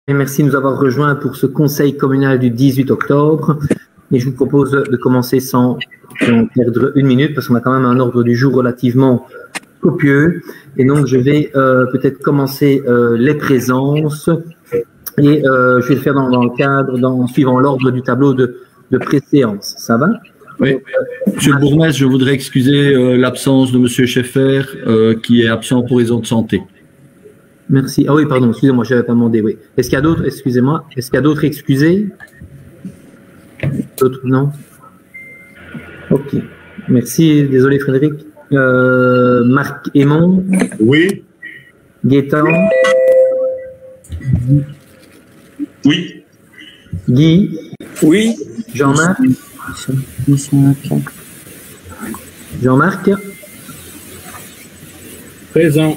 Et merci de nous avoir rejoints pour ce conseil communal du 18 octobre. Et je vous propose de commencer sans perdre une minute parce qu'on a quand même un ordre du jour relativement copieux. Et donc, je vais peut-être commencer les présences. Et je vais le faire dans le cadre, en suivant l'ordre du tableau de préséance. Ça va? Oui. Monsieur le bourgmestre, je voudrais excuser l'absence de Monsieur Scheffer, qui est absent pour raison de santé. Merci. Ah oui, pardon, excusez-moi, je n'avais pas demandé, oui. Est-ce qu'il y a d'autres, excusez-moi, est-ce qu'il y a d'autres excusés? D'autres, non? Ok. Merci, désolé Frédéric. Marc Aymon? Oui. Gaëtan? Oui. Guy? Oui. Jean-Marc? Jean-Marc? Présent.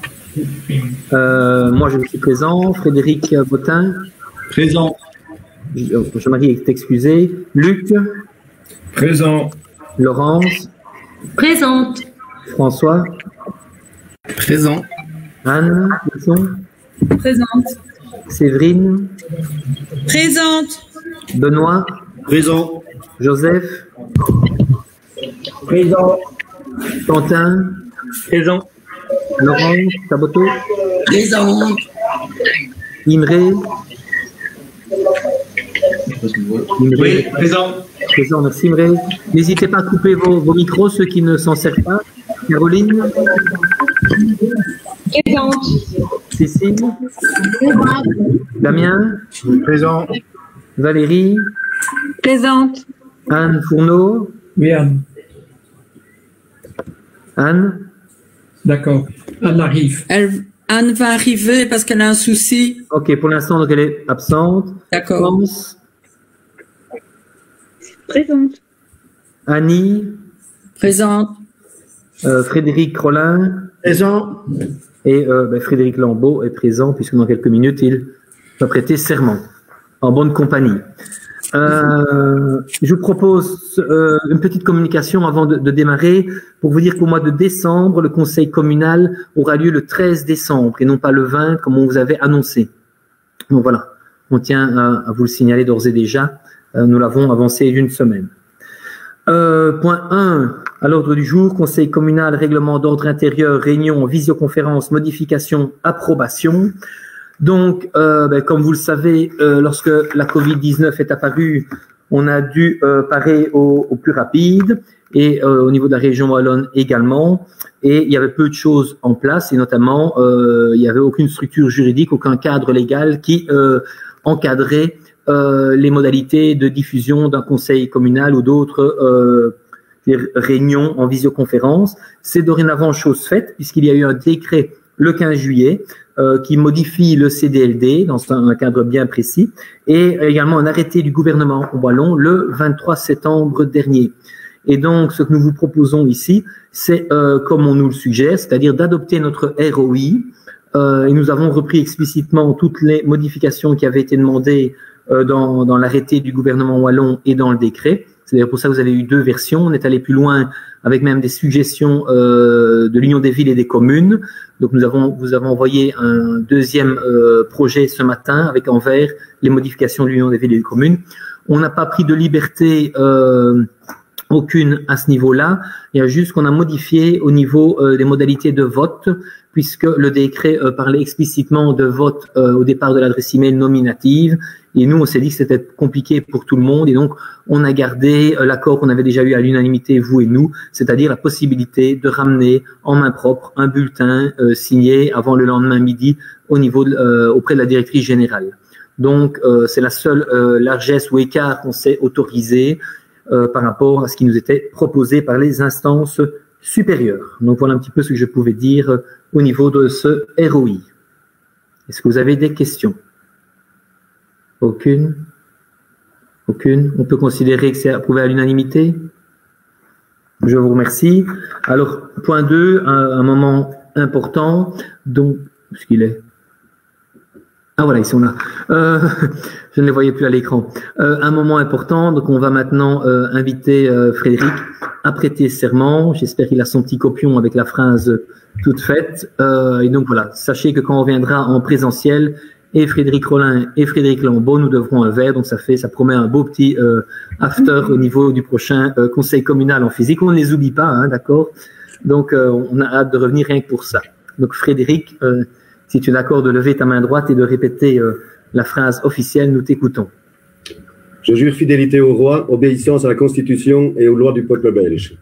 Moi, je suis présent. Frédéric Bottin? Présent. Jean-Marie est excusé. Luc? Présent. Laurence? Présente. François? Présent. Anne? Présente. Séverine? Présente. Benoît? Présent. Joseph? Présent. Quentin? Présent. Laurence? Saboto? Présente. Imré? Oui. Présent. Présent, merci Imré. N'hésitez pas à couper vos micros, ceux qui ne s'en servent pas. Caroline? Présente. Cécile? Damien? Présent. Valérie? Présente. Anne Fourneau? Oui, Anne. Anne? D'accord. Anne arrive. Anne va arriver parce qu'elle a un souci. Ok, pour l'instant, donc elle est absente. D'accord. France? Présente. Annie? Présente. Frédéric Rollin? Présent. Et Frédéric Lambeau est présent puisque dans quelques minutes, il va prêter serment en bonne compagnie. Je vous propose une petite communication avant de démarrer pour vous dire qu'au mois de décembre, le conseil communal aura lieu le 13 décembre et non pas le 20 comme on vous avait annoncé. Donc voilà, on tient à vous le signaler d'ores et déjà. Nous l'avons avancé d'une semaine. Point 1, à l'ordre du jour, conseil communal, règlement d'ordre intérieur, réunion, visioconférence, modification, approbation. Donc, comme vous le savez, lorsque la Covid-19 est apparue, on a dû parer au plus rapide et au niveau de la région wallonne également. Et il y avait peu de choses en place et notamment, il n'y avait aucune structure juridique, aucun cadre légal qui encadrait les modalités de diffusion d'un conseil communal ou d'autres réunions en visioconférence. C'est dorénavant chose faite puisqu'il y a eu un décret le 15 juillet qui modifie le CDLD dans un cadre bien précis et également un arrêté du gouvernement wallon le 23 septembre dernier. Et donc, ce que nous vous proposons ici, c'est comme on nous le suggère, c'est-à-dire d'adopter notre ROI. Et nous avons repris explicitement toutes les modifications qui avaient été demandées dans l'arrêté du gouvernement wallon et dans le décret. C'est d'ailleurs pour ça que vous avez eu deux versions. On est allé plus loin avec même des suggestions de l'Union des villes et des communes. Donc vous avons envoyé un deuxième projet ce matin avec en vert les modifications de l'Union des villes et des communes. On n'a pas pris de liberté aucune à ce niveau-là. Il y a juste qu'on a modifié au niveau des modalités de vote, puisque le décret parlait explicitement de vote au départ de l'adresse email nominative. Et nous, on s'est dit que c'était compliqué pour tout le monde. Et donc, on a gardé l'accord qu'on avait déjà eu à l'unanimité, vous et nous, c'est-à-dire la possibilité de ramener en main propre un bulletin signé avant le lendemain midi au niveau auprès de la directrice générale. Donc, c'est la seule largesse ou écart qu'on s'est autorisé par rapport à ce qui nous était proposé par les instances supérieures. Donc, voilà un petit peu ce que je pouvais dire au niveau de ce ROI. Est-ce que vous avez des questions? Aucune? Aucune? On peut considérer que c'est approuvé à l'unanimité? Je vous remercie. Alors, point 2, un moment important. Donc, où est-ce qu'il est? Ah voilà, ils sont là. Je ne les voyais plus à l'écran. Un moment important, donc on va maintenant inviter Frédéric à prêter serment. J'espère qu'il a son petit copion avec la phrase toute faite. Et donc voilà, sachez que quand on viendra en présentiel, et Frédéric Rollin et Frédéric Lambeau, nous devrons un verre. Donc ça promet un beau petit after au niveau du prochain conseil communal en physique. On ne les oublie pas, hein, d'accord? Donc on a hâte de revenir rien que pour ça. Donc Frédéric, si tu es d'accord de lever ta main droite et de répéter la phrase officielle, nous t'écoutons. Je jure fidélité au roi, obéissance à la Constitution et aux lois du peuple belge.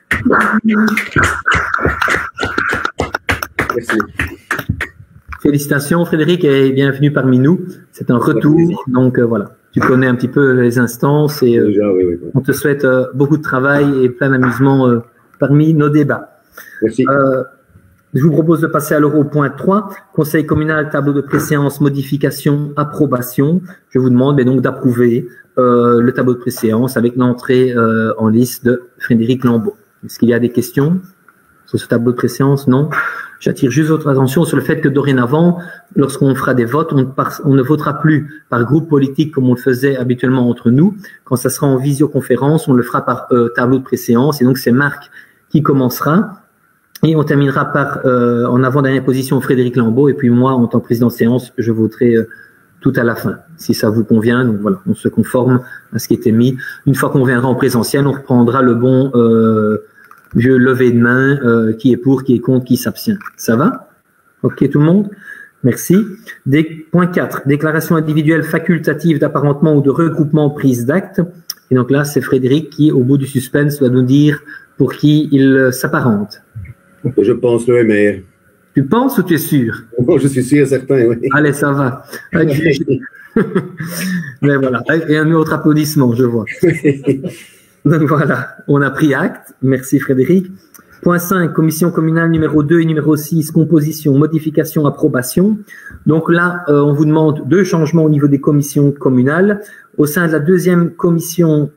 Merci. Félicitations Frédéric et bienvenue parmi nous. C'est un retour, donc voilà, tu connais un petit peu les instances et Déjà, oui. on te souhaite beaucoup de travail et plein d'amusement parmi nos débats. Merci. Je vous propose de passer alors au point 3, conseil communal, tableau de préséance, modification, approbation. Je vous demande donc d'approuver le tableau de préséance avec l'entrée en liste de Frédéric Lambeau. Est-ce qu'il y a des questions sur ce tableau de préséance? Non. J'attire juste votre attention sur le fait que dorénavant, lorsqu'on fera des votes, on ne votera plus par groupe politique comme on le faisait habituellement entre nous. Quand ça sera en visioconférence, on le fera par tableau de préséance. Et donc, c'est Marc qui commencera. Et on terminera par, en avant-dernière position, Frédéric Lambeau. Et puis moi, en tant que président de séance, je voterai tout à la fin, si ça vous convient. Donc voilà, on se conforme à ce qui était mis. Une fois qu'on viendra en présentiel, on reprendra le bon vieux lever de main, qui est pour, qui est contre, qui s'abstient. Ça va? Ok, tout le monde? Merci. Point 4, déclaration individuelle facultative d'apparentement ou de regroupement prise d'acte. Et donc là, c'est Frédéric qui, au bout du suspense, va nous dire pour qui il s'apparente. Je pense le MR. Tu penses ou tu es sûr? Oh, je suis sûr, certain, oui. Allez, ça va. Mais voilà, et un autre applaudissement, je vois. Donc voilà, on a pris acte. Merci Frédéric. Point 5, commission communale numéro 2 et numéro 6, composition, modification, approbation. Donc là, on vous demande 2 changements au niveau des commissions communales. Au sein de la deuxième commission,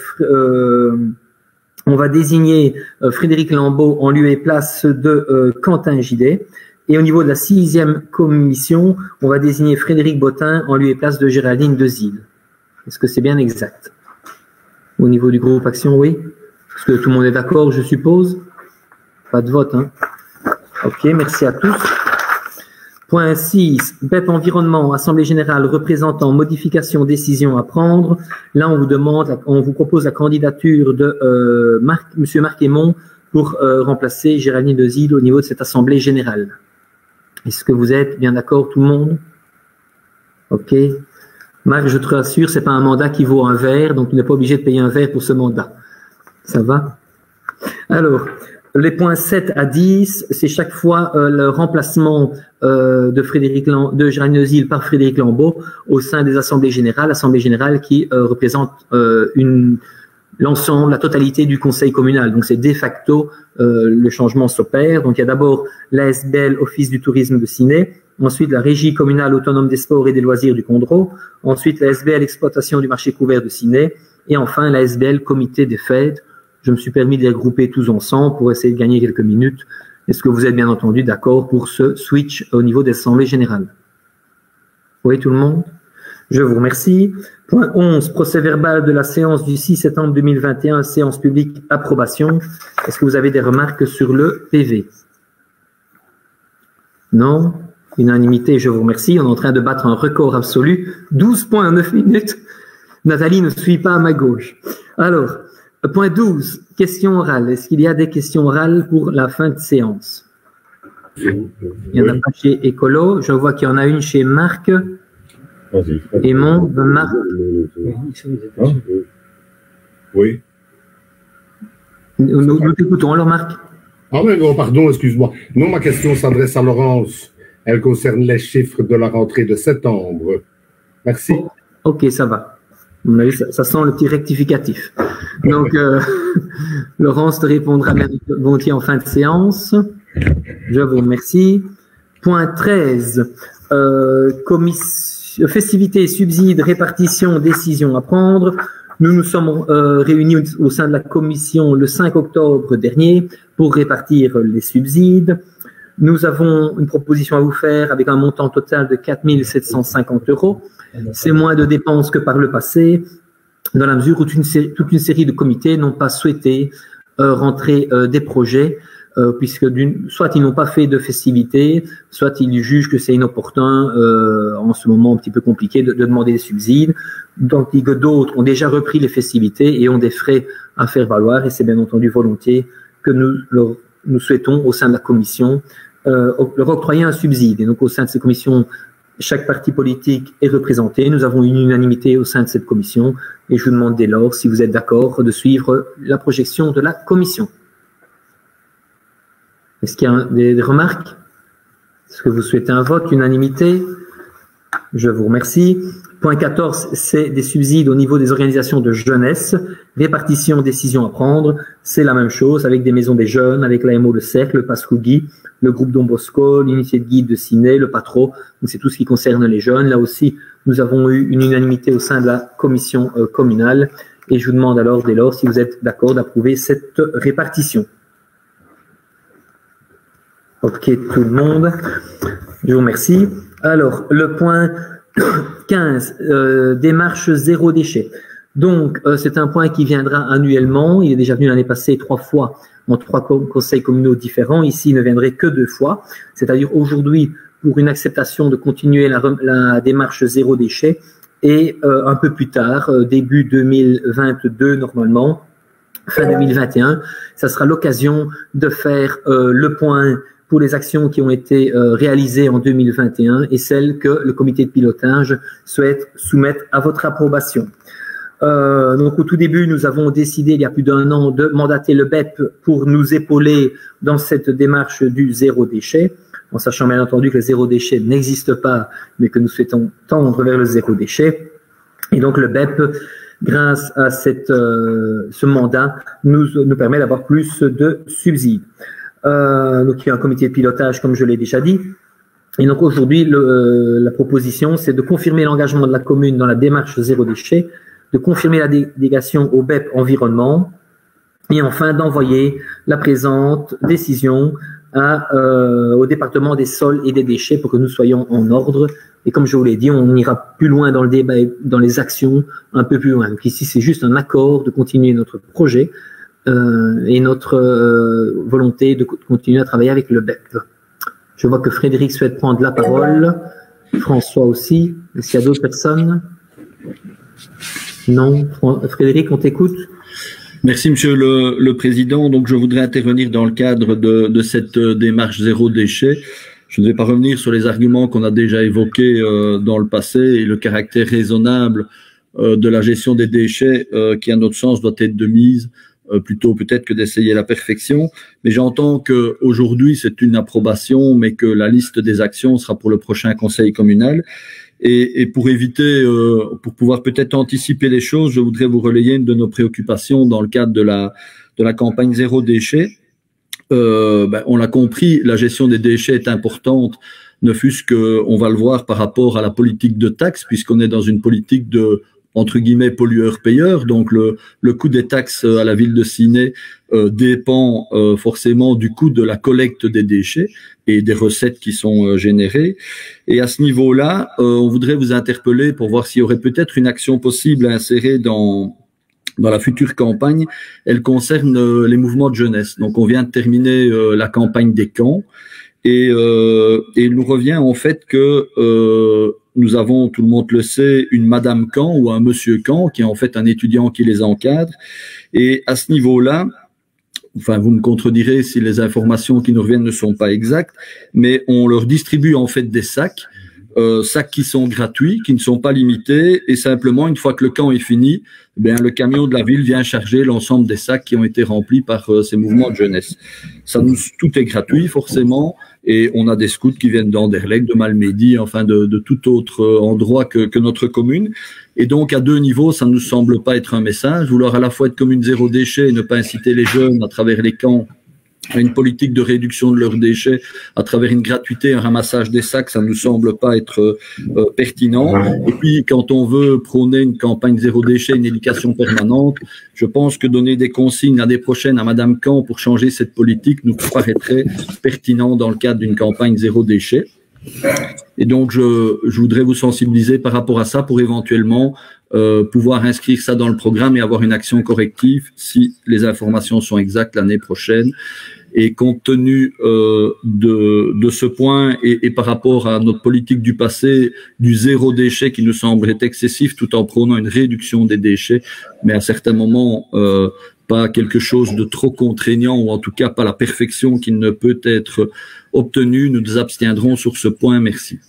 on va désigner Frédéric Lambeau en lieu et place de Quentin Gidet. Et au niveau de la 6e commission, on va désigner Frédéric Bottin en lieu et place de Géraldine Dezille. Est-ce que c'est bien exact? Au niveau du groupe Action, oui? Est-ce que tout le monde est d'accord, je suppose? Pas de vote, hein? Ok, merci à tous. Point 6, BEP Environnement, Assemblée Générale, représentant, modification, décision à prendre. Là, on vous propose la candidature de Monsieur Marc Aymon pour remplacer Géraldine Dezille au niveau de cette Assemblée Générale. Est-ce que vous êtes bien d'accord, tout le monde? Ok. Marc, je te rassure, c'est pas un mandat qui vaut un verre, donc tu n'es pas obligé de payer un verre pour ce mandat. Ça va? Alors, les points 7 à 10, c'est chaque fois le remplacement de Géraldine Dezille par Frédéric Lambeau au sein des assemblées générales qui représente l'ensemble, la totalité du conseil communal. Donc c'est de facto le changement s'opère. Donc il y a d'abord l'ASBL, Office du tourisme de Ciney, ensuite la Régie communale autonome des sports et des loisirs du Condro, ensuite l'ASBL, exploitation du marché couvert de Ciney, et enfin l'ASBL, comité des fêtes. Je me suis permis de les regrouper tous ensemble pour essayer de gagner quelques minutes. Est-ce que vous êtes bien entendu d'accord pour ce switch au niveau des assemblées générales? Oui, tout le monde? Je vous remercie. Point 11, procès verbal de la séance du 6 septembre 2021, séance publique, approbation. Est-ce que vous avez des remarques sur le PV? Non? Unanimité, je vous remercie. On est en train de battre un record absolu. 12 points en 9 minutes. Nathalie ne suit pas à ma gauche. Alors, point 12, questions orales. Est-ce qu'il y a des questions orales pour la fin de séance? Il n'y en a pas chez Écolo. Je vois qu'il y en a une chez Marc. Aymon, Marc. Oui. Nous t'écoutons alors, Marc. Ah oui, bon, pardon, excuse-moi. Non, ma question s'adresse à Laurence. Elle concerne les chiffres de la rentrée de septembre. Merci. Ok, ça va. À mon avis, ça sent le petit rectificatif. Donc, Laurence te répondra bien volontiers en fin de séance. Je vous remercie. Point 13. Festivités, subsides, répartition, décision à prendre. Nous nous sommes réunis au sein de la commission le 5 octobre dernier pour répartir les subsides. Nous avons une proposition à vous faire avec un montant total de 4 750 €. C'est moins de dépenses que par le passé, dans la mesure où toute une série de comités n'ont pas souhaité rentrer des projets. puisque soit ils n'ont pas fait de festivités, soit ils jugent que c'est inopportun en ce moment un petit peu compliqué de demander des subsides, tandis que d'autres ont déjà repris les festivités et ont des frais à faire valoir, et c'est bien entendu volontiers que nous souhaitons au sein de la commission leur octroyer un subside. Et donc au sein de ces commissions, chaque parti politique est représenté. Nous avons une unanimité au sein de cette commission et je vous demande dès lors, si vous êtes d'accord, de suivre la projection de la commission. Est-ce qu'il y a des remarques? Est-ce que vous souhaitez un vote, unanimité? Je vous remercie. Point 14, c'est des subsides au niveau des organisations de jeunesse. Répartition, décision à prendre. C'est la même chose avec des maisons des jeunes, avec l'AMO Le Cercle, le Pascougi, le groupe Don Bosco, l'unité de guide de Ciné, le Patro. Donc c'est tout ce qui concerne les jeunes. Là aussi, nous avons eu une unanimité au sein de la commission communale. Et je vous demande alors, dès lors, si vous êtes d'accord d'approuver cette répartition. Ok, tout le monde. Je vous remercie. Alors, le point 15, démarche zéro déchet. Donc, c'est un point qui viendra annuellement. Il est déjà venu l'année passée 3 fois dans 3 conseils communaux différents. Ici, il ne viendrait que 2 fois. C'est-à-dire aujourd'hui, pour une acceptation de continuer la démarche zéro déchet et un peu plus tard, début 2022 normalement, fin 2021, ça sera l'occasion de faire le point pour les actions qui ont été réalisées en 2021 et celles que le comité de pilotage souhaite soumettre à votre approbation. Donc au tout début, nous avons décidé il y a plus d'1 an de mandater le BEP pour nous épauler dans cette démarche du zéro déchet, en sachant bien entendu que le zéro déchet n'existe pas, mais que nous souhaitons tendre vers le zéro déchet. Et donc le BEP, grâce à ce mandat, nous permet d'avoir plus de subsides. Donc il y a un comité de pilotage, comme je l'ai déjà dit. Et donc aujourd'hui, la proposition, c'est de confirmer l'engagement de la commune dans la démarche zéro déchet, de confirmer la délégation au BEP environnement, et enfin d'envoyer la présente décision au département des sols et des déchets pour que nous soyons en ordre. Et comme je vous l'ai dit, on ira plus loin dans le débat, dans les actions, un peu plus loin. Donc ici, c'est juste un accord de continuer notre projet et notre volonté de continuer à travailler avec le BEP. Je vois que Frédéric souhaite prendre la parole, François aussi. Est-ce qu'il y a d'autres personnes? Non. Frédéric, on t'écoute. Merci, Monsieur le Président. Donc, je voudrais intervenir dans le cadre de cette démarche zéro déchet. Je ne vais pas revenir sur les arguments qu'on a déjà évoqués dans le passé et le caractère raisonnable de la gestion des déchets qui, à notre sens, doit être de mise plutôt peut-être que d'essayer la perfection. Mais j'entends qu'aujourd'hui, c'est une approbation, mais que la liste des actions sera pour le prochain conseil communal. Et pour éviter, pour pouvoir peut-être anticiper les choses, je voudrais vous relayer une de nos préoccupations dans le cadre de la campagne zéro déchet. On l'a compris, la gestion des déchets est importante, ne fût-ce qu'on va le voir par rapport à la politique de taxes, puisqu'on est dans une politique de entre guillemets pollueur-payeur. Donc le coût des taxes à la ville de Ciné dépend forcément du coût de la collecte des déchets et des recettes qui sont générées. Et à ce niveau-là, on voudrait vous interpeller pour voir s'il y aurait peut-être une action possible à insérer dans la future campagne. Elle concerne les mouvements de jeunesse. Donc on vient de terminer la campagne des camps et il nous revient en fait que nous avons, tout le monde le sait, une Madame Camp ou un Monsieur Camp qui est en fait un étudiant qui les encadre. Et à ce niveau-là, enfin, vous me contredirez si les informations qui nous reviennent ne sont pas exactes, mais on leur distribue en fait des sacs qui sont gratuits, qui ne sont pas limités, et simplement, une fois que le camp est fini, le camion de la ville vient charger l'ensemble des sacs qui ont été remplis par ces mouvements de jeunesse. Tout est gratuit, forcément, et on a des scouts qui viennent d'Anderlecht, de Malmedy, enfin de tout autre endroit que notre commune. Et donc, à 2 niveaux, ça ne nous semble pas être un message. Vouloir à la fois être commune zéro déchet et ne pas inciter les jeunes à travers les camps à une politique de réduction de leurs déchets à travers une gratuité, un ramassage des sacs, ça ne nous semble pas être pertinent. Et puis, quand on veut prôner une campagne zéro déchet, une éducation permanente, je pense que donner des consignes l'année prochaine à Madame Camp pour changer cette politique nous paraîtrait pertinent dans le cadre d'une campagne zéro déchet. Et donc, je voudrais vous sensibiliser par rapport à ça pour éventuellement pouvoir inscrire ça dans le programme et avoir une action corrective si les informations sont exactes l'année prochaine. Et compte tenu de ce point et par rapport à notre politique du passé, du zéro déchet qui nous semble être excessif, tout en prônant une réduction des déchets, mais à certains moments pas quelque chose de trop contraignant, ou en tout cas pas la perfection qui ne peut être obtenue, nous nous abstiendrons sur ce point. Merci.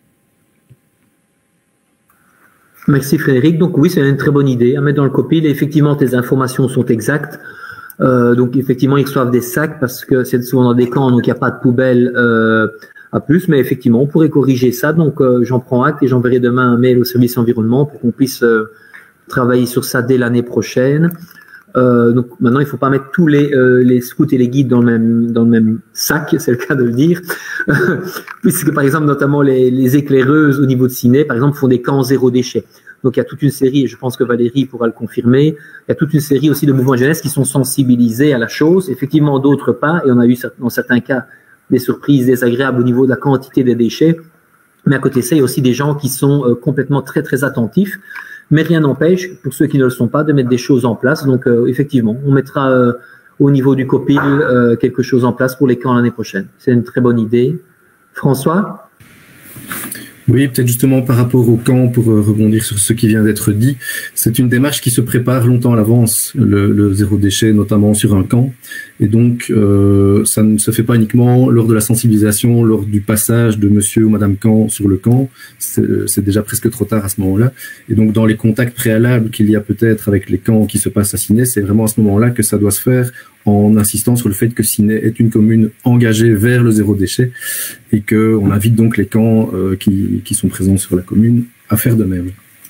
Merci Frédéric. Donc oui, c'est une très bonne idée à mettre dans le copil. Et effectivement, tes informations sont exactes. Donc effectivement, ils reçoivent des sacs parce que c'est souvent dans des camps, donc il n'y a pas de poubelle à plus. Mais effectivement, on pourrait corriger ça. Donc j'en prends acte et j'enverrai demain un mail au service environnement pour qu'on puisse travailler sur ça dès l'année prochaine. Donc maintenant, il faut pas mettre tous les scouts et les guides dans le même sac, c'est le cas de le dire, puisque par exemple, notamment les éclaireuses au niveau de Ciné, par exemple, font des camps zéro déchet. Donc il y a toute une série, et je pense que Valérie pourra le confirmer, il y a toute une série aussi de mouvements jeunesse qui sont sensibilisés à la chose, effectivement d'autres pas, et on a eu dans certains cas des surprises désagréables au niveau de la quantité des déchets, mais à côté de ça, il y a aussi des gens qui sont complètement très très attentifs. Mais rien n'empêche, pour ceux qui ne le sont pas, de mettre des choses en place. Donc, effectivement, on mettra au niveau du copil quelque chose en place pour les camps l'année prochaine. C'est une très bonne idée. François ? Oui, peut-être justement par rapport au camp, pour rebondir sur ce qui vient d'être dit, c'est une démarche qui se prépare longtemps à l'avance, le zéro déchet, notamment sur un camp. Et donc, ça ne se fait pas uniquement lors de la sensibilisation, lors du passage de monsieur ou madame camp sur le camp. C'est déjà presque trop tard à ce moment-là. Et donc, dans les contacts préalables qu'il y a peut-être avec les camps qui se passent à Ciné, c'est vraiment à ce moment-là que ça doit se faire, en insistant sur le fait que Ciné est une commune engagée vers le zéro déchet et qu'on invite donc les camps qui sont présents sur la commune à faire de même.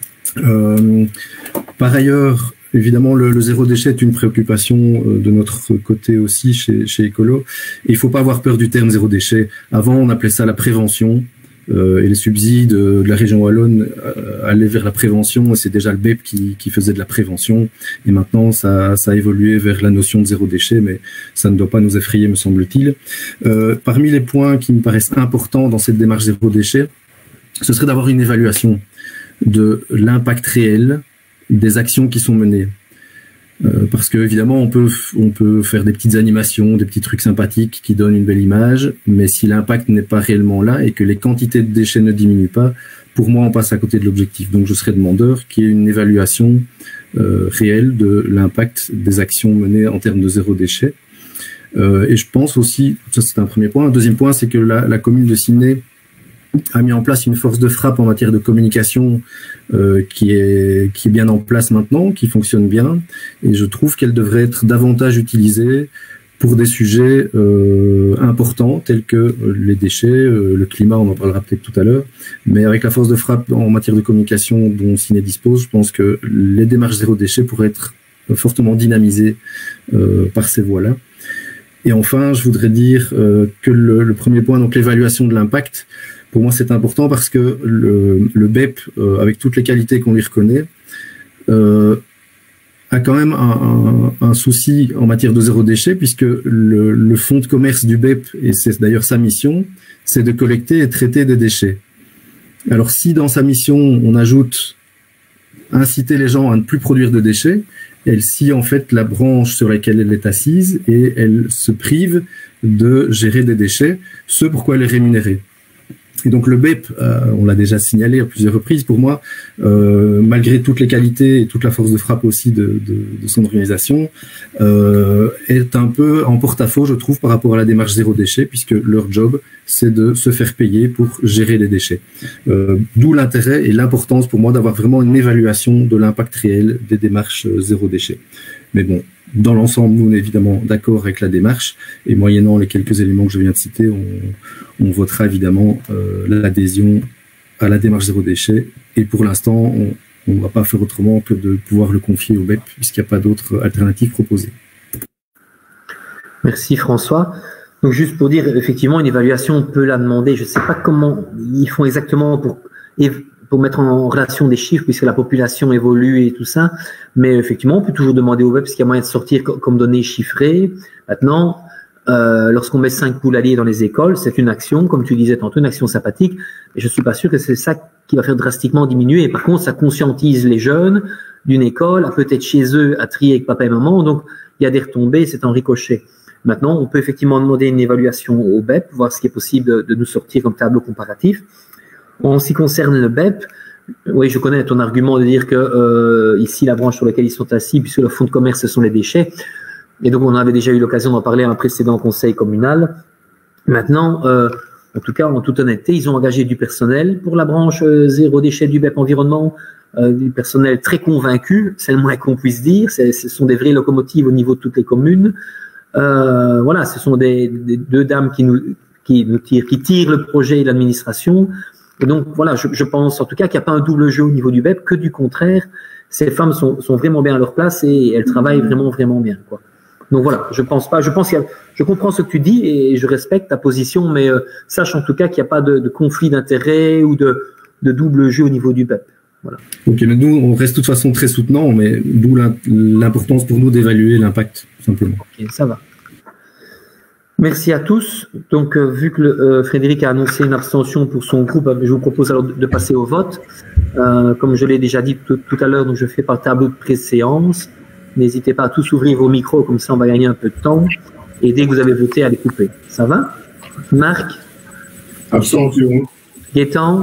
Par ailleurs, évidemment, le zéro déchet est une préoccupation de notre côté aussi chez Écolo. Et il ne faut pas avoir peur du terme zéro déchet. Avant, on appelait ça la prévention. Et les subsides de la région wallonne allaient vers la prévention, et c'est déjà le BEP qui faisait de la prévention. Et maintenant, ça a évolué vers la notion de zéro déchet, mais ça ne doit pas nous effrayer, me semble-t-il. Parmi les points qui me paraissent importants dans cette démarche zéro déchet, ce serait d'avoir une évaluation de l'impact réel des actions qui sont menées. Parce que évidemment on peut faire des petites animations, des petits trucs sympathiques qui donnent une belle image, mais si l'impact n'est pas réellement là et que les quantités de déchets ne diminuent pas, pour moi on passe à côté de l'objectif. Donc je serais demandeur qu'il y ait une évaluation réelle de l'impact des actions menées en termes de zéro déchet. Et je pense aussi, ça c'est un premier point. Un deuxième point, c'est que la commune de Ciné a mis en place une force de frappe en matière de communication qui est bien en place maintenant, qui fonctionne bien, et je trouve qu'elle devrait être davantage utilisée pour des sujets importants tels que les déchets, le climat, on en parlera peut-être tout à l'heure, mais avec la force de frappe en matière de communication dont Ciné dispose, je pense que les démarches zéro déchet pourraient être fortement dynamisées par ces voies-là. Et enfin, je voudrais dire que le premier point, donc l'évaluation de l'impact, pour moi, c'est important parce que le BEP, avec toutes les qualités qu'on lui reconnaît, a quand même un souci en matière de zéro déchet, puisque le fonds de commerce du BEP, et c'est d'ailleurs sa mission, c'est de collecter et traiter des déchets. Alors si dans sa mission, on ajoute inciter les gens à ne plus produire de déchets, elle scie en fait la branche sur laquelle elle est assise et elle se prive de gérer des déchets, ce pourquoi elle est rémunérée. Et donc le BEP, on l'a déjà signalé à plusieurs reprises, pour moi, malgré toutes les qualités et toute la force de frappe aussi de son organisation, est un peu en porte-à-faux, je trouve, par rapport à la démarche zéro déchet, puisque leur job, c'est de se faire payer pour gérer les déchets. D'où l'intérêt et l'importance pour moi d'avoir vraiment une évaluation de l'impact réel des démarches zéro déchet. Mais bon, dans l'ensemble, nous, on est évidemment d'accord avec la démarche, et moyennant les quelques éléments que je viens de citer, on votera évidemment l'adhésion à la démarche zéro déchet, et pour l'instant, on ne va pas faire autrement que de pouvoir le confier au BEP, puisqu'il n'y a pas d'autres alternatives proposées. Merci François. Donc juste pour dire, effectivement, une évaluation, on peut la demander, je ne sais pas comment ils font exactement pour mettre en relation des chiffres, puisque la population évolue et tout ça. Mais effectivement, on peut toujours demander au web s'il y a moyen de sortir comme données chiffrées. Maintenant, lorsqu'on met 5 poulaillers dans les écoles, c'est une action, comme tu disais tantôt, une action sympathique. Et je suis pas sûr que c'est ça qui va faire drastiquement diminuer. Et par contre, ça conscientise les jeunes d'une école, à peut-être chez eux, à trier avec papa et maman. Donc, il y a des retombées, c'est en ricochet. Maintenant, on peut effectivement demander une évaluation au BEP, voir ce qui est possible de nous sortir comme tableau comparatif. En ce qui concerne le BEP, oui, je connais ton argument de dire que ici, la branche sur laquelle ils sont assis, puisque le fonds de commerce, ce sont les déchets. Et donc, on avait déjà eu l'occasion d'en parler à un précédent conseil communal. Maintenant, en tout cas, en toute honnêteté, ils ont engagé du personnel pour la branche zéro déchet du BEP environnement, du personnel très convaincu, c'est le moins qu'on puisse dire. Ce sont des vraies locomotives au niveau de toutes les communes. Voilà, ce sont des deux dames qui tirent le projet et l'administration. Et donc, voilà, je pense en tout cas qu'il n'y a pas un double jeu au niveau du BEP, que du contraire. Ces femmes sont vraiment bien à leur place et elles travaillent vraiment, vraiment bien, quoi. Donc voilà, je pense je comprends ce que tu dis et je respecte ta position, mais sache en tout cas qu'il n'y a pas de conflit d'intérêt ou de double jeu au niveau du BEP. Voilà. Ok, mais nous, on reste de toute façon très soutenants, mais d'où l'importance pour nous d'évaluer l'impact, tout simplement. Ok, ça va. Merci à tous. Donc, vu que Frédéric a annoncé une abstention pour son groupe, je vous propose alors de passer au vote. Comme je l'ai déjà dit tout à l'heure, donc je fais par tableau de préséance. N'hésitez pas à tous ouvrir vos micros, comme ça on va gagner un peu de temps. Et dès que vous avez voté, à les couper. Ça va? Marc? Abstention. Gaëtan?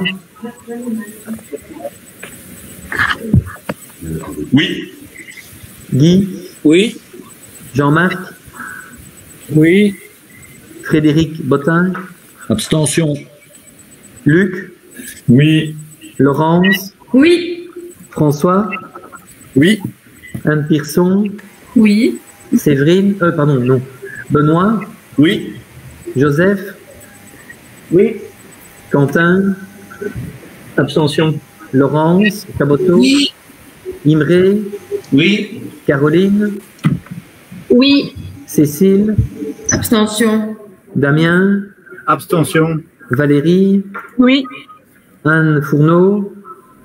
Oui. Guy? Oui. Jean-Marc? Oui. Frédéric Bottin? Abstention. Luc? Oui. Laurence? Oui. François? Oui. Anne Pearson? Oui. Séverine? Pardon, non. Benoît? Oui. Joseph? Oui. Quentin? Abstention. Laurence? Caboto? Oui. Imré? Oui. Caroline? Oui. Cécile? Abstention. Damien? Abstention. Valérie? Oui. Anne Fourneau?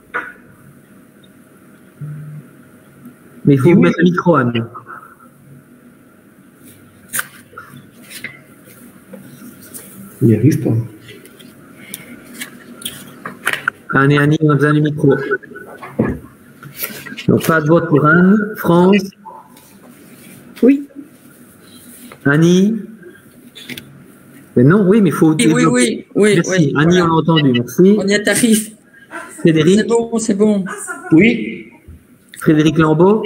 Mais il faut vous mettre le micro, Anne. Il n'y arrive pas. Anne et Annie, on a besoin du micro. Donc, pas de vote pour Anne. France? Oui. Annie? Mais non, oui, mais il faut... Oui. Merci. Oui. Annie, on l'a entendu, merci. On y arrive. Frédéric? C'est bon. Oui. Frédéric Lambeau?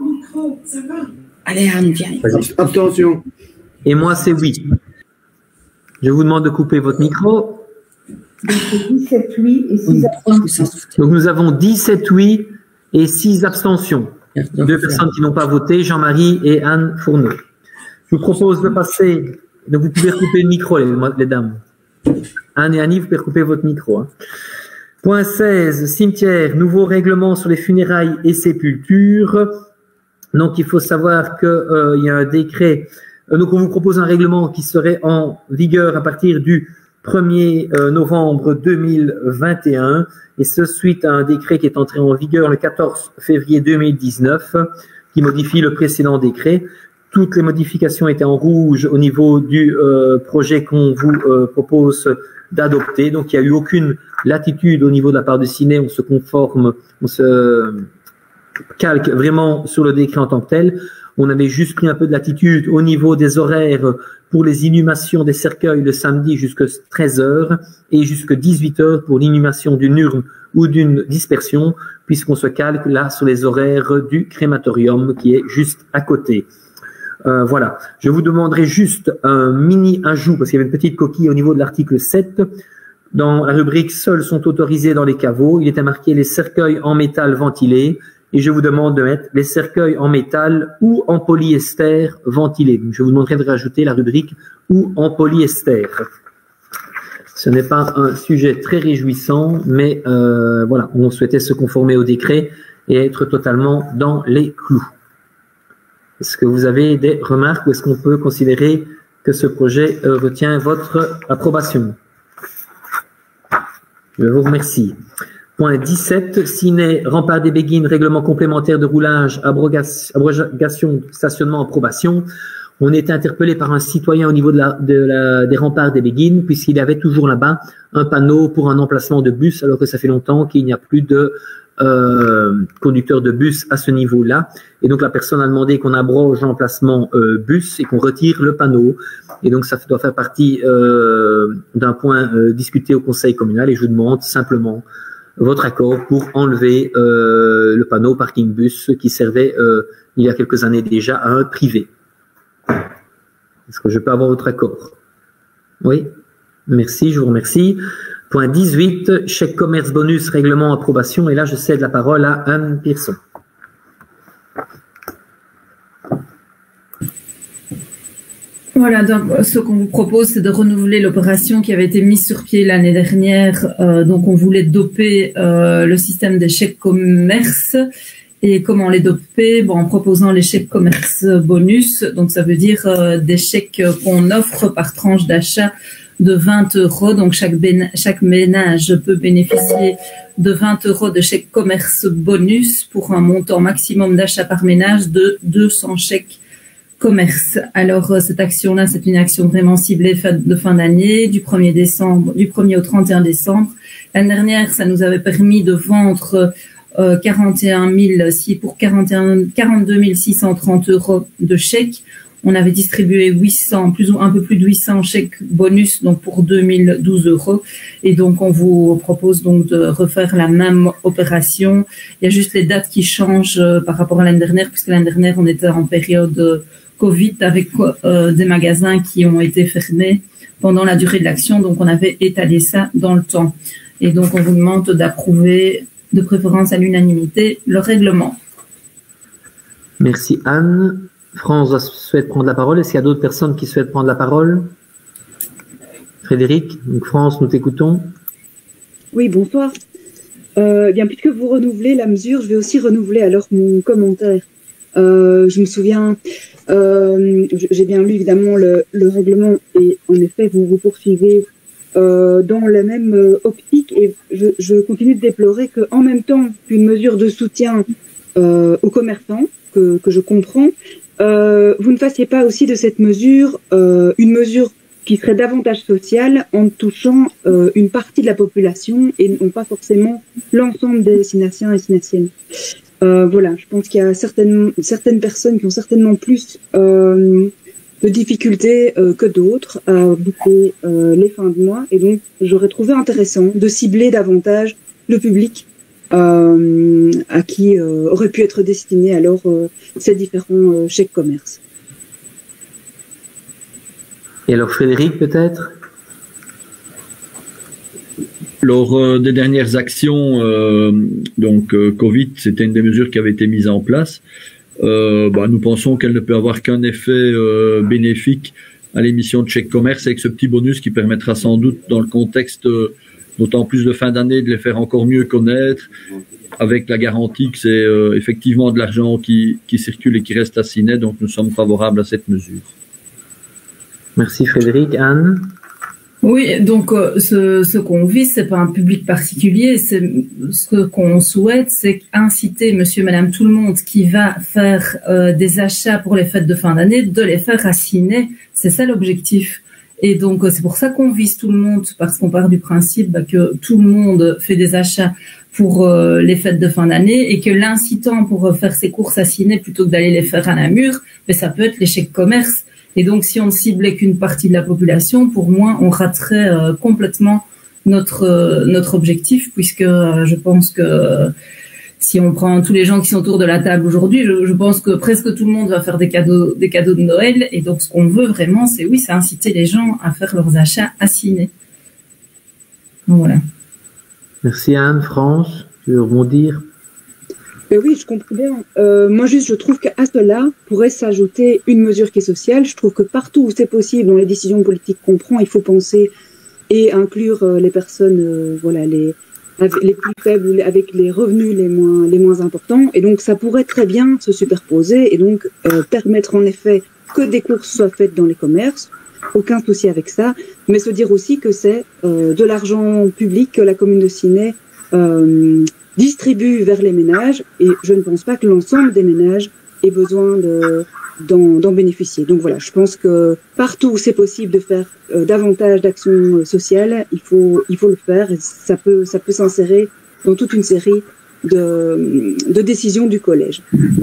Allez, Anne, viens. Abstention. Et moi, c'est oui. Je vous demande de couper votre micro. 17 oui et 6 abstentions. Donc, nous avons 17 oui et 6 abstentions. 2 personnes qui n'ont pas voté, Jean-Marie et Anne Fourneau. Je vous propose de passer... Donc, vous pouvez recouper le micro, les dames. Anne et Annie, vous pouvez recouper votre micro. Hein. Point 16, cimetière, nouveau règlement sur les funérailles et sépultures. Donc, il faut savoir qu'il y a un décret. Donc, on vous propose un règlement qui serait en vigueur à partir du 1er novembre 2021. Et ce, suite à un décret qui est entré en vigueur le 14 février 2019, qui modifie le précédent décret. Toutes les modifications étaient en rouge au niveau du projet qu'on vous propose d'adopter. Donc, il n'y a eu aucune latitude au niveau de la part de Ciné. On se conforme, on se calque vraiment sur le décret en tant que tel. On avait juste pris un peu de latitude au niveau des horaires pour les inhumations des cercueils le samedi jusqu'à 13h et jusqu'à 18h pour l'inhumation d'une urne ou d'une dispersion, puisqu'on se calque là sur les horaires du crématorium qui est juste à côté. Voilà. Je vous demanderai juste un mini ajout, parce qu'il y avait une petite coquille au niveau de l'article 7. Dans la rubrique « Seuls sont autorisés dans les caveaux », il était marqué « les cercueils en métal ventilés ». Et je vous demande de mettre les cercueils en métal ou en polyester ventilé. Donc, je vous demanderai de rajouter la rubrique ou en polyester. Ce n'est pas un sujet très réjouissant, mais voilà, on souhaitait se conformer au décret et être totalement dans les clous. Est-ce que vous avez des remarques ou est-ce qu'on peut considérer que ce projet retient votre approbation? Je vous remercie. Point 17, Ciné, Rempart des Béguines, règlement complémentaire de roulage, abrogation, stationnement, approbation. On était interpellé par un citoyen au niveau des Remparts des Béguines, puisqu'il avait toujours là-bas un panneau pour un emplacement de bus, alors que ça fait longtemps qu'il n'y a plus de conducteurs de bus à ce niveau-là. Et donc la personne a demandé qu'on abroge l'emplacement bus et qu'on retire le panneau. Et donc ça doit faire partie d'un point discuté au conseil communal. Et je vous demande simplement votre accord pour enlever le panneau parking bus qui servait il y a quelques années déjà à un privé. Est-ce que je peux avoir votre accord? Oui. Merci, je vous remercie. Point 18, chèque commerce bonus, règlement approbation. Et là, je cède la parole à Anne Pearson. Voilà, donc ce qu'on vous propose, c'est de renouveler l'opération qui avait été mise sur pied l'année dernière. Donc, on voulait doper le système des chèques commerce. Et comment les doper? Bon, en proposant les chèques commerce bonus. Donc, ça veut dire des chèques qu'on offre par tranche d'achat de 20 €. Donc, chaque ménage peut bénéficier de 20 € de chèque commerce bonus pour un montant maximum d'achat par ménage de 200 chèques commerce. Alors, cette action-là, c'est une action vraiment ciblée de fin d'année, du 1er au 31 décembre. L'année dernière, ça nous avait permis de vendre 42 630 € de chèques. On avait distribué un peu plus de 800 chèques bonus, donc pour 2012 €. Et donc, on vous propose donc de refaire la même opération. Il y a juste les dates qui changent par rapport à l'année dernière, puisque l'année dernière, on était en période Covid avec des magasins qui ont été fermés pendant la durée de l'action. Donc, on avait étalé ça dans le temps. Et donc, on vous demande d'approuver, de préférence à l'unanimité, le règlement. Merci Anne. France souhaite prendre la parole. Est-ce qu'il y a d'autres personnes qui souhaitent prendre la parole? Frédéric, donc France, nous t'écoutons. Oui, bonsoir. Bien, puisque vous renouvelez la mesure, je vais aussi renouveler alors mon commentaire. Je me souviens, j'ai bien lu évidemment le règlement et en effet, vous poursuivez dans la même optique et je continue de déplorer qu'en même temps qu'une mesure de soutien aux commerçants, que je comprends, vous ne fassiez pas aussi de cette mesure une mesure qui serait davantage sociale en touchant une partie de la population et non pas forcément l'ensemble des Sinatiens et Sinatiennes. Voilà, je pense qu'il y a certaines personnes qui ont certainement plus de difficultés que d'autres à boucler les fins de mois et donc j'aurais trouvé intéressant de cibler davantage le public à qui aurait pu être destiné alors ces différents chèques commerce. Et alors Frédéric peut-être? Lors des dernières actions, Covid, c'était une des mesures qui avait été mise en place. Nous pensons qu'elle ne peut avoir qu'un effet bénéfique à l'émission de chèques commerce avec ce petit bonus qui permettra sans doute dans le contexte d'autant plus de fin d'année de les faire encore mieux connaître avec la garantie que c'est effectivement de l'argent qui circule et qui reste assigné. Donc nous sommes favorables à cette mesure. Merci Frédéric. Anne? Oui, donc ce qu'on vise, c'est pas un public particulier. C'est ce qu'on souhaite, c'est inciter monsieur, madame, tout le monde qui va faire des achats pour les fêtes de fin d'année, de les faire raciner. C'est ça l'objectif. Et donc c'est pour ça qu'on vise tout le monde, parce qu'on part du principe que tout le monde fait des achats pour les fêtes de fin d'année et que l'incitant pour faire ses courses assinées plutôt que d'aller les faire à Namur, ça peut être les chèques commerce. Et donc, si on ne ciblait qu'une partie de la population, pour moi, on raterait complètement notre objectif, puisque je pense que si on prend tous les gens qui sont autour de la table aujourd'hui, je pense que presque tout le monde va faire des cadeaux de Noël. Et donc, ce qu'on veut vraiment, c'est inciter les gens à faire leurs achats assignés. Donc, voilà. Merci Anne. France, tu veux rebondir? Oui, je comprends bien. Moi, je trouve qu'à cela pourrait s'ajouter une mesure qui est sociale. Je trouve que partout où c'est possible, dans les décisions politiques qu'on prend, il faut penser et inclure les personnes, les plus faibles, avec les revenus les moins importants. Et donc, ça pourrait très bien se superposer et donc permettre en effet que des courses soient faites dans les commerces. Aucun souci avec ça, mais se dire aussi que c'est de l'argent public que la commune de Ciney distribue vers les ménages et je ne pense pas que l'ensemble des ménages ait besoin d'en bénéficier. Donc voilà, je pense que partout où c'est possible de faire davantage d'actions sociales, il faut le faire et ça peut s'insérer dans toute une série de décision du collège.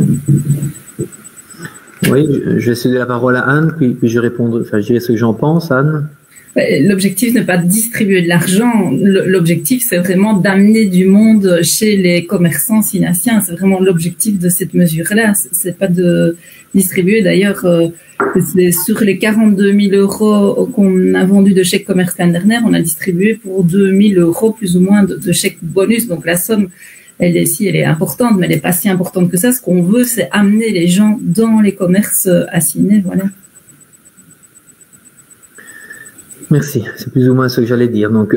Oui, je vais céder la parole à Anne, puis je répondrai, enfin, je dirai ce que j'en pense, Anne. L'objectif n'est pas de distribuer de l'argent. L'objectif, c'est vraiment d'amener du monde chez les commerçants sinassiens. C'est vraiment l'objectif de cette mesure-là. C'est pas de distribuer. D'ailleurs, c'est sur les 42 000 euros qu'on a vendus de chèques commerce l'année dernière, on a distribué pour 2 000 euros plus ou moins de chèques bonus. Donc la somme, elle est importante, mais elle n'est pas si importante que ça. Ce qu'on veut, c'est amener les gens dans les commerces assignés. Voilà. Merci, c'est plus ou moins ce que j'allais dire. Donc,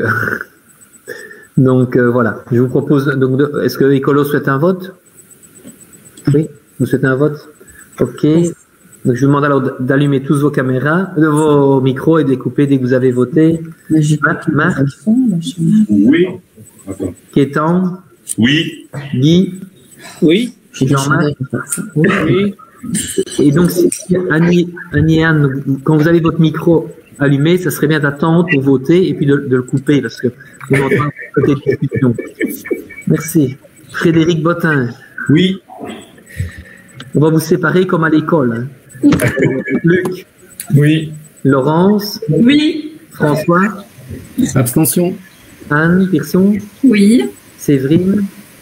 voilà. Je vous propose. Donc, est-ce que Écolo souhaite un vote? Oui, vous souhaitez un vote? Ok. Donc, je vous demande alors d'allumer tous vos caméras, vos micros et de les couper dès que vous avez voté. Marc? Oui. Kétan? Oui. Guy? Oui. Jean-Marc? Oui. Et donc, Annie et Anne, quand vous avez votre micro allumé, ça serait bien d'attendre pour voter et puis de le couper parce que vous n'entendez pas côté de discussion. Merci. Frédéric Bottin. Oui. On va vous séparer comme à l'école. Hein. Luc. Oui. Laurence. Oui. François. Abstention. Anne Pearson. Oui. Séverine.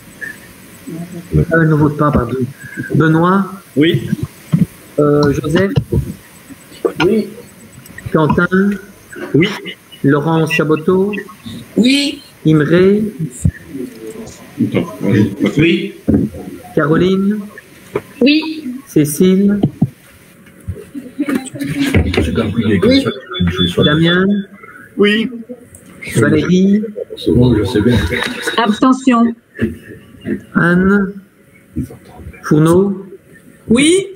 Ne vote pas, pardon. Benoît. Oui. Joseph. Oui. Quentin. Oui. Laurence Chaboteau. Oui. Imré. Oui. Caroline. Oui. Cécile. Oui. Damien. Oui. Valérie. Abstention. Anne. Fourneau. Oui.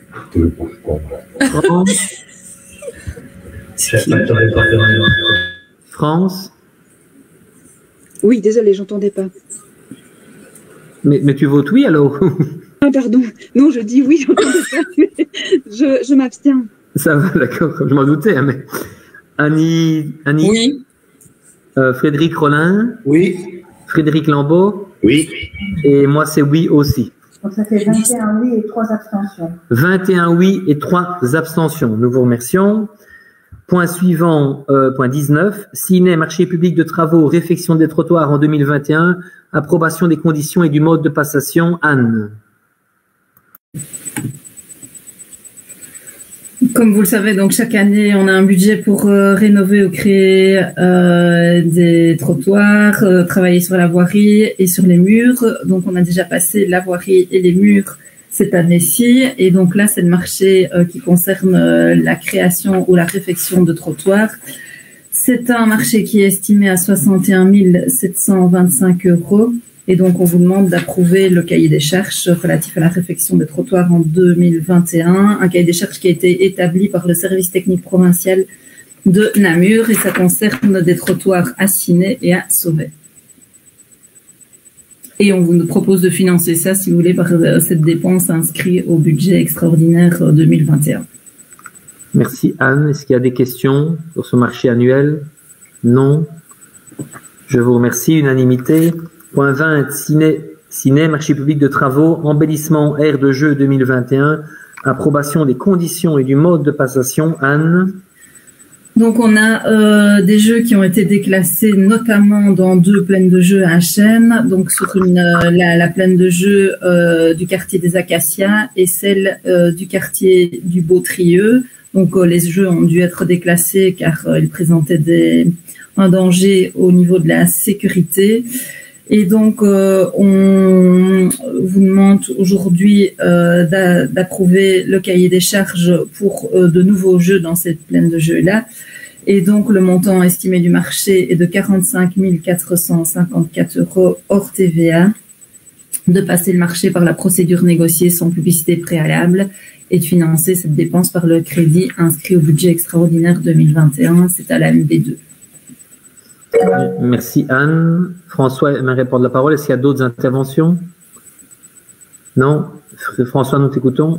France. Oui, désolé, j'entendais pas. Mais tu votes oui alors? Ah, pardon. Non, je dis oui, j'entendais pas. Mais je m'abstiens. Ça va, d'accord, je m'en doutais. Hein, mais Annie. Oui. Frédéric Rollin. Oui. Frédéric Lambeau. Oui. Et moi, c'est oui aussi. Donc ça fait 21 oui et 3 abstentions. 21 oui et 3 abstentions. Nous vous remercions. Point suivant, point 19. Ciné, marché public de travaux, réfection des trottoirs en 2021, approbation des conditions et du mode de passation. Anne. Comme vous le savez, donc chaque année, on a un budget pour rénover ou créer des trottoirs, travailler sur la voirie et sur les murs. Donc, on a déjà passé la voirie et les murs cette année-ci. Et donc là, c'est le marché qui concerne la création ou la réfection de trottoirs. C'est un marché qui est estimé à 61 725 €. Et donc, on vous demande d'approuver le cahier des charges relatif à la réfection des trottoirs en 2021, un cahier des charges qui a été établi par le service technique provincial de Namur et ça concerne des trottoirs à Ciné et à Sauvet. Et on vous propose de financer ça, si vous voulez, par cette dépense inscrite au budget extraordinaire 2021. Merci Anne. Est-ce qu'il y a des questions sur ce marché annuel? Non. Je vous remercie. Unanimité. Point 20, ciné, marché public de travaux, embellissement aire de jeu 2021, approbation des conditions et du mode de passation. Anne. Donc on a des jeux qui ont été déclassés notamment dans 2 plaines de jeux à Chêne, donc sur la plaine de jeux du quartier des Acacias et celle du quartier du Beautrieux. Donc les jeux ont dû être déclassés car ils présentaient un danger au niveau de la sécurité. Et donc, on vous demande aujourd'hui d'approuver le cahier des charges pour de nouveaux jeux dans cette plaine de jeux-là. Et donc, le montant estimé du marché est de 45 454 € hors TVA, de passer le marché par la procédure négociée sans publicité préalable et de financer cette dépense par le crédit inscrit au budget extraordinaire 2021. C'est à la MB2. Merci Anne. François aimerait prendre la parole. Est-ce qu'il y a d'autres interventions? Non. François, nous t'écoutons.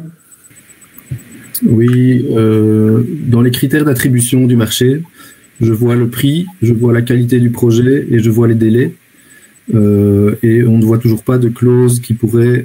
Oui, dans les critères d'attribution du marché, je vois le prix, je vois la qualité du projet et je vois les délais. et on ne voit toujours pas de clause qui pourrait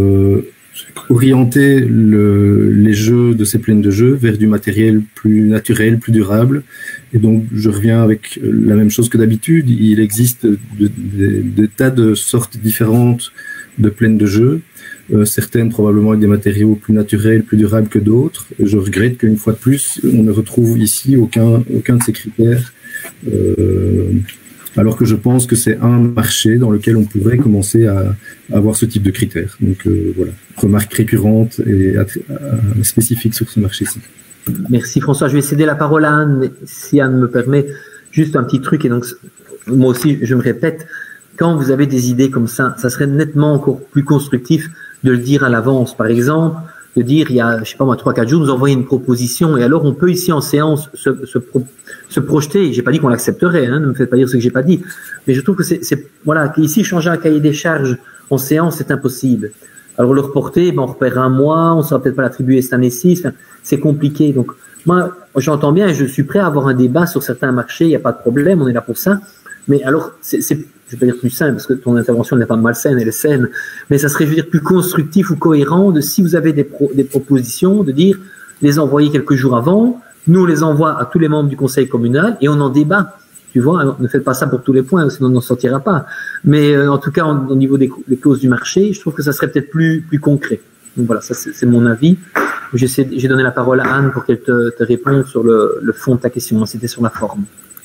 orienter les jeux de ces plaines de jeux vers du matériel plus naturel, plus durable. Et donc, je reviens avec la même chose que d'habitude. Il existe des tas de sortes différentes de plaines de jeux, certaines probablement avec des matériaux plus naturels, plus durables que d'autres. Je regrette qu'une fois de plus, on ne retrouve ici aucun de ces critères, alors que je pense que c'est un marché dans lequel on pourrait commencer à avoir ce type de critères. Donc voilà, remarque récurrente et spécifique sur ce marché-ci. Merci François. Je vais céder la parole à Anne, mais si Anne me permet, juste un petit truc. Et donc, moi aussi, je me répète, quand vous avez des idées comme ça serait nettement encore plus constructif de le dire à l'avance. Par exemple, de dire, il y a, je sais pas moi, 3-4 jours, nous envoyer une proposition, et alors on peut ici en séance se projeter. J'ai pas dit qu'on l'accepterait, hein, ne me faites pas dire ce que j'ai pas dit. Mais je trouve que voilà, qu'ici, changer un cahier des charges en séance, c'est impossible. Alors le reporter, on repère un mois, on ne saura peut-être pas l'attribuer cette année-ci, c'est compliqué. Donc moi, j'entends bien et je suis prêt à avoir un débat sur certains marchés, il n'y a pas de problème, on est là pour ça. Mais alors, je vais pas dire plus sain, parce que ton intervention n'est pas malsaine, elle est saine, mais ça serait, je veux dire, plus constructif ou cohérent de, si vous avez des propositions, de dire, les envoyer quelques jours avant, nous on les envoie à tous les membres du conseil communal et on en débat. Tu vois, alors, ne faites pas ça pour tous les points, sinon on n'en sortira pas. Mais en tout cas, au niveau des clauses du marché, je trouve que ça serait peut-être plus concret. Donc voilà, ça c'est mon avis. J'ai donné la parole à Anne pour qu'elle te réponde sur le fond de ta question. C'était sur la forme.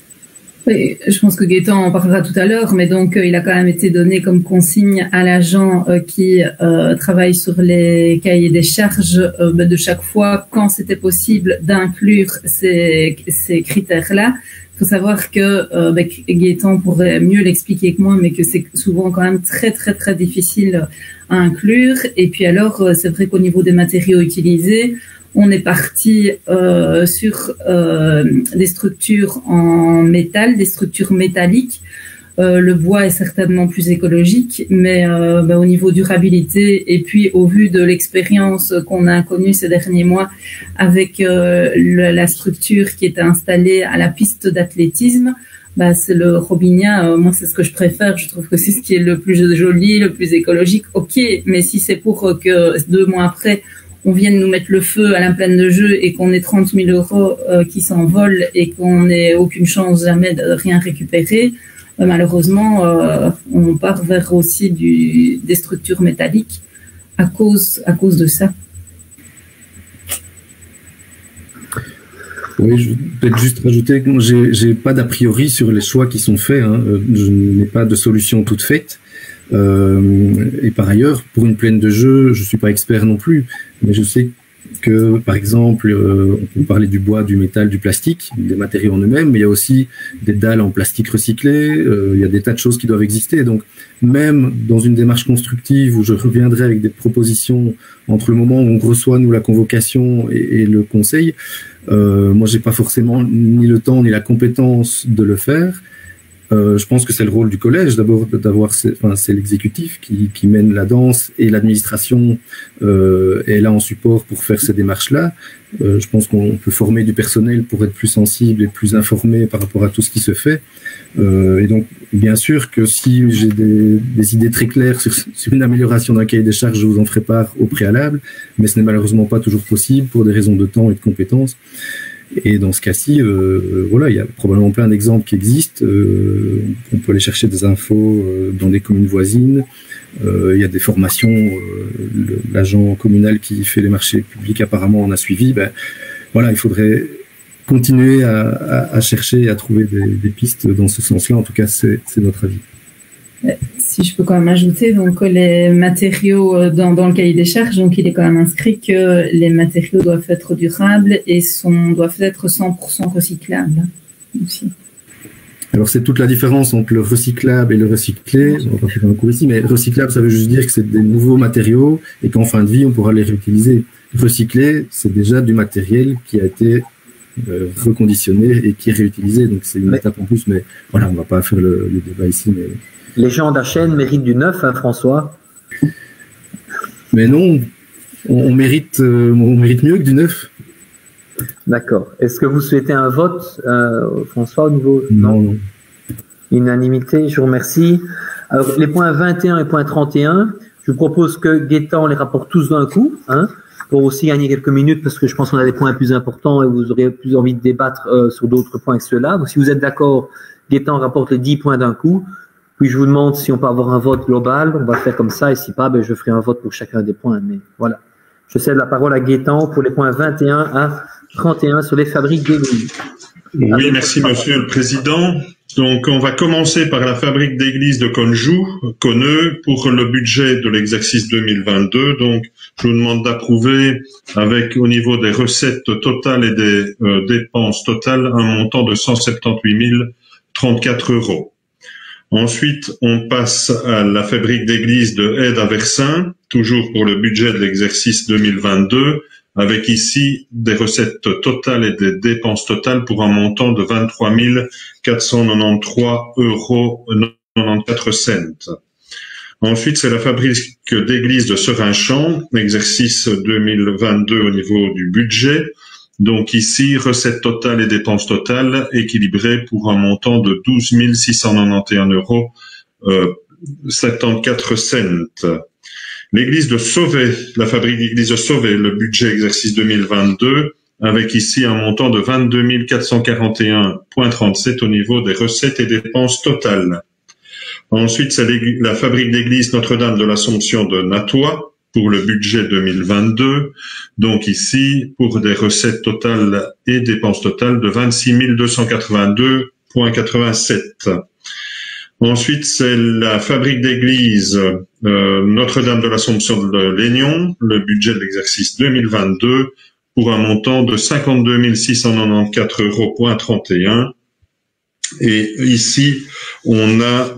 Oui, je pense que Gaëtan en parlera tout à l'heure, mais donc il a quand même été donné comme consigne à l'agent qui travaille sur les cahiers des charges de chaque fois, quand c'était possible, d'inclure ces critères-là. Il faut savoir que Gaëtan pourrait mieux l'expliquer que moi, mais que c'est souvent quand même très très très difficile à inclure. Et puis alors, c'est vrai qu'au niveau des matériaux utilisés, on est parti sur des structures en métal, des structures métalliques. Le bois est certainement plus écologique, mais au niveau durabilité et puis au vu de l'expérience qu'on a connue ces derniers mois avec la structure qui est installée à la piste d'athlétisme, c'est le Robinia. Moi, c'est ce que je préfère. Je trouve que c'est ce qui est le plus joli, le plus écologique. Ok, mais si c'est pour que 2 mois après on vienne nous mettre le feu à la plaine de jeu et qu'on ait 30 000 euros qui s'envolent et qu'on n'ait aucune chance jamais de rien récupérer, malheureusement, on part vers aussi des structures métalliques à cause de ça. Oui, je vais peut-être juste rajouter que j'ai pas d'a priori sur les choix qui sont faits. Hein. Je n'ai pas de solution toute faite. Et par ailleurs, pour une plaine de jeu, je suis pas expert non plus, mais je sais que, par exemple, on peut parler du bois, du métal, du plastique, des matériaux en eux-mêmes, mais il y a aussi des dalles en plastique recyclé, il y a des tas de choses qui doivent exister. Donc, même dans une démarche constructive où je reviendrai avec des propositions entre le moment où on reçoit, nous, la convocation et le conseil, moi, j'ai pas forcément ni le temps ni la compétence de le faire. Je pense que c'est le rôle du collège d'abord c'est l'exécutif qui mène la danse et l'administration est là en support pour faire ces démarches-là. Je pense qu'on peut former du personnel pour être plus sensible et plus informé par rapport à tout ce qui se fait. Et donc, bien sûr que si j'ai des idées très claires sur une amélioration d'un cahier des charges, je vous en ferai part au préalable, mais ce n'est malheureusement pas toujours possible pour des raisons de temps et de compétences. Et dans ce cas-ci, voilà, il y a probablement plein d'exemples qui existent. On peut aller chercher des infos dans des communes voisines. Il y a des formations. L'agent communal qui fait les marchés publics apparemment en a suivi. Voilà, il faudrait continuer à chercher et à trouver des pistes dans ce sens-là. En tout cas, c'est notre avis. Si je peux quand même ajouter, donc les matériaux dans le cahier des charges, donc il est quand même inscrit que les matériaux doivent être durables et doivent être 100% recyclables aussi. Alors c'est toute la différence entre le recyclable et le recyclé. On va pas faire un cours ici, mais recyclable, ça veut juste dire que c'est des nouveaux matériaux et qu'en fin de vie, on pourra les réutiliser. Recyclé, c'est déjà du matériel qui a été reconditionné et qui est réutilisé. Donc c'est une étape en plus, mais voilà, on va pas faire le débat ici. Mais les gens d'Achen méritent du neuf, hein, François? Mais non, on mérite mieux que du neuf. D'accord. Est-ce que vous souhaitez un vote, François, au niveau... Non. Unanimité, je vous remercie. Alors, les points 21 et point 31, je vous propose que Gaëtan les rapporte tous d'un coup, hein, pour aussi gagner quelques minutes, parce que je pense qu'on a des points plus importants et vous aurez plus envie de débattre sur d'autres points que ceux-là. Donc, si vous êtes d'accord, Gaëtan rapporte les 10 points d'un coup. Puis, je vous demande si on peut avoir un vote global. On va faire comme ça. Et si pas, ben, je ferai un vote pour chacun des points. Mais voilà. Je cède la parole à Gaëtan pour les points 21 à 31 sur les fabriques d'églises. Oui, merci, Monsieur le Président. Donc, on va commencer par la fabrique d'église de Conneux pour le budget de l'exercice 2022. Donc, je vous demande d'approuver avec, au niveau des recettes totales et des dépenses totales, un montant de 178 034 €. Ensuite, on passe à la fabrique d'église de Aide à Versin, toujours pour le budget de l'exercice 2022, avec ici des recettes totales et des dépenses totales pour un montant de 23 493,94 €. Ensuite, c'est la fabrique d'église de Serinchamp, exercice 2022 au niveau du budget. Donc ici, recettes totales et dépenses totales équilibrées pour un montant de 12 691,74 €. L'église de Sauvé, la fabrique d'église de Sauvé, le budget exercice 2022, avec ici un montant de 22 441,37 € au niveau des recettes et dépenses totales. Ensuite, c'est la fabrique d'église Notre-Dame de l'Assomption de Natois pour le budget 2022. Donc ici, pour des recettes totales et dépenses totales de 26 282,87 €. Ensuite, c'est la fabrique d'église Notre-Dame de l'Assomption de Légnon, le budget de l'exercice 2022, pour un montant de 52 694,31 €. Et ici, on a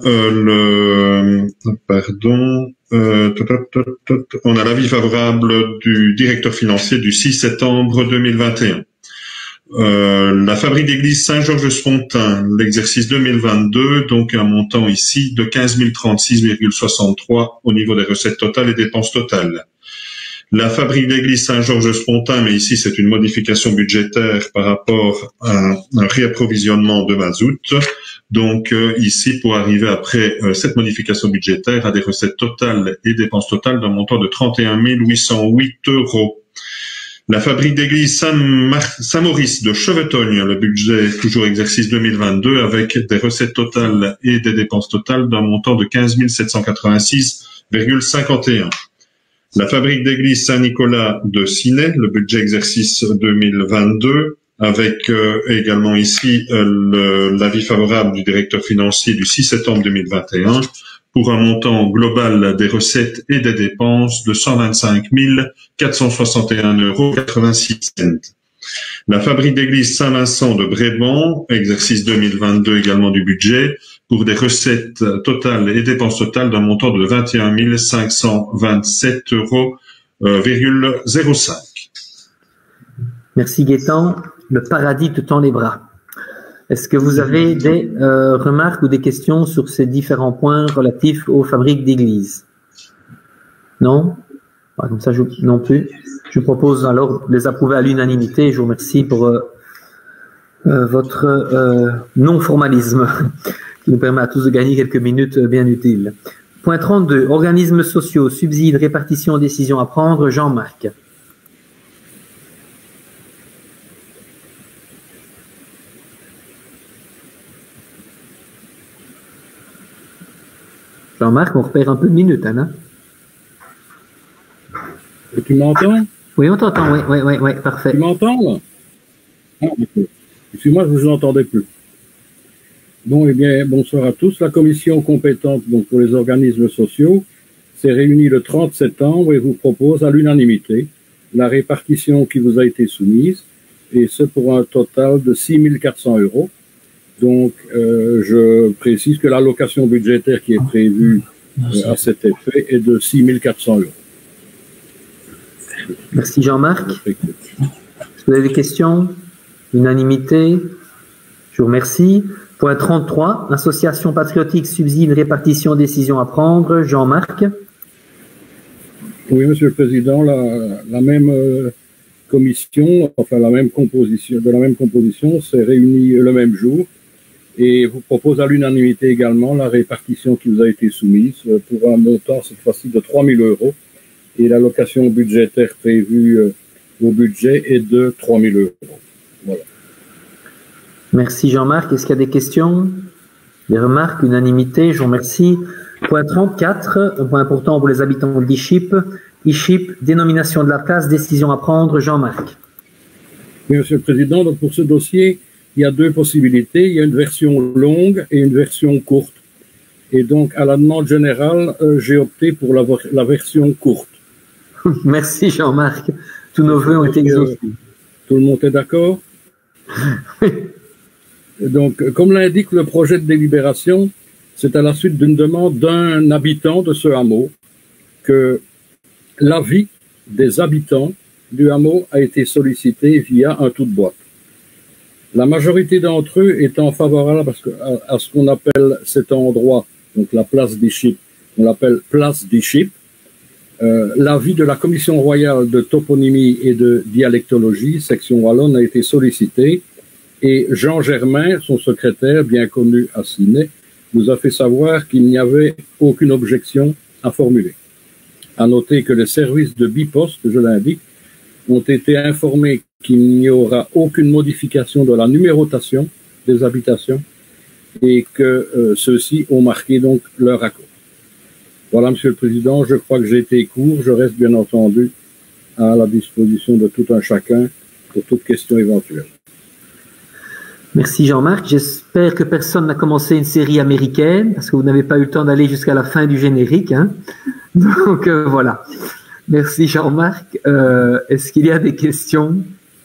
on a l'avis favorable du directeur financier du 6 septembre 2021. La fabrique d'église Saint-Georges-Spontin, l'exercice 2022, donc un montant ici de 15 036,63 € au niveau des recettes totales et dépenses totales. La fabrique d'église Saint-Georges-Spontin, mais ici c'est une modification budgétaire par rapport à un réapprovisionnement de mazout. Donc ici, pour arriver après cette modification budgétaire à des recettes totales et dépenses totales d'un montant de 31 808 €. La fabrique d'église Saint-Maurice de Chevetogne, le budget toujours exercice 2022, avec des recettes totales et des dépenses totales d'un montant de 15 786,51 €. La fabrique d'église Saint-Nicolas de Ciney, le budget exercice 2022, avec également ici l'avis favorable du directeur financier du 6 septembre 2021, pour un montant global des recettes et des dépenses de 125 461,86 €. La fabrique d'église Saint-Vincent de Bréban, exercice 2022 également du budget, pour des recettes totales et dépenses totales d'un montant de 21 527,05 €. Merci Gaëtan. Le paradis te tend les bras. Est-ce que vous avez des remarques ou des questions sur ces différents points relatifs aux fabriques d'église? Non? Comme ça, non plus. Je vous propose alors de les approuver à l'unanimité. Je vous remercie pour votre non-formalisme qui nous permet à tous de gagner quelques minutes bien utiles. Point 32. Organismes sociaux, subsides, répartition, décision à prendre. Jean-Marc. Jean-Marc, on repère un peu de minutes, Anna. Et tu m'entends? Oui, on t'entend, oui, parfait. Tu m'entends, là? Ah, excuse-moi, je ne vous entendais plus. Bon, eh bien, bonsoir à tous. La commission compétente donc, pour les organismes sociaux s'est réunie le 30 septembre et vous propose à l'unanimité la répartition qui vous a été soumise, et ce pour un total de 6 400 €. Donc, je précise que l'allocation budgétaire qui est prévue à cet effet est de 6 400 €. Merci Jean-Marc. Est-ce que vous avez des questions? Unanimité. Je vous remercie. Point 33. Association patriotique, subside, répartition, décision à prendre. Jean-Marc. Oui, Monsieur le Président, la même commission, enfin de la même composition, s'est réunie le même jour et vous propose à l'unanimité également la répartition qui vous a été soumise pour un montant cette fois-ci de 3 000 €, et l'allocation budgétaire prévue au budget est de 3 000 €. Voilà. Merci Jean-Marc. Est-ce qu'il y a des questions, des remarques? Unanimité, je vous remercie. Point 34, un point important pour les habitants d'ICHIP. ICHIP, dénomination de la place, décision à prendre. Jean-Marc. Oui, Monsieur le Président, donc pour ce dossier, il y a deux possibilités. Il y a une version longue et une version courte. Et donc, à la demande générale, j'ai opté pour la version courte. Merci Jean-Marc. Tous nos vœux ont été exaucés. Tout le monde est d'accord? Oui. Donc, comme l'indique le projet de délibération, c'est à la suite d'une demande d'un habitant de ce hameau que l'avis des habitants du hameau a été sollicité via un tout de boîte. La majorité d'entre eux étant favorables à ce qu'on appelle cet endroit, donc la place d'ICHIP, on l'appelle place d'ICHIP. L'avis de la Commission royale de toponymie et de dialectologie, section wallonne, a été sollicité, et Jean Germain, son secrétaire, bien connu à Ciney, nous a fait savoir qu'il n'y avait aucune objection à formuler. À noter que les services de Bipost, je l'indique, ont été informés qu'il n'y aura aucune modification de la numérotation des habitations et que ceux-ci ont marqué donc leur accord. Voilà, Monsieur le Président, je crois que j'ai été court. Je reste bien entendu à la disposition de tout un chacun pour toute question éventuelle. Merci Jean-Marc. J'espère que personne n'a commencé une série américaine parce que vous n'avez pas eu le temps d'aller jusqu'à la fin du générique. Hein. Donc voilà. Merci Jean-Marc. Est-ce qu'il y a des questions?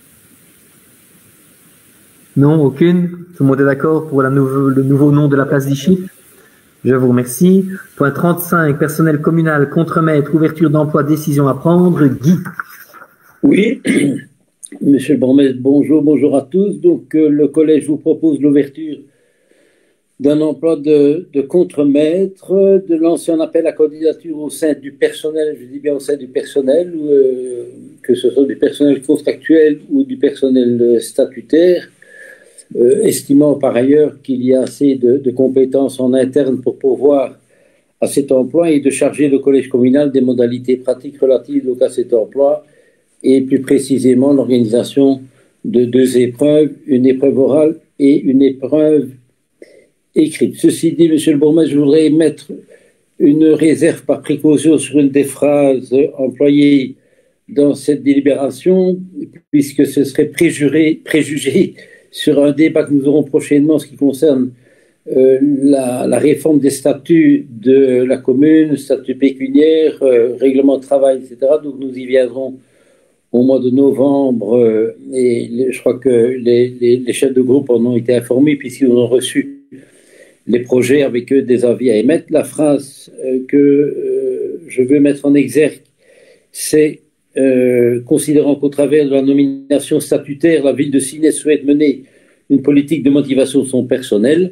Non, aucune. Tout le monde est d'accord pour le nouveau nom de la place d'ICHIP? Je vous remercie. Point 35, personnel communal, contremaître, ouverture d'emploi, décision à prendre. Guy. Oui, Monsieur le bourgmestre, bonjour à tous. Donc, le collège vous propose l'ouverture d'un emploi de contremaître, de lancer un appel à candidature au sein du personnel, je dis bien au sein du personnel, que ce soit du personnel contractuel ou du personnel statutaire, estimant par ailleurs qu'il y a assez de compétences en interne pour pourvoir à cet emploi et de charger le collège communal des modalités pratiques relatives donc à cet emploi et plus précisément l'organisation de 2 épreuves, une épreuve orale et une épreuve écrite. Ceci dit, Monsieur le bourgmestre, je voudrais mettre une réserve par précaution sur une des phrases employées dans cette délibération, puisque ce serait préjugé sur un débat que nous aurons prochainement en ce qui concerne la réforme des statuts de la commune, statut pécuniaire, règlement de travail, etc. Donc nous y viendrons au mois de novembre et je crois que les chefs de groupe en ont été informés puisqu'ils ont reçu les projets avec eux des avis à émettre. La phrase que je veux mettre en exergue, c'est considérant qu'au travers de la nomination statutaire, la ville de Ciney souhaite mener une politique de motivation de son personnel.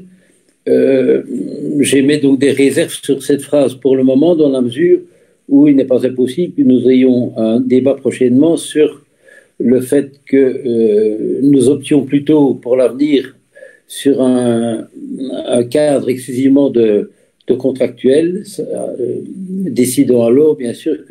J'émets donc des réserves sur cette phrase pour le moment, dans la mesure où il n'est pas impossible que nous ayons un débat prochainement sur le fait que nous options plutôt pour l'avenir sur un cadre exclusivement de contractuels, décidant alors bien sûr que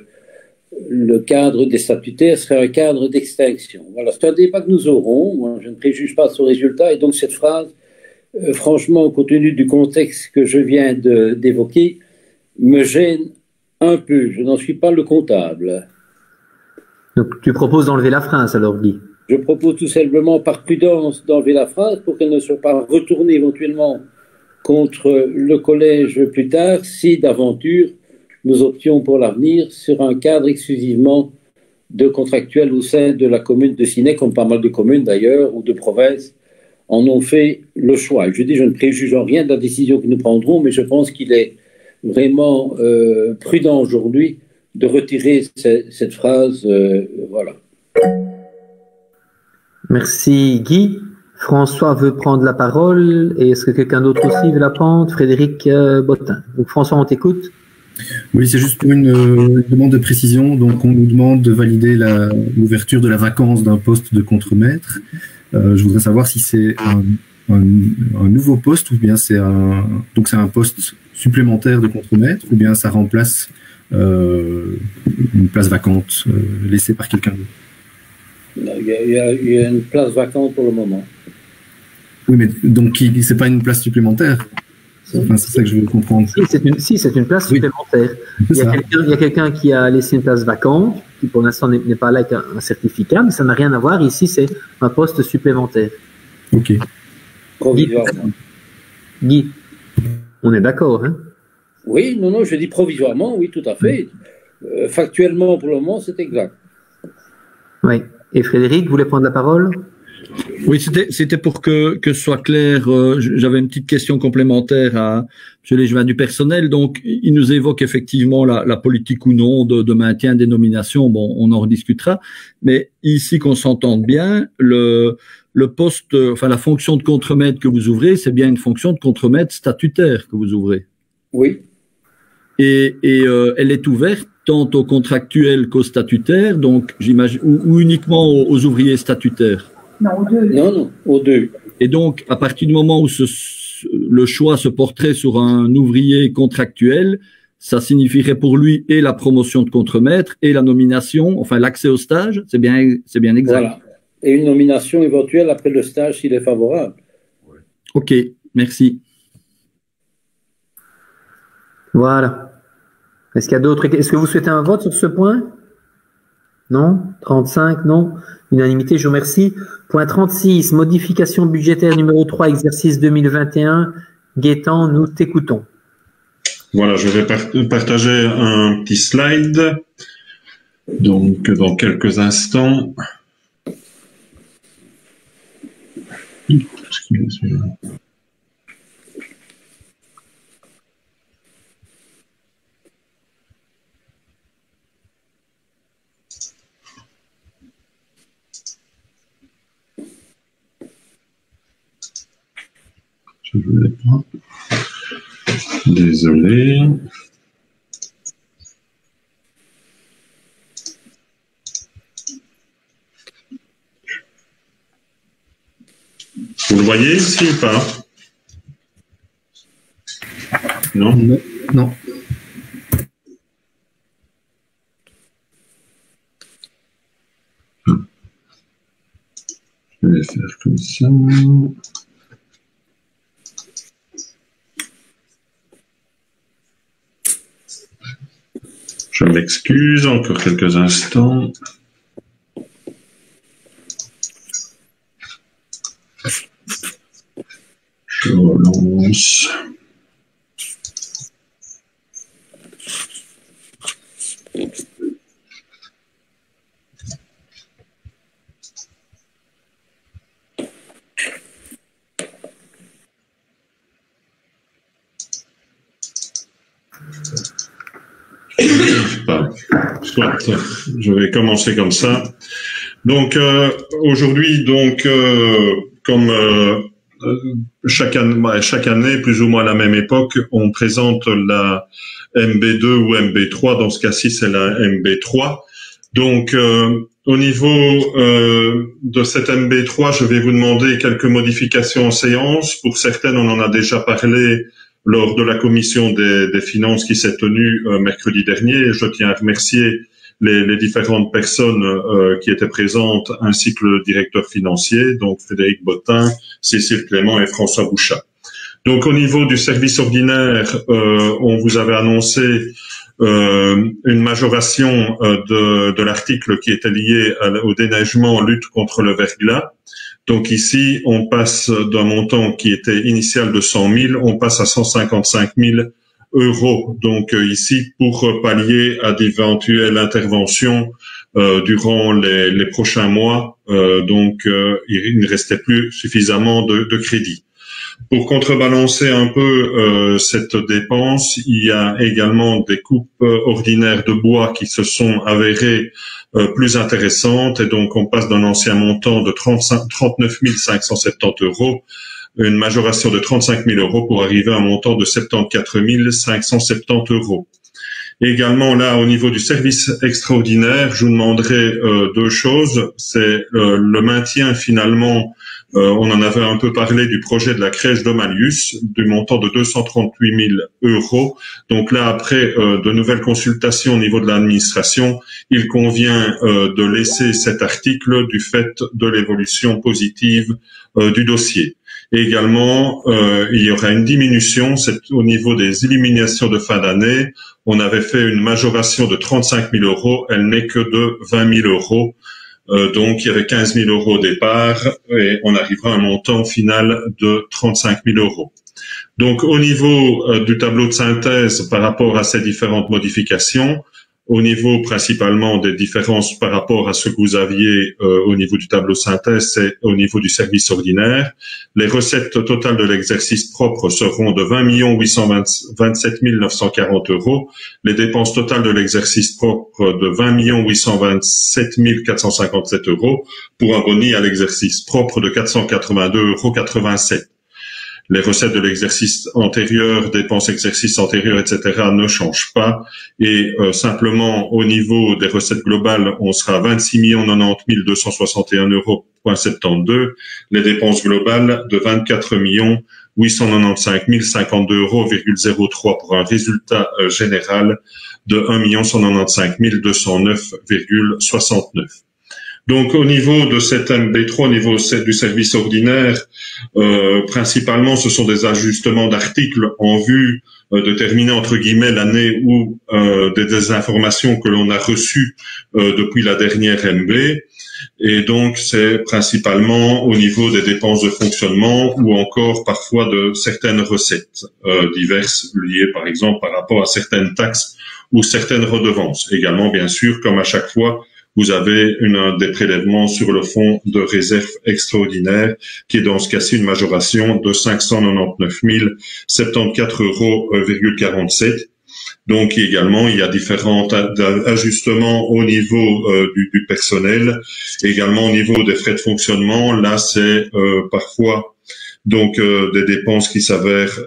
le cadre des statutaires serait un cadre d'extinction. Voilà, c'est un débat que nous aurons. Moi, je ne préjuge pas son résultat et donc cette phrase, franchement, compte tenu du contexte que je viens d'évoquer, me gêne un peu. Je n'en suis pas le comptable. Donc, tu proposes d'enlever la phrase, alors, Guy? Je propose tout simplement, par prudence, d'enlever la phrase pour qu'elle ne soit pas retournée éventuellement contre le collège plus tard, si d'aventure nous options pour l'avenir sur un cadre exclusivement de contractuels au sein de la commune de Ciney, comme pas mal de communes d'ailleurs, ou de provinces, en ont fait le choix. Je dis, je ne préjuge en rien de la décision que nous prendrons, mais je pense qu'il est vraiment prudent aujourd'hui de retirer cette phrase. Voilà. Merci Guy. François veut prendre la parole. Et est-ce que quelqu'un d'autre aussi veut la prendre? Frédéric Bottin. Donc François, on t'écoute. Oui, c'est juste pour une demande de précision. Donc on nous demande de valider l'ouverture de la vacance d'un poste de contremaître. Je voudrais savoir si c'est un nouveau poste, ou bien c'est un poste supplémentaire de contremaître, ou bien ça remplace une place vacante laissée par quelqu'un d'autre? Il y a une place vacante pour le moment. Oui, mais donc c'est pas une place supplémentaire? Enfin, c'est ça que je veux comprendre. Si, c'est une place supplémentaire. Il y a quelqu'un qui a laissé une place vacante, qui pour l'instant n'est pas là avec un certificat, mais ça n'a rien à voir. Ici, c'est un poste supplémentaire. Ok. Provisoirement. Guy, on est d'accord, hein? Oui, non, je dis provisoirement, oui, tout à fait. Factuellement, pour le moment, c'est exact. Oui. Et Frédéric, vous voulez prendre la parole? Oui, c'était pour que ce soit clair. J'avais une petite question complémentaire à M. Légevin du personnel. Donc, il nous évoque effectivement la politique ou non de maintien des nominations. Bon, on en rediscutera. Mais ici, qu'on s'entende bien, le poste, enfin la fonction de contremaître que vous ouvrez, c'est bien une fonction de contremaître statutaire que vous ouvrez. Oui. Et elle est ouverte tant aux contractuels qu'aux statutaires, donc j'imagine, ou uniquement aux ouvriers statutaires? Non, aux deux. Non, aux deux. Et donc, à partir du moment où le choix se porterait sur un ouvrier contractuel, ça signifierait pour lui et la promotion de contremaître et la nomination, enfin l'accès au stage, c'est bien exact. Voilà. Et une nomination éventuelle après le stage s'il est favorable. Ok, merci. Voilà. Est-ce qu'il y a d'autres? Est-ce que vous souhaitez un vote sur ce point? Non? 35? Non? Unanimité, je vous remercie. Point 36, modification budgétaire numéro 3, exercice 2021. Gaëtan, nous t'écoutons. Voilà, je vais partager un petit slide. Donc, dans quelques instants. Je ne l'ai pas. Désolé. Vous le voyez ici ou pas? Non? Non. Je vais faire comme ça. Je m'excuse, encore quelques instants. Je relance. Soit, je vais commencer comme ça. Donc aujourd'hui, comme chaque année, plus ou moins à la même époque, on présente la MB2 ou MB3. Dans ce cas-ci, c'est la MB3. Donc au niveau de cette MB3, je vais vous demander quelques modifications en séance. Pour certaines, on en a déjà parlé lors de la commission des finances qui s'est tenue mercredi dernier. Je tiens à remercier les différentes personnes qui étaient présentes, ainsi que le directeur financier, donc Frédéric Bottin, Cécile Clément et François Bouchat. Donc au niveau du service ordinaire, on vous avait annoncé une majoration de l'article qui était lié au déneigement lutte contre le verglas. Donc ici, on passe d'un montant qui était initial de 100 000, on passe à 155 000 euros. Donc ici, pour pallier à d'éventuelles interventions durant les prochains mois, il ne restait plus suffisamment de crédit. Pour contrebalancer un peu cette dépense, il y a également des coupes ordinaires de bois qui se sont avérées plus intéressantes, et donc on passe d'un ancien montant de 39 570 euros, une majoration de 35 000 euros pour arriver à un montant de 74 570 euros. Et également là, au niveau du service extraordinaire, je vous demanderai deux choses. C'est le maintien finalement on en avait un peu parlé du projet de la crèche de Malius, du montant de 238 000 €. Donc là, après de nouvelles consultations au niveau de l'administration, il convient de laisser cet article du fait de l'évolution positive du dossier. Et également, il y aura une diminution, c'est au niveau des éliminations de fin d'année. On avait fait une majoration de 35 000 €, elle n'est que de 20 000 €. Donc, il y avait 15 000 € au départ et on arrivera à un montant final de 35 000 €. Donc, au niveau du tableau de synthèse par rapport à ces différentes modifications, au niveau principalement des différences par rapport à ce que vous aviez au niveau du tableau de synthèse, c'est au niveau du service ordinaire. Les recettes totales de l'exercice propre seront de 20 827 940 €. Les dépenses totales de l'exercice propre de 20 827 457 € pour un boni à l'exercice propre de 482,87 €. Les recettes de l'exercice antérieur, dépenses exercice antérieur, etc. ne changent pas. Et simplement, au niveau des recettes globales, on sera à 26 090 261 €. Les dépenses globales de 24 895 052 €,03 pour un résultat général de 1 195 209,69 €. Donc, au niveau de cette MB3, au niveau du service ordinaire, principalement, ce sont des ajustements d'articles en vue de terminer, entre guillemets, l'année où des informations que l'on a reçues depuis la dernière MB. Et donc, c'est principalement au niveau des dépenses de fonctionnement ou encore parfois de certaines recettes diverses liées, par exemple, par rapport à certaines taxes ou certaines redevances. Également, bien sûr, comme à chaque fois, vous avez des prélèvements sur le fonds de réserve extraordinaire, qui est dans ce cas-ci une majoration de 599 074,47 €. Donc également, il y a différents ajustements au niveau du personnel, également au niveau des frais de fonctionnement. Là, c'est parfois donc des dépenses qui s'avèrent,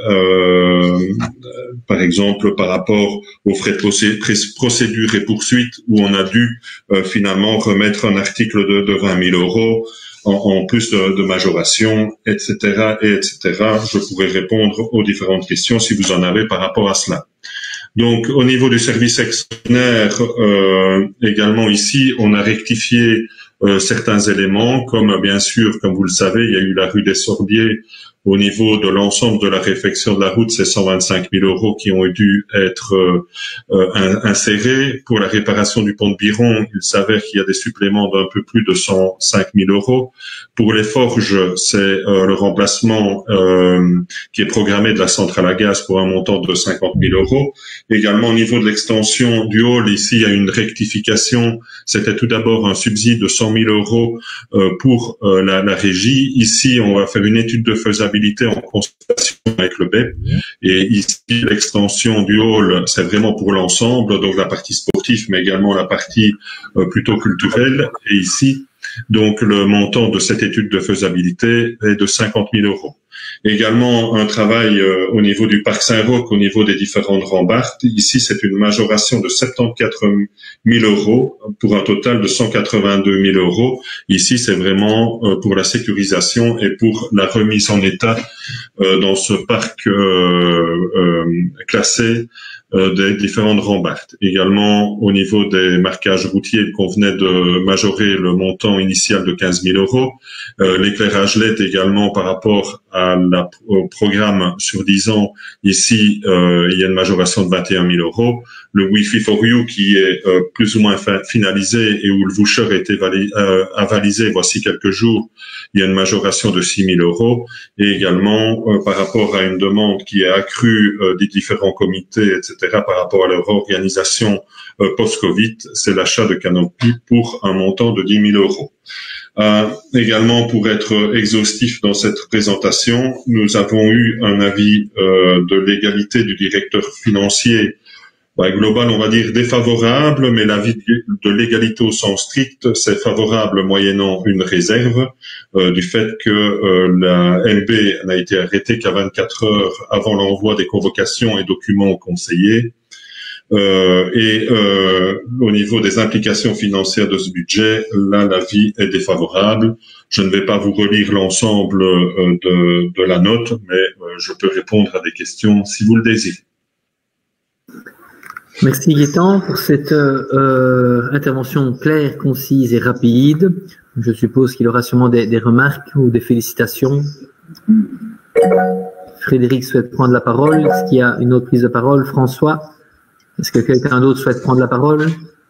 par exemple, par rapport aux frais de procédure et poursuite, où on a dû finalement remettre un article de 20 000 € en plus de majoration, etc., etc. Je pourrais répondre aux différentes questions si vous en avez par rapport à cela. Donc, au niveau du service extraordinaire, également ici, on a rectifié certains éléments, comme bien sûr, comme vous le savez, il y a eu la rue des Sorbiers. Au niveau de l'ensemble de la réfection de la route, c'est 125 000 € qui ont dû être insérés. Pour la réparation du pont de Biron, il s'avère qu'il y a des suppléments d'un peu plus de 105 000 €. Pour les forges, c'est le remplacement qui est programmé de la centrale à gaz pour un montant de 50 000 €. Également, au niveau de l'extension du hall, ici, il y a une rectification. C'était tout d'abord un subside de 100 000 € pour la régie. Ici, on va faire une étude de faisabilité en consultation avec le BEP. Et ici, l'extension du hall, c'est vraiment pour l'ensemble, donc la partie sportive, mais également la partie plutôt culturelle. Et ici, donc le montant de cette étude de faisabilité est de 50 000 €. Également, un travail au niveau du parc Saint-Roch, au niveau des différentes rambardes. Ici, c'est une majoration de 74 000 € pour un total de 182 000 €. Ici, c'est vraiment pour la sécurisation et pour la remise en état dans ce parc classé des différentes rambardes. Également, au niveau des marquages routiers, il convenait de majorer le montant initial de 15 000 €. L'éclairage LED également par rapport au programme sur 10 ans. Ici, il y a une majoration de 21 000 €. Le Wi-Fi for You qui est plus ou moins finalisé et où le voucher a été avalisé voici quelques jours, il y a une majoration de 6 000 €. Et également, par rapport à une demande qui est accrue des différents comités, etc., par rapport à leur organisation post-Covid, c'est l'achat de Canopy pour un montant de 10 000 €. Également, pour être exhaustif dans cette présentation, nous avons eu un avis de légalité du directeur financier global, on va dire défavorable, mais l'avis de légalité au sens strict, c'est favorable moyennant une réserve du fait que la MB n'a été arrêtée qu'à 24 heures avant l'envoi des convocations et documents aux conseillers. Au niveau des implications financières de ce budget, là, l'avis est défavorable. Je ne vais pas vous relire l'ensemble de la note, mais je peux répondre à des questions si vous le désirez. Merci Gaëtan pour cette intervention claire, concise et rapide. Je suppose qu'il aura sûrement des remarques ou des félicitations. Frédéric souhaite prendre la parole. Est-ce qu'il y a une autre prise de parole? François? Est-ce que quelqu'un d'autre souhaite prendre la parole?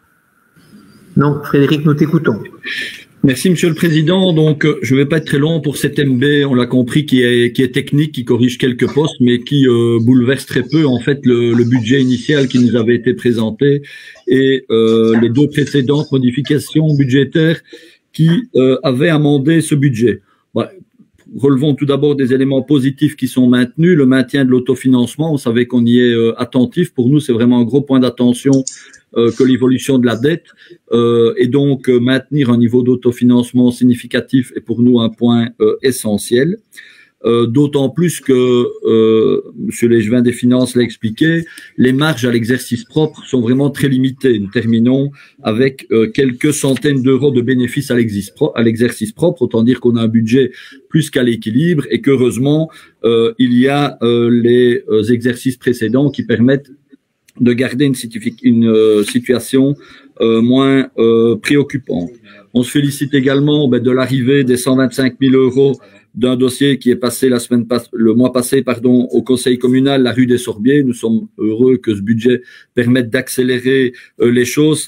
Non, Frédéric, nous t'écoutons. Merci, Monsieur le Président. Donc, je ne vais pas être très long pour cet MB, on l'a compris, qui est technique, qui corrige quelques postes, mais qui bouleverse très peu, en fait, le budget initial qui nous avait été présenté et les deux précédentes modifications budgétaires qui avaient amendé ce budget. Relevons tout d'abord des éléments positifs qui sont maintenus. Le maintien de l'autofinancement, on savait qu'on y est attentif. Pour nous, c'est vraiment un gros point d'attention que l'évolution de la dette. Et donc, maintenir un niveau d'autofinancement significatif est pour nous un point essentiel. D'autant plus que, Monsieur Légevin des Finances l'a expliqué, les marges à l'exercice propre sont vraiment très limitées. Nous terminons avec quelques centaines d'euros de bénéfices à l'exercice propre, autant dire qu'on a un budget plus qu'à l'équilibre et qu'heureusement, il y a les exercices précédents qui permettent de garder une situation moins préoccupante. On se félicite également de l'arrivée des 125 000 euros d'un dossier qui est passé le mois passé, au conseil communal, la rue des Sorbiers. Nous sommes heureux que ce budget permette d'accélérer les choses.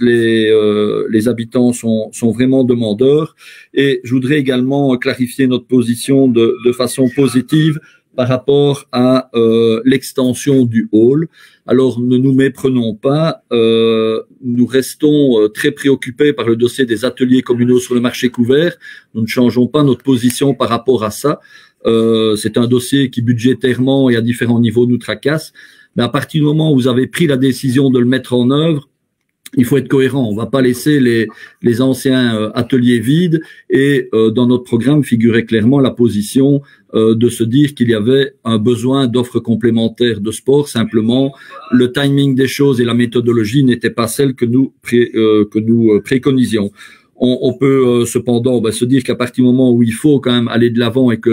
Les habitants sont vraiment demandeurs. Et je voudrais également clarifier notre position de façon positive par rapport à l'extension du hall. Alors, ne nous méprenons pas, nous restons très préoccupés par le dossier des ateliers communaux sur le marché couvert. Nous ne changeons pas notre position par rapport à ça. C'est un dossier qui budgétairement et à différents niveaux nous tracasse. Mais à partir du moment où vous avez pris la décision de le mettre en œuvre, il faut être cohérent. On ne va pas laisser les anciens ateliers vides et dans notre programme figurait clairement la position de se dire qu'il y avait un besoin d'offres complémentaires de sport. Simplement, le timing des choses et la méthodologie n'étaient pas celles que nous préconisions. On peut cependant se dire qu'à partir du moment où il faut quand même aller de l'avant et que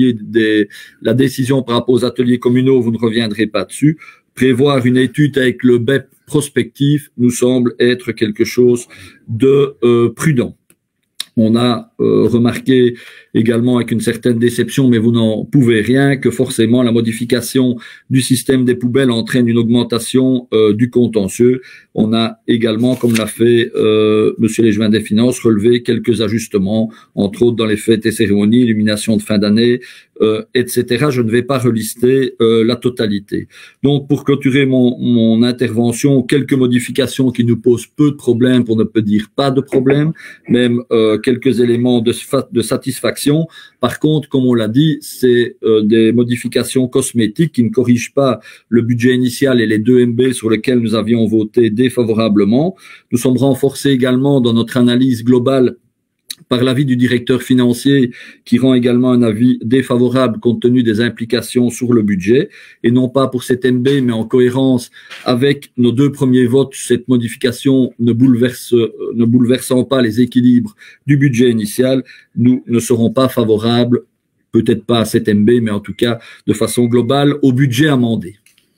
la décision par rapport aux ateliers communaux, vous ne reviendrez pas dessus, prévoir une étude avec le BEP prospectif nous semble être quelque chose de prudent. On a remarqué également avec une certaine déception, mais vous n'en pouvez rien, que forcément la modification du système des poubelles entraîne une augmentation du contentieux. On a également, comme l'a fait Monsieur Légevin des Finances, relevé quelques ajustements, entre autres dans les fêtes et cérémonies, illumination de fin d'année, etc. Je ne vais pas relister la totalité. Donc, pour clôturer mon intervention, quelques modifications qui nous posent peu de problèmes, pour ne pas dire pas de problèmes, même quelques éléments de satisfaction. Par contre, comme on l'a dit, c'est des modifications cosmétiques qui ne corrigent pas le budget initial et les 2 MB sur lesquels nous avions voté défavorablement. Nous sommes renforcés également dans notre analyse globale par l'avis du directeur financier qui rend également un avis défavorable compte tenu des implications sur le budget et non pas pour cet MB mais en cohérence avec nos 2 premiers votes, cette modification ne bouleversant pas les équilibres du budget initial, nous ne serons pas favorables, peut-être pas à cet MB mais en tout cas de façon globale au budget amendé.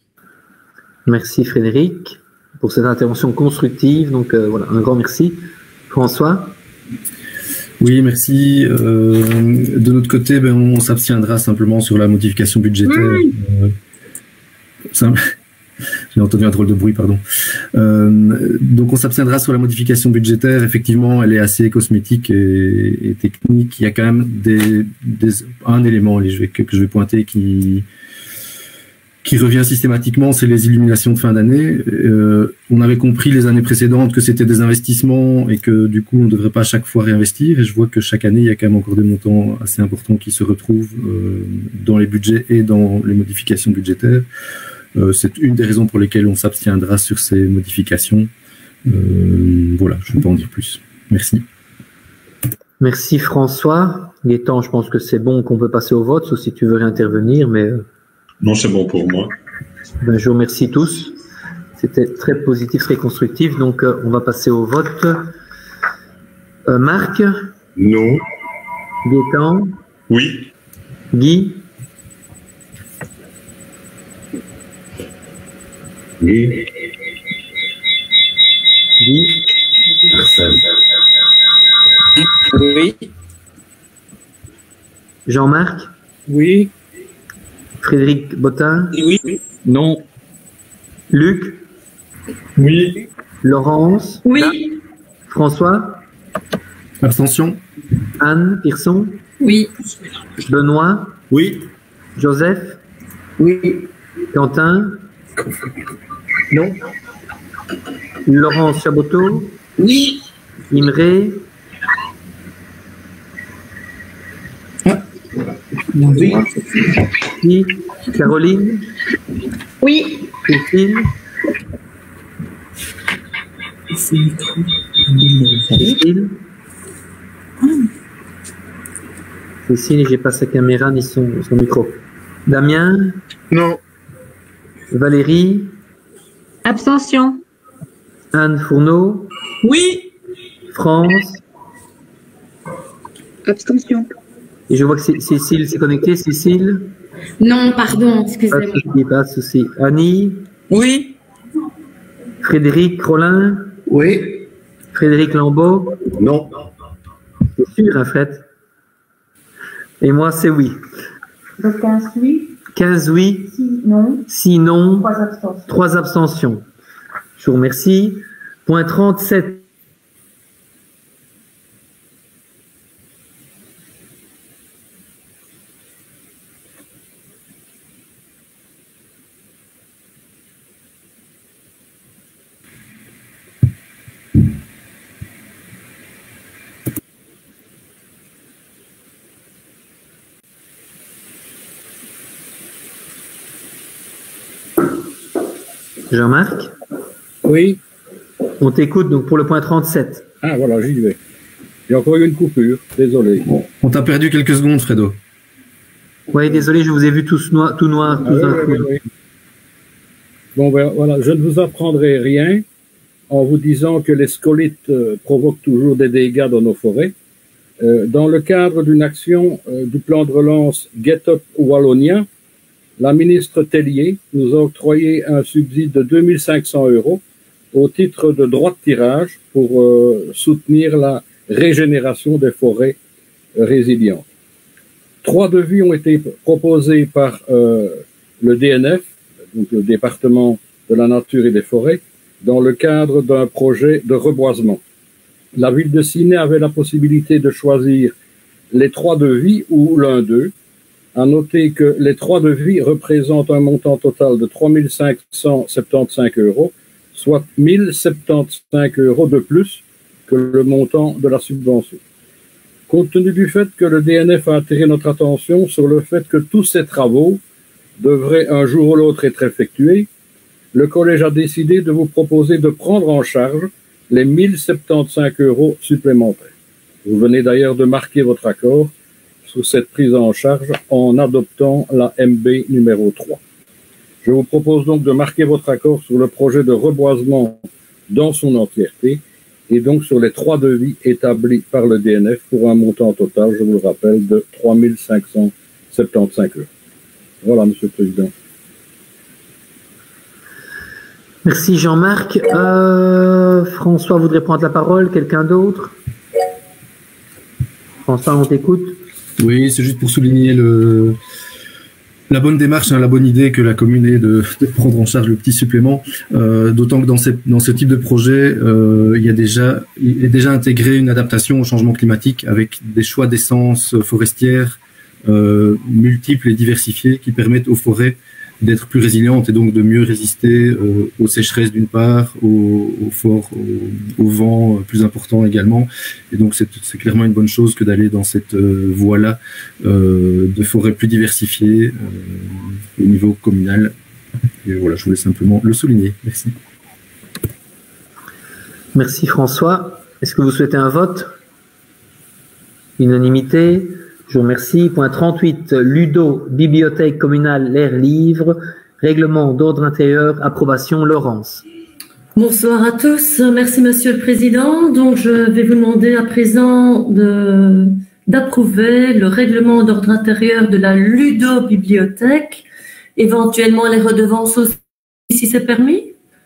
Merci Frédéric pour cette intervention constructive, donc voilà, un grand merci. François? Oui, merci. De notre côté, on s'abstiendra simplement sur la modification budgétaire. J'ai entendu un drôle de bruit, pardon. Donc, on s'abstiendra sur la modification budgétaire. Effectivement, elle est assez cosmétique et technique. Il y a quand même un élément que je vais pointer qui revient systématiquement, c'est les illuminations de fin d'année. On avait compris les années précédentes que c'était des investissements et que du coup on ne devrait pas à chaque fois réinvestir. Et je vois que chaque année il y a quand même encore des montants assez importants qui se retrouvent dans les budgets et dans les modifications budgétaires. C'est une des raisons pour lesquelles on s'abstiendra sur ces modifications. Voilà, je ne vais pas en dire plus. Merci. Merci François. Gaëtan, je pense que c'est bon qu'on peut passer au vote, sauf si tu veux réintervenir, mais... Non, c'est bon pour moi. Je vous remercie tous. C'était très positif, très constructif. Donc, on va passer au vote. Marc? Non. Gaëtan? Oui. Guy? Oui. Guy? Oui. Jean-Marc? Oui. Frédéric Bottin? Oui. Non. Luc? Oui. Laurence? Oui. François? Abstention. Anne Pearson? Oui. Benoît? Oui. Joseph? Oui. Quentin? Non. Laurence Chaboteau? Oui. Imré? Oui. Qui? Caroline? Oui. Cécile? Cécile? Cécile, j'ai pas sa caméra ni son micro. Damien? Non. Valérie? Abstention. Anne Fourneau? Oui. France? Abstention. Et je vois que Cécile s'est connectée. Cécile? Non, pardon, Pas de excusez-moi. souci, pas de souci. Annie? Oui. Frédéric Rollin? Oui. Frédéric Lambeau? Non. C'est sûr, en fait. Et moi, c'est oui. Donc 15 oui, 15 oui, 6 non, 6 non, 3 abstentions. 3 abstentions. Je vous remercie. Point 37. Jean-Marc, Oui. on t'écoute donc pour le point 37. Ah, voilà, j'y vais. J'ai encore eu une coupure. Désolé. On t'a perdu quelques secondes, Fredo. Oui, désolé, je vous ai vu tous tout noir, Ah, tous oui, d'un oui, coup. oui. Bon, ben, voilà, je ne vous apprendrai rien en vous disant que les scolites provoquent toujours des dégâts dans nos forêts. Dans le cadre d'une action du plan de relance Get Up Wallonia, la ministre Tellier nous a octroyé un subside de 2500 € au titre de droit de tirage pour soutenir la régénération des forêts résilientes. 3 devis ont été proposés par le DNF, donc le département de la nature et des forêts, dans le cadre d'un projet de reboisement. La ville de Ciney avait la possibilité de choisir les 3 devis ou l'un d'eux. À noter que les 3 devis représentent un montant total de 3 575 €, soit 1 075 € de plus que le montant de la subvention. Compte tenu du fait que le DNF a attiré notre attention sur le fait que tous ces travaux devraient un jour ou l'autre être effectués, le collège a décidé de vous proposer de prendre en charge les 1 075 € supplémentaires. Vous venez d'ailleurs de marquer votre accord sur cette prise en charge en adoptant la MB numéro 3. Je vous propose donc de marquer votre accord sur le projet de reboisement dans son entièreté et donc sur les 3 devis établis par le DNF pour un montant total, je vous le rappelle, de 3 575 €. Voilà, Monsieur le Président. Merci Jean-Marc. François voudrait prendre la parole. Quelqu'un d'autre? François, on t'écoute. Oui, c'est juste pour souligner la bonne démarche, la bonne idée que la commune ait de prendre en charge le petit supplément. D'autant que dans ce type de projet, il est déjà intégré une adaptation au changement climatique avec des choix d'essences forestières multiples et diversifiés qui permettent aux forêts d'être plus résilientes et donc de mieux résister aux sécheresses d'une part, au vent plus important également. Et donc c'est clairement une bonne chose que d'aller dans cette voie-là de forêts plus diversifiées au niveau communal. Et voilà, je voulais simplement le souligner. Merci. Merci François. Est-ce que vous souhaitez un vote? Unanimité. Je vous remercie. Point 38. Ludo, bibliothèque communale, l'air livre. Règlement d'ordre intérieur, approbation, Laurence. Bonsoir à tous. Merci, Monsieur le Président. Donc, je vais vous demander à présent d'approuver le règlement d'ordre intérieur de la ludobibliothèque, éventuellement les redevances aussi, si c'est permis.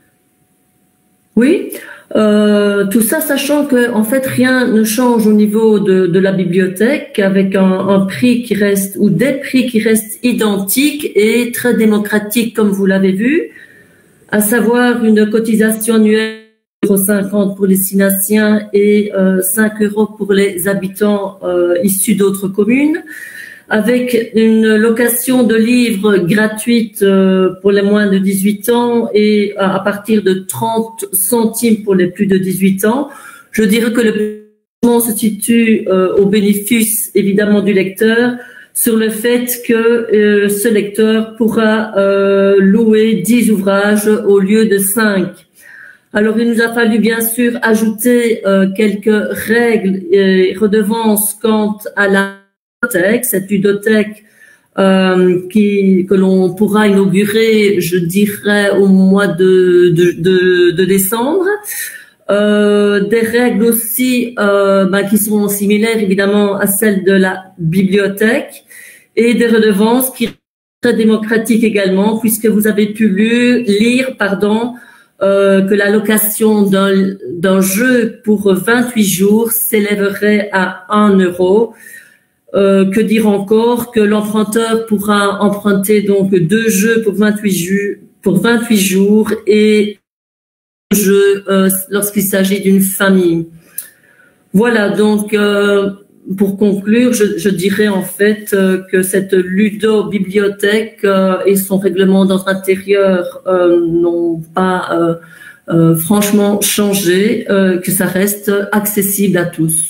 Oui. Tout ça, sachant que en fait rien ne change au niveau de la bibliothèque, avec un prix qui reste ou des prix qui restent identiques et très démocratiques, comme vous l'avez vu, à savoir une cotisation annuelle de 50 pour les Sinassiens et 5 € pour les habitants issus d'autres communes, avec une location de livres gratuite pour les moins de 18 ans et à partir de 30 centimes pour les plus de 18 ans. Je dirais que le paiement se situe au bénéfice évidemment du lecteur sur le fait que ce lecteur pourra louer 10 ouvrages au lieu de 5. Alors, il nous a fallu bien sûr ajouter quelques règles et redevances quant à la cette ludothèque que l'on pourra inaugurer, je dirais, au mois de décembre. Des règles aussi qui sont similaires évidemment à celles de la bibliothèque et des redevances qui sont très démocratiques également, puisque vous avez pu lire que la location d'un jeu pour 28 jours s'élèverait à 1 €. Que dire encore? Que l'emprunteur pourra emprunter donc 2 jeux pour 28 jours et jeux lorsqu'il s'agit d'une famille. Voilà, donc pour conclure, je dirais en fait que cette ludo-bibliothèque et son règlement d'ordre intérieur n'ont pas franchement changé, que ça reste accessible à tous.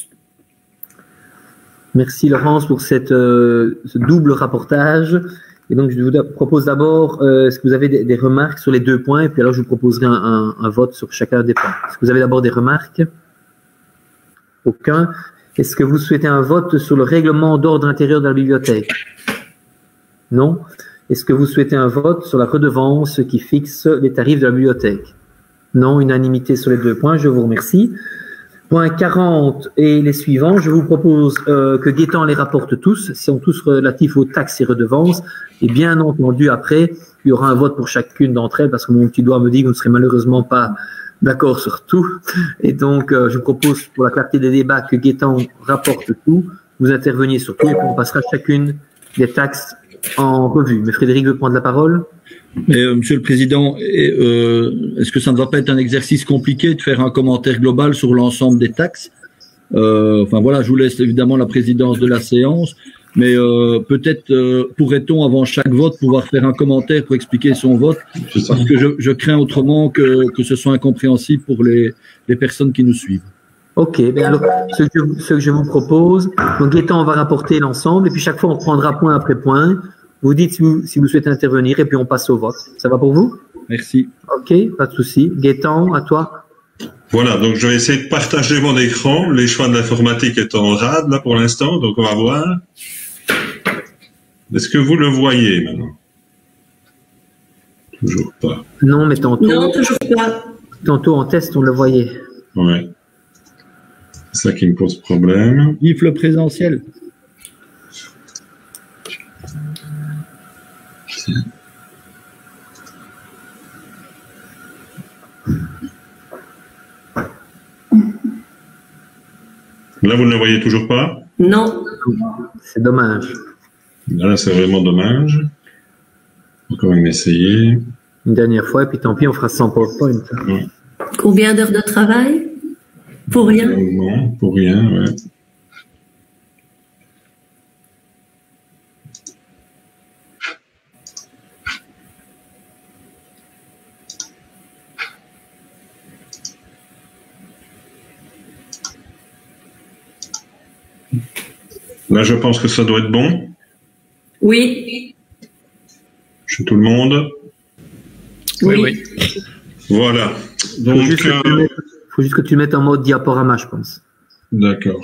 Merci Laurence pour ce double rapportage. Et donc je vous propose d'abord, est-ce que vous avez des remarques sur les 2 points, et puis alors je vous proposerai un vote sur chacun des points. Est-ce que vous avez d'abord des remarques? Aucun. Est-ce que vous souhaitez un vote sur le règlement d'ordre intérieur de la bibliothèque? Non. Est-ce que vous souhaitez un vote sur la redevance qui fixe les tarifs de la bibliothèque? Non. Unanimité sur les 2 points. Je vous remercie. Point 40 et les suivants, je vous propose que Gaëtan les rapporte tous, sont tous relatifs aux taxes et redevances, et bien entendu après, il y aura un vote pour chacune d'entre elles, parce que mon petit doigt me dit que vous ne serez malheureusement pas d'accord sur tout, et donc je propose pour la clarté des débats que Gaëtan rapporte tout, vous interveniez sur tout, et puis on passera chacune des taxes en revue. Mais Frédéric veut prendre la parole? Mais, Monsieur le Président, est-ce que ça ne va pas être un exercice compliqué de faire un commentaire global sur l'ensemble des taxes? Enfin voilà, je vous laisse évidemment la présidence de la séance, mais peut-être pourrait-on avant chaque vote pouvoir faire un commentaire pour expliquer son vote, parce que je crains autrement que ce soit incompréhensible pour les personnes qui nous suivent. Ok, bien alors ce que je vous propose, donc Gaëtan on va rapporter l'ensemble, et puis chaque fois on prendra point après point. Vous dites si vous souhaitez intervenir et puis on passe au vote. Ça va pour vous? Merci. Ok, pas de souci. Gaëtan, à toi. Voilà, donc je vais essayer de partager mon écran. Les choix de l'informatique est en rade là pour l'instant, donc on va voir. Est-ce que vous le voyez maintenant? Toujours pas. Non, mais tantôt. Non, toujours pas. Tantôt en test, on le voyait. Ouais. C'est ça qui me pose problème. Vive le présentiel. Là, vous ne le voyez toujours pas? Non. C'est dommage. Là, c'est vraiment dommage. On va quand même essayer. Une dernière fois, et puis tant pis, on fera sans PowerPoint. Ouais. Combien d'heures de travail? Pour rien? Non, pour rien, ouais. Là, je pense que ça doit être bon. Oui. Chez tout le monde. Oui. Voilà. Donc, faut juste que tu le mettes en mode diaporama, je pense. D'accord.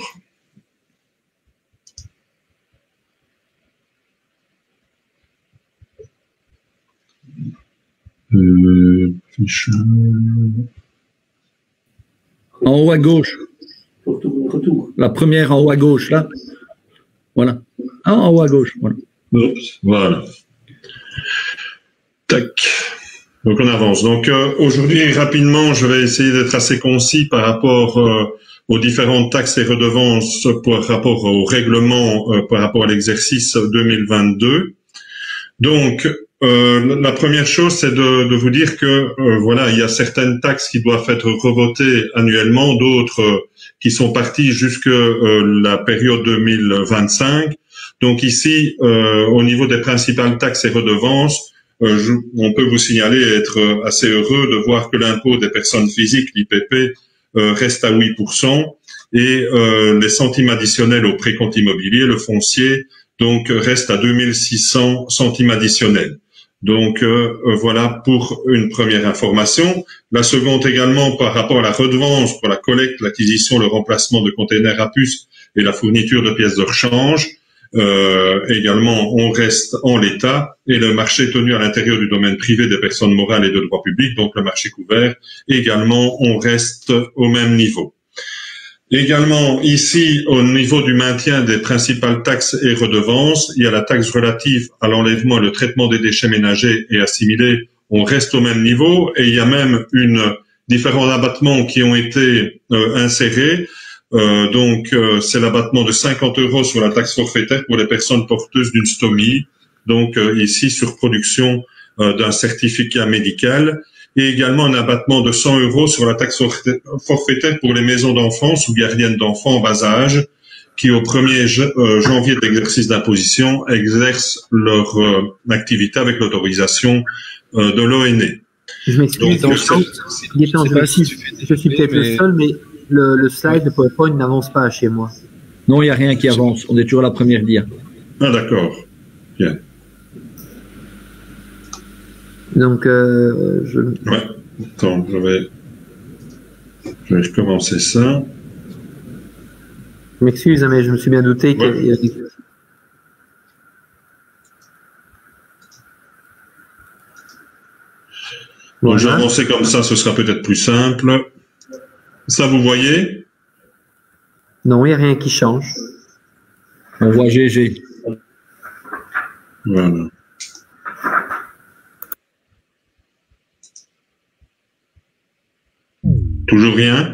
En haut à gauche. La première en haut à gauche, là. Voilà. Ah, en haut à gauche. Voilà. Oups, voilà. Tac. Donc on avance. Donc aujourd'hui, rapidement, je vais essayer d'être assez concis par rapport aux différentes taxes et redevances par rapport au règlement, par rapport à l'exercice 2022. Donc la première chose, c'est de vous dire que voilà, il y a certaines taxes qui doivent être revotées annuellement, d'autres qui sont parties jusque la période 2025. Donc ici, au niveau des principales taxes et redevances, on peut vous signaler être assez heureux de voir que l'impôt des personnes physiques, l'IPP, reste à 8%, et les centimes additionnels au précompte immobilier, le foncier, donc reste à 2600 centimes additionnels. Donc voilà pour une première information. La seconde également par rapport à la redevance pour la collecte, l'acquisition, le remplacement de containers à puces et la fourniture de pièces de rechange. Également, on reste en l'état et le marché tenu à l'intérieur du domaine privé des personnes morales et de droit public, donc le marché couvert, également, on reste au même niveau. Également, ici, au niveau du maintien des principales taxes et redevances, il y a la taxe relative à l'enlèvement et le traitement des déchets ménagers et assimilés, on reste au même niveau, et il y a même différents abattements qui ont été insérés. Donc, c'est l'abattement de 50 € sur la taxe forfaitaire pour les personnes porteuses d'une stomie, donc ici sur production d'un certificat médical, et également un abattement de 100 € sur la taxe forfaitaire pour les maisons d'enfance ou gardiennes d'enfants en bas âge, qui au 1er janvier de l'exercice d'imposition exercent leur activité avec l'autorisation de l'ONE. Je m'excuse, je suis peut-être le seul, mais le slide de PowerPoint n'avance pas chez moi. Non, il n'y a rien qui avance. On est toujours à la première dia. Ah, d'accord. Bien. Donc, Ouais. Attends, je vais recommencer ça. Je m'excuse, mais je me suis bien douté qu'il y a des... Donc, je vais avancer comme ça, ce sera peut-être plus simple. Ça, vous voyez? Non, il n'y a rien qui change. On voit GG. Voilà. Toujours rien?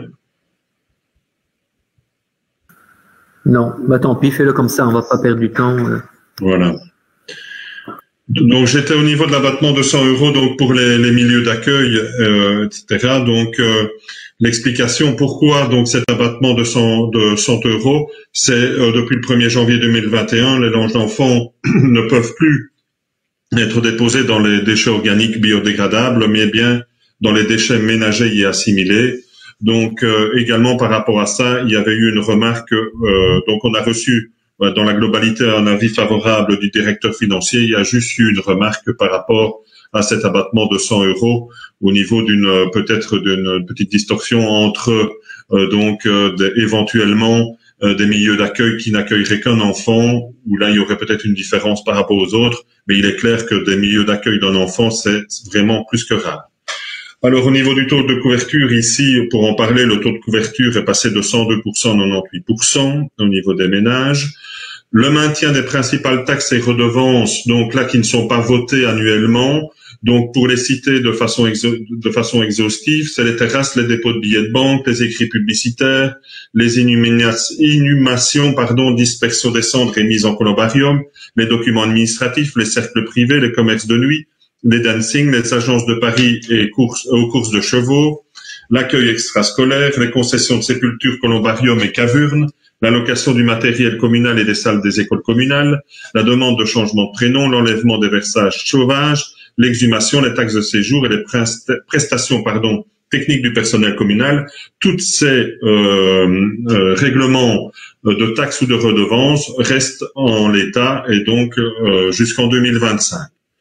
Non, bah tant pis, fais-le comme ça, on va pas perdre du temps. Voilà. Donc j'étais au niveau de l'abattement de 100 € donc pour les milieux d'accueil, etc. Donc l'explication pourquoi donc cet abattement de 100 €, c'est depuis le 1er janvier 2021, les langes d'enfants ne peuvent plus être déposés dans les déchets organiques biodégradables, mais bien dans les déchets ménagers et assimilés. Donc également par rapport à ça, il y avait eu une remarque, donc on a reçu dans la globalité un avis favorable du directeur financier. Il y a juste eu une remarque par rapport à cet abattement de 100 € au niveau peut-être d'une petite distorsion entre éventuellement des milieux d'accueil qui n'accueilleraient qu'un enfant, où là il y aurait peut-être une différence par rapport aux autres, mais il est clair que des milieux d'accueil d'un enfant, c'est vraiment plus que rare. Alors au niveau du taux de couverture, ici, pour en parler, le taux de couverture est passé de 102% à 98% au niveau des ménages. Le maintien des principales taxes et redevances, donc là qui ne sont pas votées annuellement, donc pour les citer de façon exhaustive, c'est les terrasses, les dépôts de billets de banque, les écrits publicitaires, les inhumations, dispersion des cendres et mise en columbarium, les documents administratifs, les cercles privés, les commerces de nuit, les dancing, les agences de paris et aux courses de chevaux, l'accueil extrascolaire, les concessions de sépulture, columbarium et cavurnes, la location du matériel communal et des salles des écoles communales, la demande de changement de prénom, l'enlèvement des versages sauvages, l'exhumation, les taxes de séjour et les prestations techniques du personnel communal. Toutes ces règlements de taxes ou de redevances restent en l'état et donc jusqu'en 2025.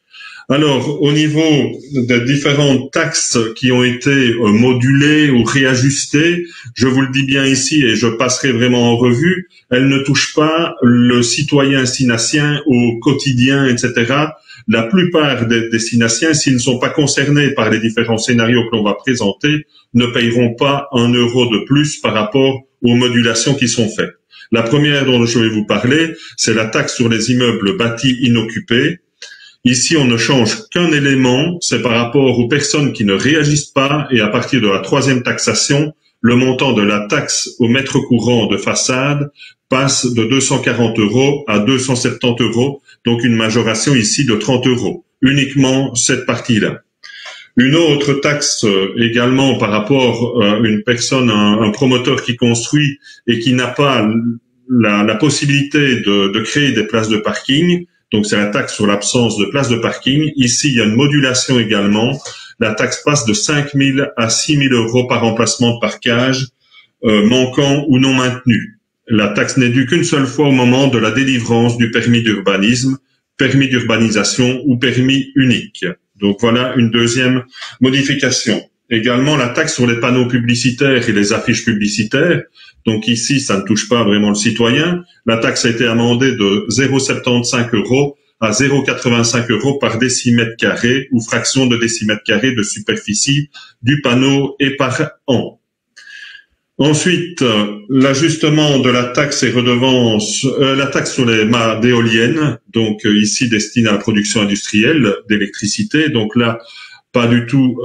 Alors, au niveau des différentes taxes qui ont été modulées ou réajustées, je vous le dis bien ici et je passerai vraiment en revue, elles ne touchent pas le citoyen sinassien au quotidien, etc. La plupart des sinassiens, s'ils ne sont pas concernés par les différents scénarios que l'on va présenter, ne payeront pas un euro de plus par rapport aux modulations qui sont faites. La première dont je vais vous parler, c'est la taxe sur les immeubles bâtis inoccupés. Ici, on ne change qu'un élément, c'est par rapport aux personnes qui ne réagissent pas, et à partir de la troisième taxation, le montant de la taxe au mètre courant de façade passe de 240 € à 270 €, donc une majoration ici de 30 €, uniquement cette partie-là. Une autre taxe également par rapport à une personne, un promoteur qui construit et qui n'a pas la possibilité de créer des places de parking. Donc, c'est la taxe sur l'absence de places de parking. Ici, il y a une modulation également. La taxe passe de 5 000 à 6 000 € par emplacement de parquage, manquant ou non maintenu. La taxe n'est due qu'une seule fois au moment de la délivrance du permis d'urbanisme, permis d'urbanisation ou permis unique. Donc, voilà une deuxième modification. Également, la taxe sur les panneaux publicitaires et les affiches publicitaires. Donc ici, ça ne touche pas vraiment le citoyen. La taxe a été amendée de 0,75 € à 0,85 € par décimètre carré ou fraction de décimètre carré de superficie du panneau et par an. Ensuite, l'ajustement de la taxe et redevance, la taxe sur les mâts d'éoliennes, donc ici destinée à la production industrielle d'électricité. Donc là, pas du tout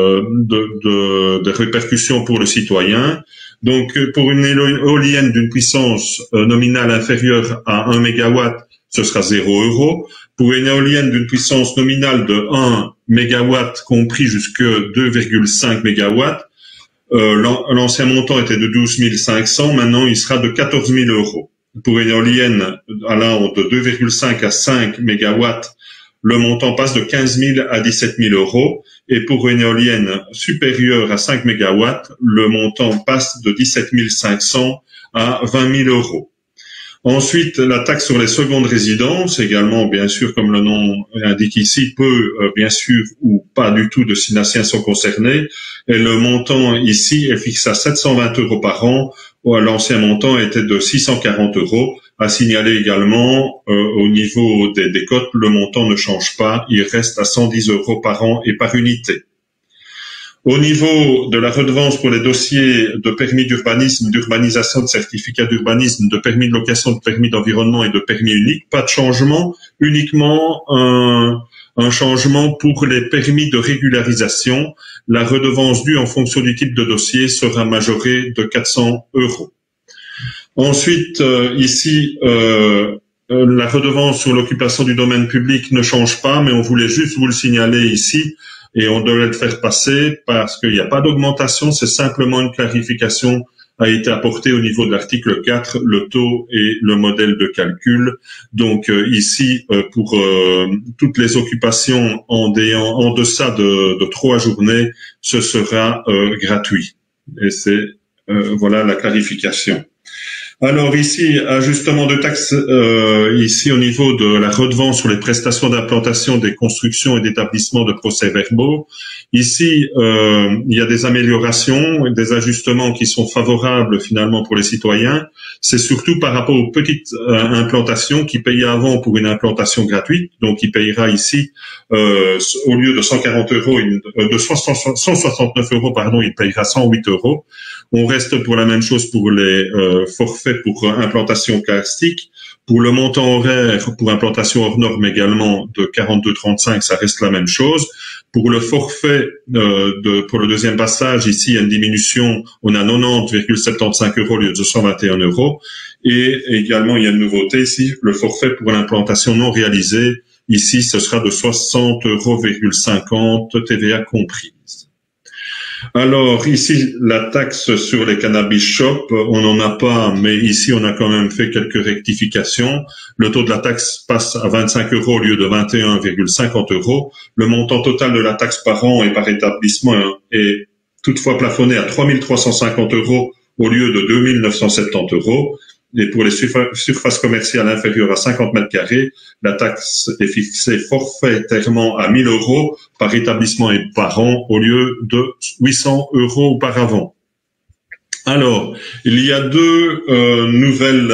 de répercussions pour le citoyen. Donc, pour une éolienne d'une puissance nominale inférieure à 1 MW, ce sera 0 €. Pour une éolienne d'une puissance nominale de 1 MW, compris jusque 2,5 MW, l'ancien montant était de 12 500, maintenant il sera de 14 000 €. Pour une éolienne allant de 2,5 à 5 MW, le montant passe de 15 000 à 17 000 €. Et pour une éolienne supérieure à 5 MW, le montant passe de 17 500 à 20 000 €. Ensuite, la taxe sur les secondes résidences, également, bien sûr, comme le nom indique ici, peu, bien sûr, ou pas du tout de sinassiens sont concernés. Et le montant ici est fixé à 720 € par an, où l'ancien montant était de 640 €. À signaler également, au niveau des cotes, le montant ne change pas, il reste à 110 € par an et par unité. Au niveau de la redevance pour les dossiers de permis d'urbanisme, d'urbanisation, de certificat d'urbanisme, de permis de location, de permis d'environnement et de permis unique, pas de changement, uniquement un changement pour les permis de régularisation. La redevance due en fonction du type de dossier sera majorée de 400 €. Ensuite, ici, la redevance sur l'occupation du domaine public ne change pas, mais on voulait juste vous le signaler ici et on devait le faire passer parce qu'il n'y a pas d'augmentation, c'est simplement une clarification a été apportée au niveau de l'article 4, le taux et le modèle de calcul. Donc ici, pour toutes les occupations en deçà de 3 journées, ce sera gratuit. Et c'est voilà la clarification. Alors ici, ajustement de taxes, ici au niveau de la redevance sur les prestations d'implantation des constructions et d'établissements de procès-verbaux. Ici, il y a des améliorations et des ajustements qui sont favorables finalement pour les citoyens. C'est surtout par rapport aux petites implantations qui payaient avant pour une implantation gratuite. Donc, il payera ici, au lieu de 140 €, de 169 €, pardon, il payera 108 €. On reste pour la même chose pour les forfaits pour implantation karstique. Pour le montant horaire pour implantation hors norme également de 42,35, ça reste la même chose. Pour le forfait pour le deuxième passage, ici il y a une diminution, on a 90,75 € au lieu de 121 €. Et également il y a une nouveauté ici, le forfait pour l'implantation non réalisée, ici ce sera de 60,50 € TVA comprise. Alors ici, la taxe sur les cannabis shops, on n'en a pas, mais ici on a quand même fait quelques rectifications. Le taux de la taxe passe à 25 € au lieu de 21,50 €. Le montant total de la taxe par an et par établissement est toutefois plafonné à 3 350 € au lieu de 2 970 €. Et pour les surfaces commerciales inférieures à 50 mètres carrés, la taxe est fixée forfaitairement à 1 000 € par établissement et par an au lieu de 800 € auparavant. Alors, il y a deux nouvelles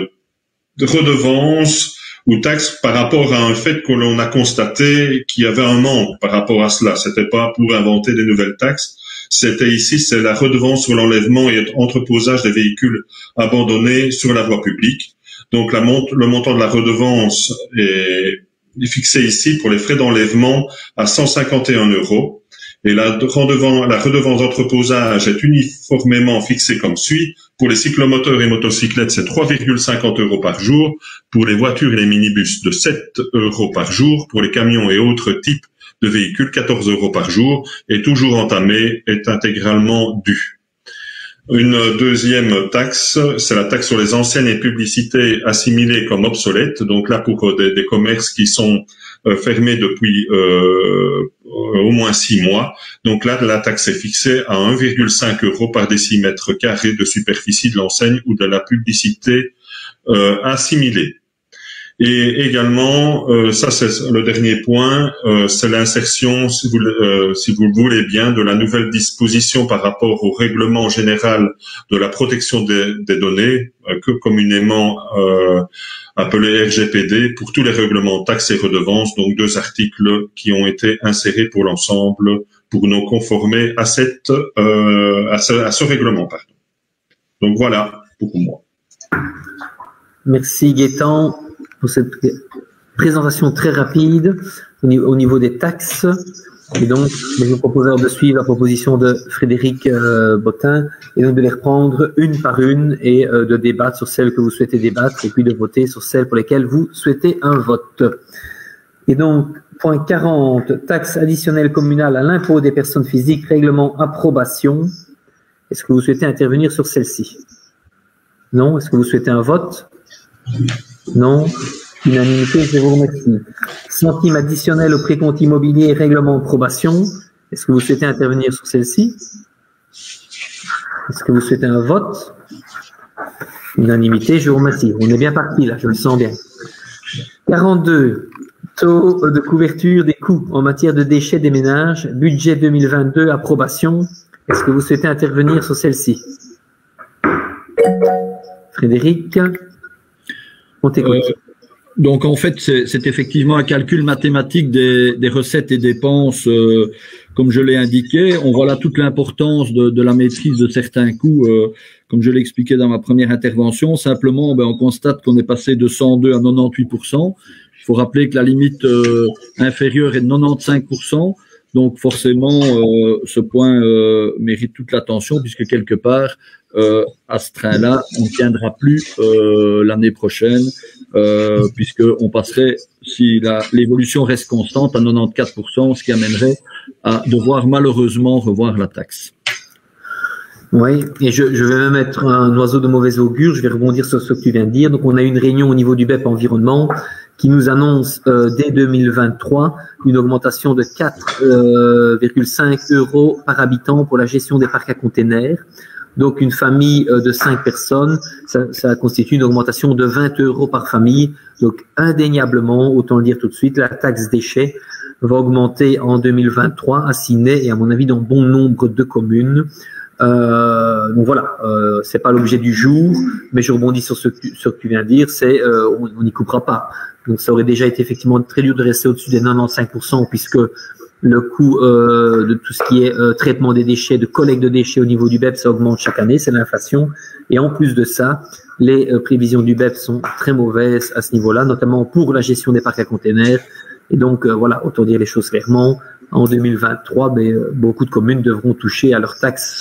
redevances ou taxes par rapport à un fait que l'on a constaté qu'il y avait un manque par rapport à cela. C'était pas pour inventer des nouvelles taxes. C'était ici, c'est la redevance sur l'enlèvement et entreposage des véhicules abandonnés sur la voie publique. Donc le montant de la redevance est fixé ici pour les frais d'enlèvement à 151 €. Et la redevance d'entreposage est uniformément fixée comme suit. Pour les cyclomoteurs et motocyclettes, c'est 3,50 € par jour. Pour les voitures et les minibus, de 7 € par jour. Pour les camions et autres types de véhicules, 14 € par jour, et toujours entamé, est intégralement dû. Une deuxième taxe, c'est la taxe sur les enseignes et publicités assimilées comme obsolètes. Donc là, pour des commerces qui sont fermés depuis au moins 6 mois. Donc là, la taxe est fixée à 1,5 € par décimètre carré de superficie de l'enseigne ou de la publicité assimilée. Et également, ça c'est le dernier point, c'est l'insertion, si vous le voulez bien, de la nouvelle disposition par rapport au règlement général de la protection des données, que communément appelé RGPD, pour tous les règlements taxes et redevances, donc 2 articles qui ont été insérés pour l'ensemble pour nous conformer à ce règlement. Pardon. Donc voilà pour moi. Merci Gaëtan pour cette présentation très rapide au niveau des taxes. Et donc, je vous propose alors de suivre la proposition de Frédéric Bottin et donc de les reprendre une par une et de débattre sur celles que vous souhaitez débattre et puis de voter sur celles pour lesquelles vous souhaitez un vote. Et donc, point 40, taxe additionnelle communale à l'impôt des personnes physiques, règlement approbation. Est-ce que vous souhaitez intervenir sur celle-ci? Non? Est-ce que vous souhaitez un vote? Non. Unanimité, je vous remercie. Centime additionnel au précompte immobilier, règlement approbation. Est-ce que vous souhaitez intervenir sur celle-ci? Est-ce que vous souhaitez un vote? Unanimité, je vous remercie. On est bien parti là, je le sens bien. 42. Taux de couverture des coûts en matière de déchets des ménages, budget 2022, approbation. Est-ce que vous souhaitez intervenir sur celle-ci? Frédéric, on t'écoute. Donc en fait, c'est effectivement un calcul mathématique des recettes et dépenses, comme je l'ai indiqué. On voit là toute l'importance de la maîtrise de certains coûts, comme je l'ai expliqué dans ma première intervention. Simplement, on constate qu'on est passé de 102 à 98%. Il faut rappeler que la limite inférieure est de 95%. Donc forcément, ce point mérite toute l'attention puisque quelque part, à ce train-là, on ne tiendra plus l'année prochaine puisqu'on passerait, si l'évolution reste constante, à 94%, ce qui amènerait à devoir malheureusement revoir la taxe. Oui, et je vais même être un oiseau de mauvais augure, je vais rebondir sur ce que tu viens de dire. Donc on a une réunion au niveau du BEP Environnement qui nous annonce dès 2023 une augmentation de 4,5 € par habitant pour la gestion des parcs à containers. Donc une famille de 5 personnes, ça constitue une augmentation de 20 € par famille. Donc indéniablement, autant le dire tout de suite, la taxe déchets va augmenter en 2023 à Ciney et à mon avis dans bon nombre de communes. Donc voilà, c'est pas l'objet du jour, mais je rebondis sur ce que tu viens de dire, c'est on n'y coupera pas. Donc ça aurait déjà été effectivement très dur de rester au-dessus des 95% puisque le coût de tout ce qui est traitement des déchets, de collecte de déchets au niveau du BEP, ça augmente chaque année, c'est l'inflation. Et en plus de ça, les prévisions du BEP sont très mauvaises à ce niveau-là, notamment pour la gestion des parcs à containers. Et donc voilà, autant dire les choses clairement. En 2023, beaucoup de communes devront toucher à leurs taxes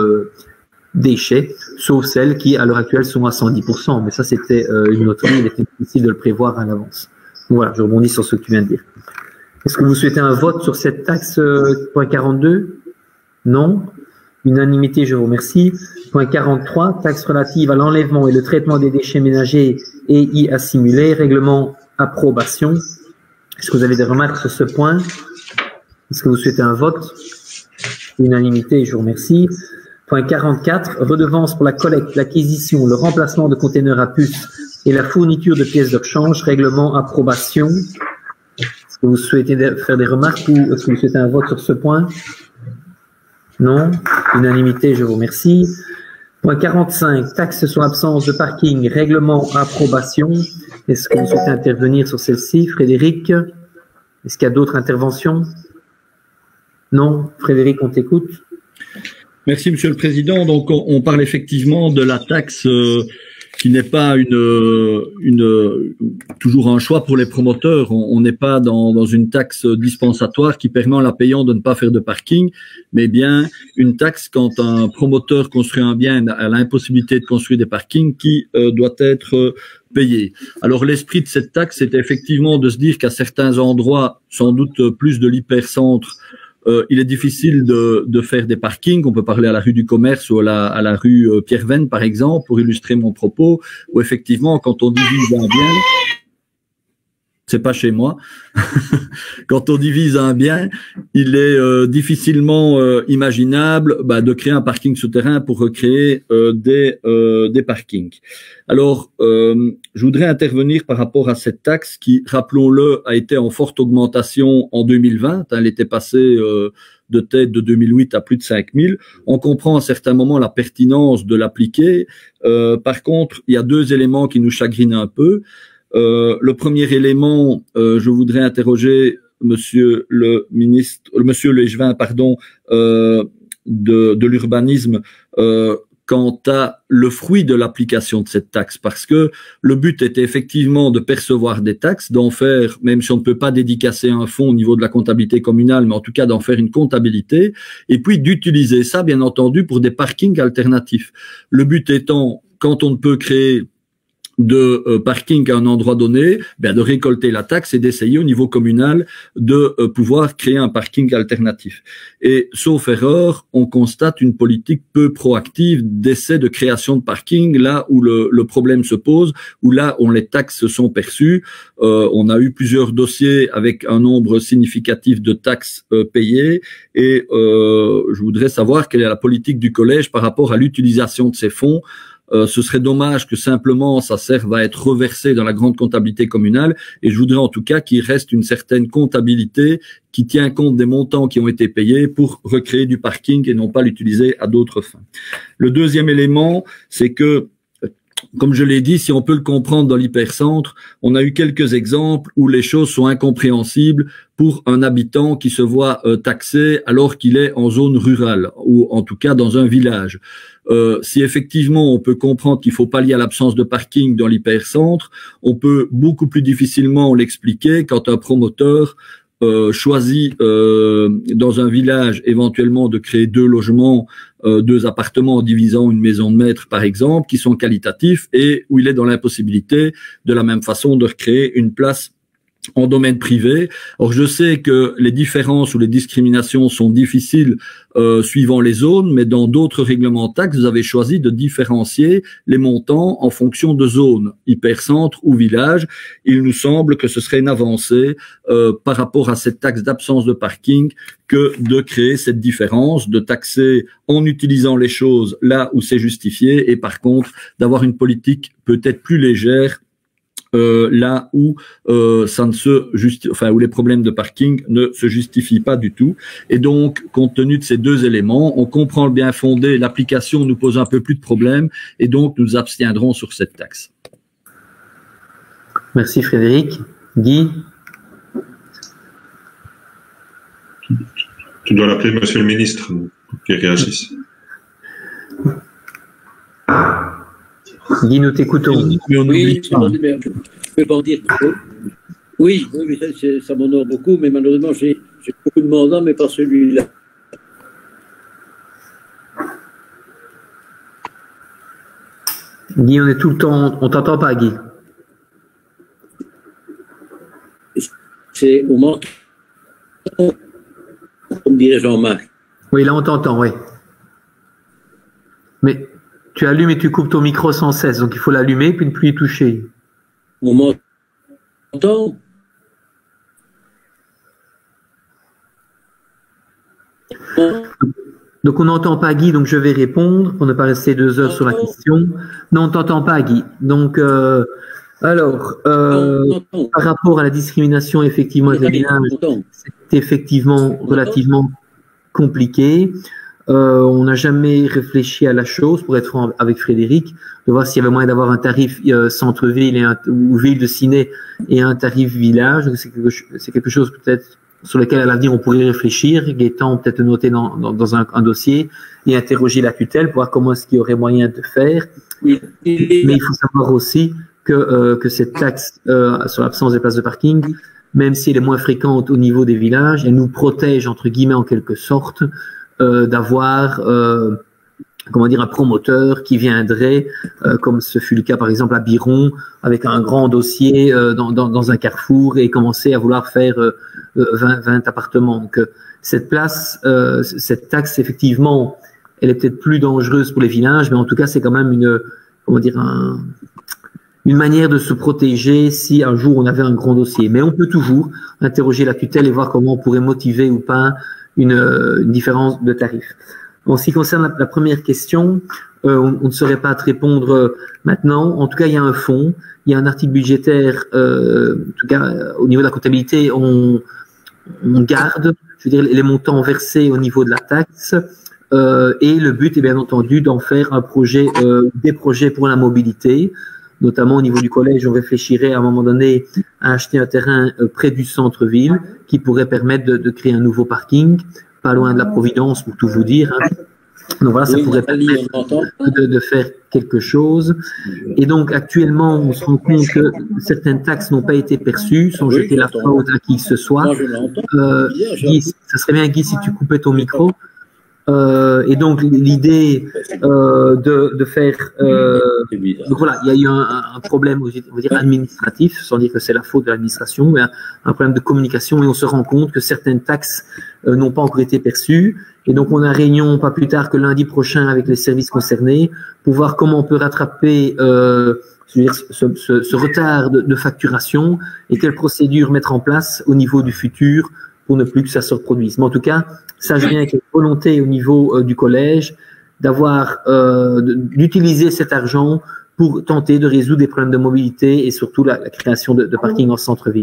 déchets, sauf celles qui, à l'heure actuelle, sont à 110%. Mais ça, c'était une loterie, il était difficile de le prévoir à l'avance. Voilà, je rebondis sur ce que tu viens de dire. Est-ce que vous souhaitez un vote sur cette taxe point 42? Non. Unanimité, je vous remercie. Point 43, taxe relative à l'enlèvement et le traitement des déchets ménagers et y assimilés, règlement approbation. Est-ce que vous avez des remarques sur ce point? Est-ce que vous souhaitez un vote? Unanimité, je vous remercie. Point 44, redevance pour la collecte, l'acquisition, le remplacement de conteneurs à puces et la fourniture de pièces de rechange, règlement, approbation. Est-ce que vous souhaitez faire des remarques ou est-ce que vous souhaitez un vote sur ce point? Non. Unanimité, je vous remercie. Point 45, taxe sur absence de parking, règlement, approbation. Est-ce que vous souhaitez intervenir sur celle-ci, Frédéric? Est-ce qu'il y a d'autres interventions? Non. Frédéric, on t'écoute. Merci, Monsieur le Président. Donc, on parle effectivement de la taxe qui n'est pas toujours un choix pour les promoteurs. On n'est pas dans une taxe dispensatoire qui permet en la payant de ne pas faire de parking, mais bien une taxe quand un promoteur construit un bien à l'impossibilité de construire des parkings qui doit être payé. Alors l'esprit de cette taxe, c'est effectivement de se dire qu'à certains endroits, sans doute plus de l'hypercentre, il est difficile de faire des parkings. On peut parler à la rue du Commerce ou à la rue Pierre-Venn, par exemple, pour illustrer mon propos, où effectivement, quand on divise un bien, c'est pas chez moi, quand on divise un bien, il est difficilement imaginable de créer un parking souterrain pour recréer des parkings. Alors, je voudrais intervenir par rapport à cette taxe qui, rappelons-le, a été en forte augmentation en 2020. Elle était passée de tête de 2008 à plus de 5000. On comprend à certains moments la pertinence de l'appliquer. Par contre, il y a deux éléments qui nous chagrinent un peu. Le premier élément, je voudrais interroger Monsieur le ministre, Monsieur le Échevin, pardon, de l'urbanisme, quant à le fruit de l'application de cette taxe, parce que le but était effectivement de percevoir des taxes, d'en faire, même si on ne peut pas dédicacer un fonds au niveau de la comptabilité communale, mais en tout cas d'en faire une comptabilité, et puis d'utiliser ça, bien entendu, pour des parkings alternatifs. Le but étant, quand on ne peut créer de parking à un endroit donné, de récolter la taxe et d'essayer au niveau communal de pouvoir créer un parking alternatif. Et sauf erreur, on constate une politique peu proactive d'essai de création de parking là où le problème se pose, où là où les taxes sont perçues. On a eu plusieurs dossiers avec un nombre significatif de taxes payées et je voudrais savoir quelle est la politique du collège par rapport à l'utilisation de ces fonds. Ce serait dommage que simplement ça serve à être reversé dans la grande comptabilité communale et je voudrais en tout cas qu'il reste une certaine comptabilité qui tient compte des montants qui ont été payés pour recréer du parking et non pas l'utiliser à d'autres fins. Le deuxième élément, c'est que comme je l'ai dit, si on peut le comprendre dans l'hypercentre, on a eu quelques exemples où les choses sont incompréhensibles pour un habitant qui se voit taxé alors qu'il est en zone rurale ou en tout cas dans un village. Si effectivement on peut comprendre qu'il faut pallier à l'absence de parking dans l'hypercentre, on peut beaucoup plus difficilement l'expliquer quand un promoteur choisit dans un village éventuellement de créer 2 logements, 2 appartements en divisant une maison de maître par exemple, qui sont qualitatifs et où il est dans l'impossibilité de la même façon de recréer une place en domaine privé. Or, je sais que les différences ou les discriminations sont difficiles suivant les zones, mais dans d'autres règlements taxes, vous avez choisi de différencier les montants en fonction de zones, hypercentre ou village. Il nous semble que ce serait une avancée par rapport à cette taxe d'absence de parking que de créer cette différence, de taxer en utilisant les choses là où c'est justifié et par contre d'avoir une politique peut-être plus légère là où ça ne se où les problèmes de parking ne se justifient pas du tout. Et donc, compte tenu de ces deux éléments, on comprend le bien fondé, l'application nous pose un peu plus de problèmes et donc nous abstiendrons sur cette taxe. Merci Frédéric. Guy? Tu dois l'appeler Monsieur le ministre qui réagisse. Guy, nous t'écoutons. Oui, je peux pas en dire trop. Oui, ça m'honore beaucoup, mais malheureusement, j'ai beaucoup de mandats, mais pas celui-là. Guy, on est tout le temps, on t'entend pas, Guy. C'est au menton, comme dirait Jean-Marc. Oui, là on t'entend, oui. Mais tu allumes et tu coupes ton micro sans cesse, donc il faut l'allumer puis ne plus y toucher. On m'entend? Donc on n'entend pas Guy, donc je vais répondre pour ne pas rester 2 heures sur la question. Non, on t'entend pas Guy. Donc par rapport à la discrimination effectivement avec les villages, c'est effectivement relativement compliqué. On n'a jamais réfléchi à la chose, pour être franc avec Frédéric, de voir s'il y avait moyen d'avoir un tarif centre-ville ou ville de ciné et un tarif village. C'est quelque chose peut-être sur lequel à l'avenir on pourrait réfléchir. Gaëtan peut-être noter dans un dossier et interroger la tutelle pour voir comment est-ce qu'il y aurait moyen de faire. Mais il faut savoir aussi que cette taxe sur l'absence des places de parking, même si elle est moins fréquente au niveau des villages, elle nous protège entre guillemets en quelque sorte d'avoir un promoteur qui viendrait, comme ce fut le cas par exemple à Biron, avec un grand dossier dans un carrefour et commencer à vouloir faire 20 appartements. Donc cette taxe effectivement, elle est peut-être plus dangereuse pour les villages, mais en tout cas c'est quand même une manière de se protéger si un jour on avait un grand dossier. Mais on peut toujours interroger la tutelle et voir comment on pourrait motiver ou pas une différence de tarif. En ce qui concerne la première question, on ne saurait pas te répondre maintenant. En tout cas, il y a un fonds, il y a un article budgétaire. En tout cas, au niveau de la comptabilité, on garde, je veux dire, les montants versés au niveau de la taxe. Et le but est bien entendu d'en faire un projet, des projets pour la mobilité. Notamment au niveau du collège, on réfléchirait à un moment donné à acheter un terrain près du centre-ville qui pourrait permettre de créer un nouveau parking, pas loin de la Providence pour tout vous dire. Hein. Donc voilà, ça pourrait permettre de faire quelque chose. Et donc actuellement, on se rend compte que certaines taxes n'ont pas été perçues, sans jeter la faute à qui que ce soit. Guy, ça serait bien Guy si tu coupais ton micro. Et donc l'idée de faire donc voilà, il y a eu un problème, on va dire administratif, sans dire que c'est la faute de l'administration, mais un problème de communication, et on se rend compte que certaines taxes n'ont pas encore été perçues, et donc on a une réunion pas plus tard que lundi prochain avec les services concernés pour voir comment on peut rattraper ce retard de facturation et quelles procédures mettre en place au niveau du futur pour ne plus que ça se reproduise. Mais en tout cas, sache bien qu'il y a une volonté au niveau du collège d'utiliser cet argent pour tenter de résoudre des problèmes de mobilité et surtout la création de parking en centre-ville.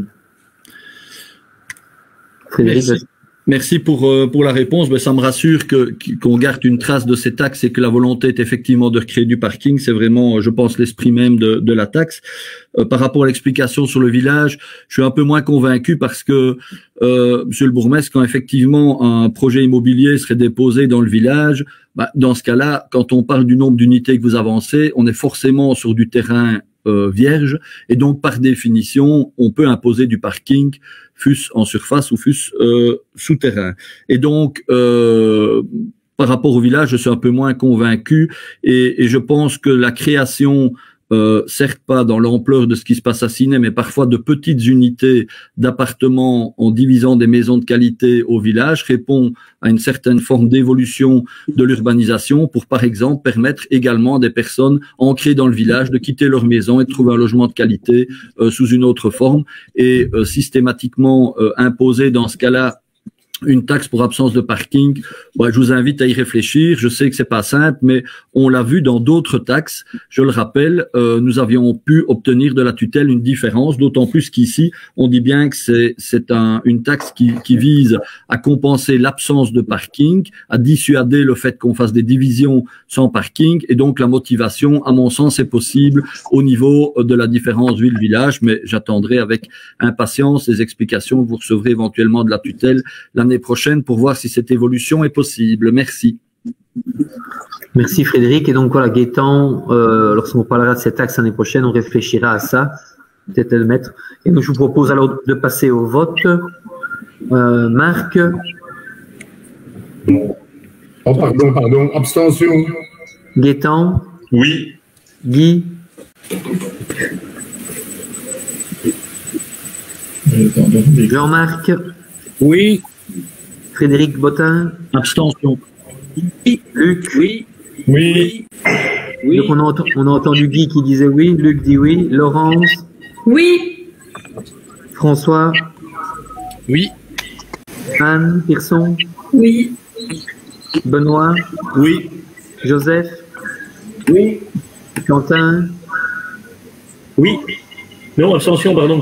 Frédéric. Merci pour la réponse. Ben, ça me rassure qu'on garde une trace de ces taxes et que la volonté est effectivement de recréer du parking. C'est vraiment, je pense, l'esprit même de la taxe. Par rapport à l'explication sur le village, je suis un peu moins convaincu parce que, Monsieur le bourgmestre, quand effectivement un projet immobilier serait déposé dans le village, ben, dans ce cas-là, quand on parle du nombre d'unités que vous avancez, on est forcément sur du terrain vierge, et donc par définition, on peut imposer du parking, fût-ce en surface ou fût-ce souterrain. Et donc, par rapport au village, je suis un peu moins convaincu, et je pense que la création, certes pas dans l'ampleur de ce qui se passe à Ciné, mais parfois de petites unités d'appartements en divisant des maisons de qualité au village, répond à une certaine forme d'évolution de l'urbanisation pour, par exemple, permettre également à des personnes ancrées dans le village de quitter leur maison et de trouver un logement de qualité sous une autre forme, et systématiquement imposer dans ce cas-là une taxe pour absence de parking. Ouais, je vous invite à y réfléchir. Je sais que c'est pas simple, mais on l'a vu dans d'autres taxes. Je le rappelle, nous avions pu obtenir de la tutelle une différence, d'autant plus qu'ici, on dit bien que c'est une taxe qui vise à compenser l'absence de parking, à dissuader le fait qu'on fasse des divisions sans parking, et donc la motivation, à mon sens, est possible au niveau de la différence ville-village, mais j'attendrai avec impatience les explications que vous recevrez éventuellement de la tutelle l'année prochaine pour voir si cette évolution est possible. Merci. Merci Frédéric. Et donc voilà, Gaëtan, lorsqu'on parlera de cette taxe l'année prochaine, on réfléchira à ça, peut-être à le mettre. Et donc je vous propose alors de passer au vote. Marc. Oh, pardon, abstention. Gaëtan. Oui. Guy. Jean-Marc. Oui. Frédéric Bottin. Abstention. Luc. Oui. Oui. Oui. Donc on a entendu Guy qui disait oui, Luc dit oui, Laurence. Oui. François. Oui. Anne Pearson. Oui. Benoît? Oui. Joseph? Oui. Quentin? Oui. Non, abstention, pardon.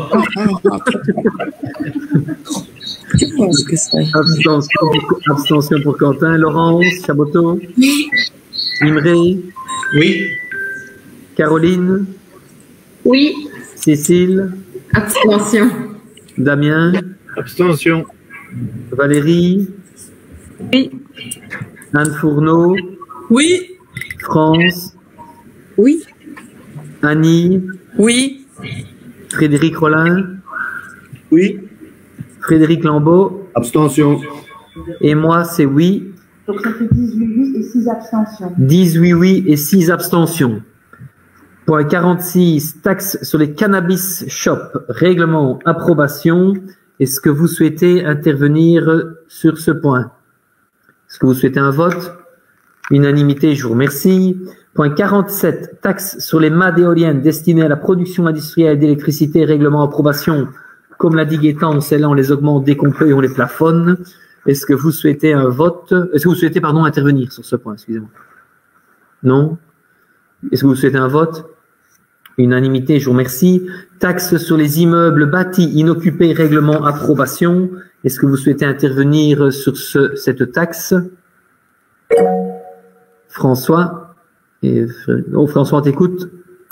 Je pense que c'est. Abstention pour Quentin. Laurence? Chaboteau? Oui. Imré? Oui. Caroline? Oui. Cécile? Abstention. Damien? Abstention. Valérie? Oui. Anne Fourneau? Oui. France? Oui. Annie? Oui. Frédéric Rollin? Oui. Frédéric Lambeau? Abstention. Et moi, c'est oui. Donc ça fait 18 oui et 6 abstentions. 18 oui et 6 abstentions. Point 46, taxe sur les cannabis shops, règlement, approbation. Est-ce que vous souhaitez intervenir sur ce point? Est-ce que vous souhaitez un vote? Unanimité, je vous remercie. Point 47, taxe sur les mâts d'éoliennes destinées à la production industrielle d'électricité, règlement, approbation. Comme l'a dit Gaëtan, celles-là, on les augmente dès qu'on peut et on les plafonne. Est-ce que vous souhaitez un vote? Est-ce que vous souhaitez, pardon, intervenir sur ce point? Excusez-moi. Non? Est-ce que vous souhaitez un vote? Unanimité, je vous remercie. Taxe sur les immeubles bâtis inoccupés, règlement, approbation. Est-ce que vous souhaitez intervenir sur cette taxe? François? François, on t'écoute.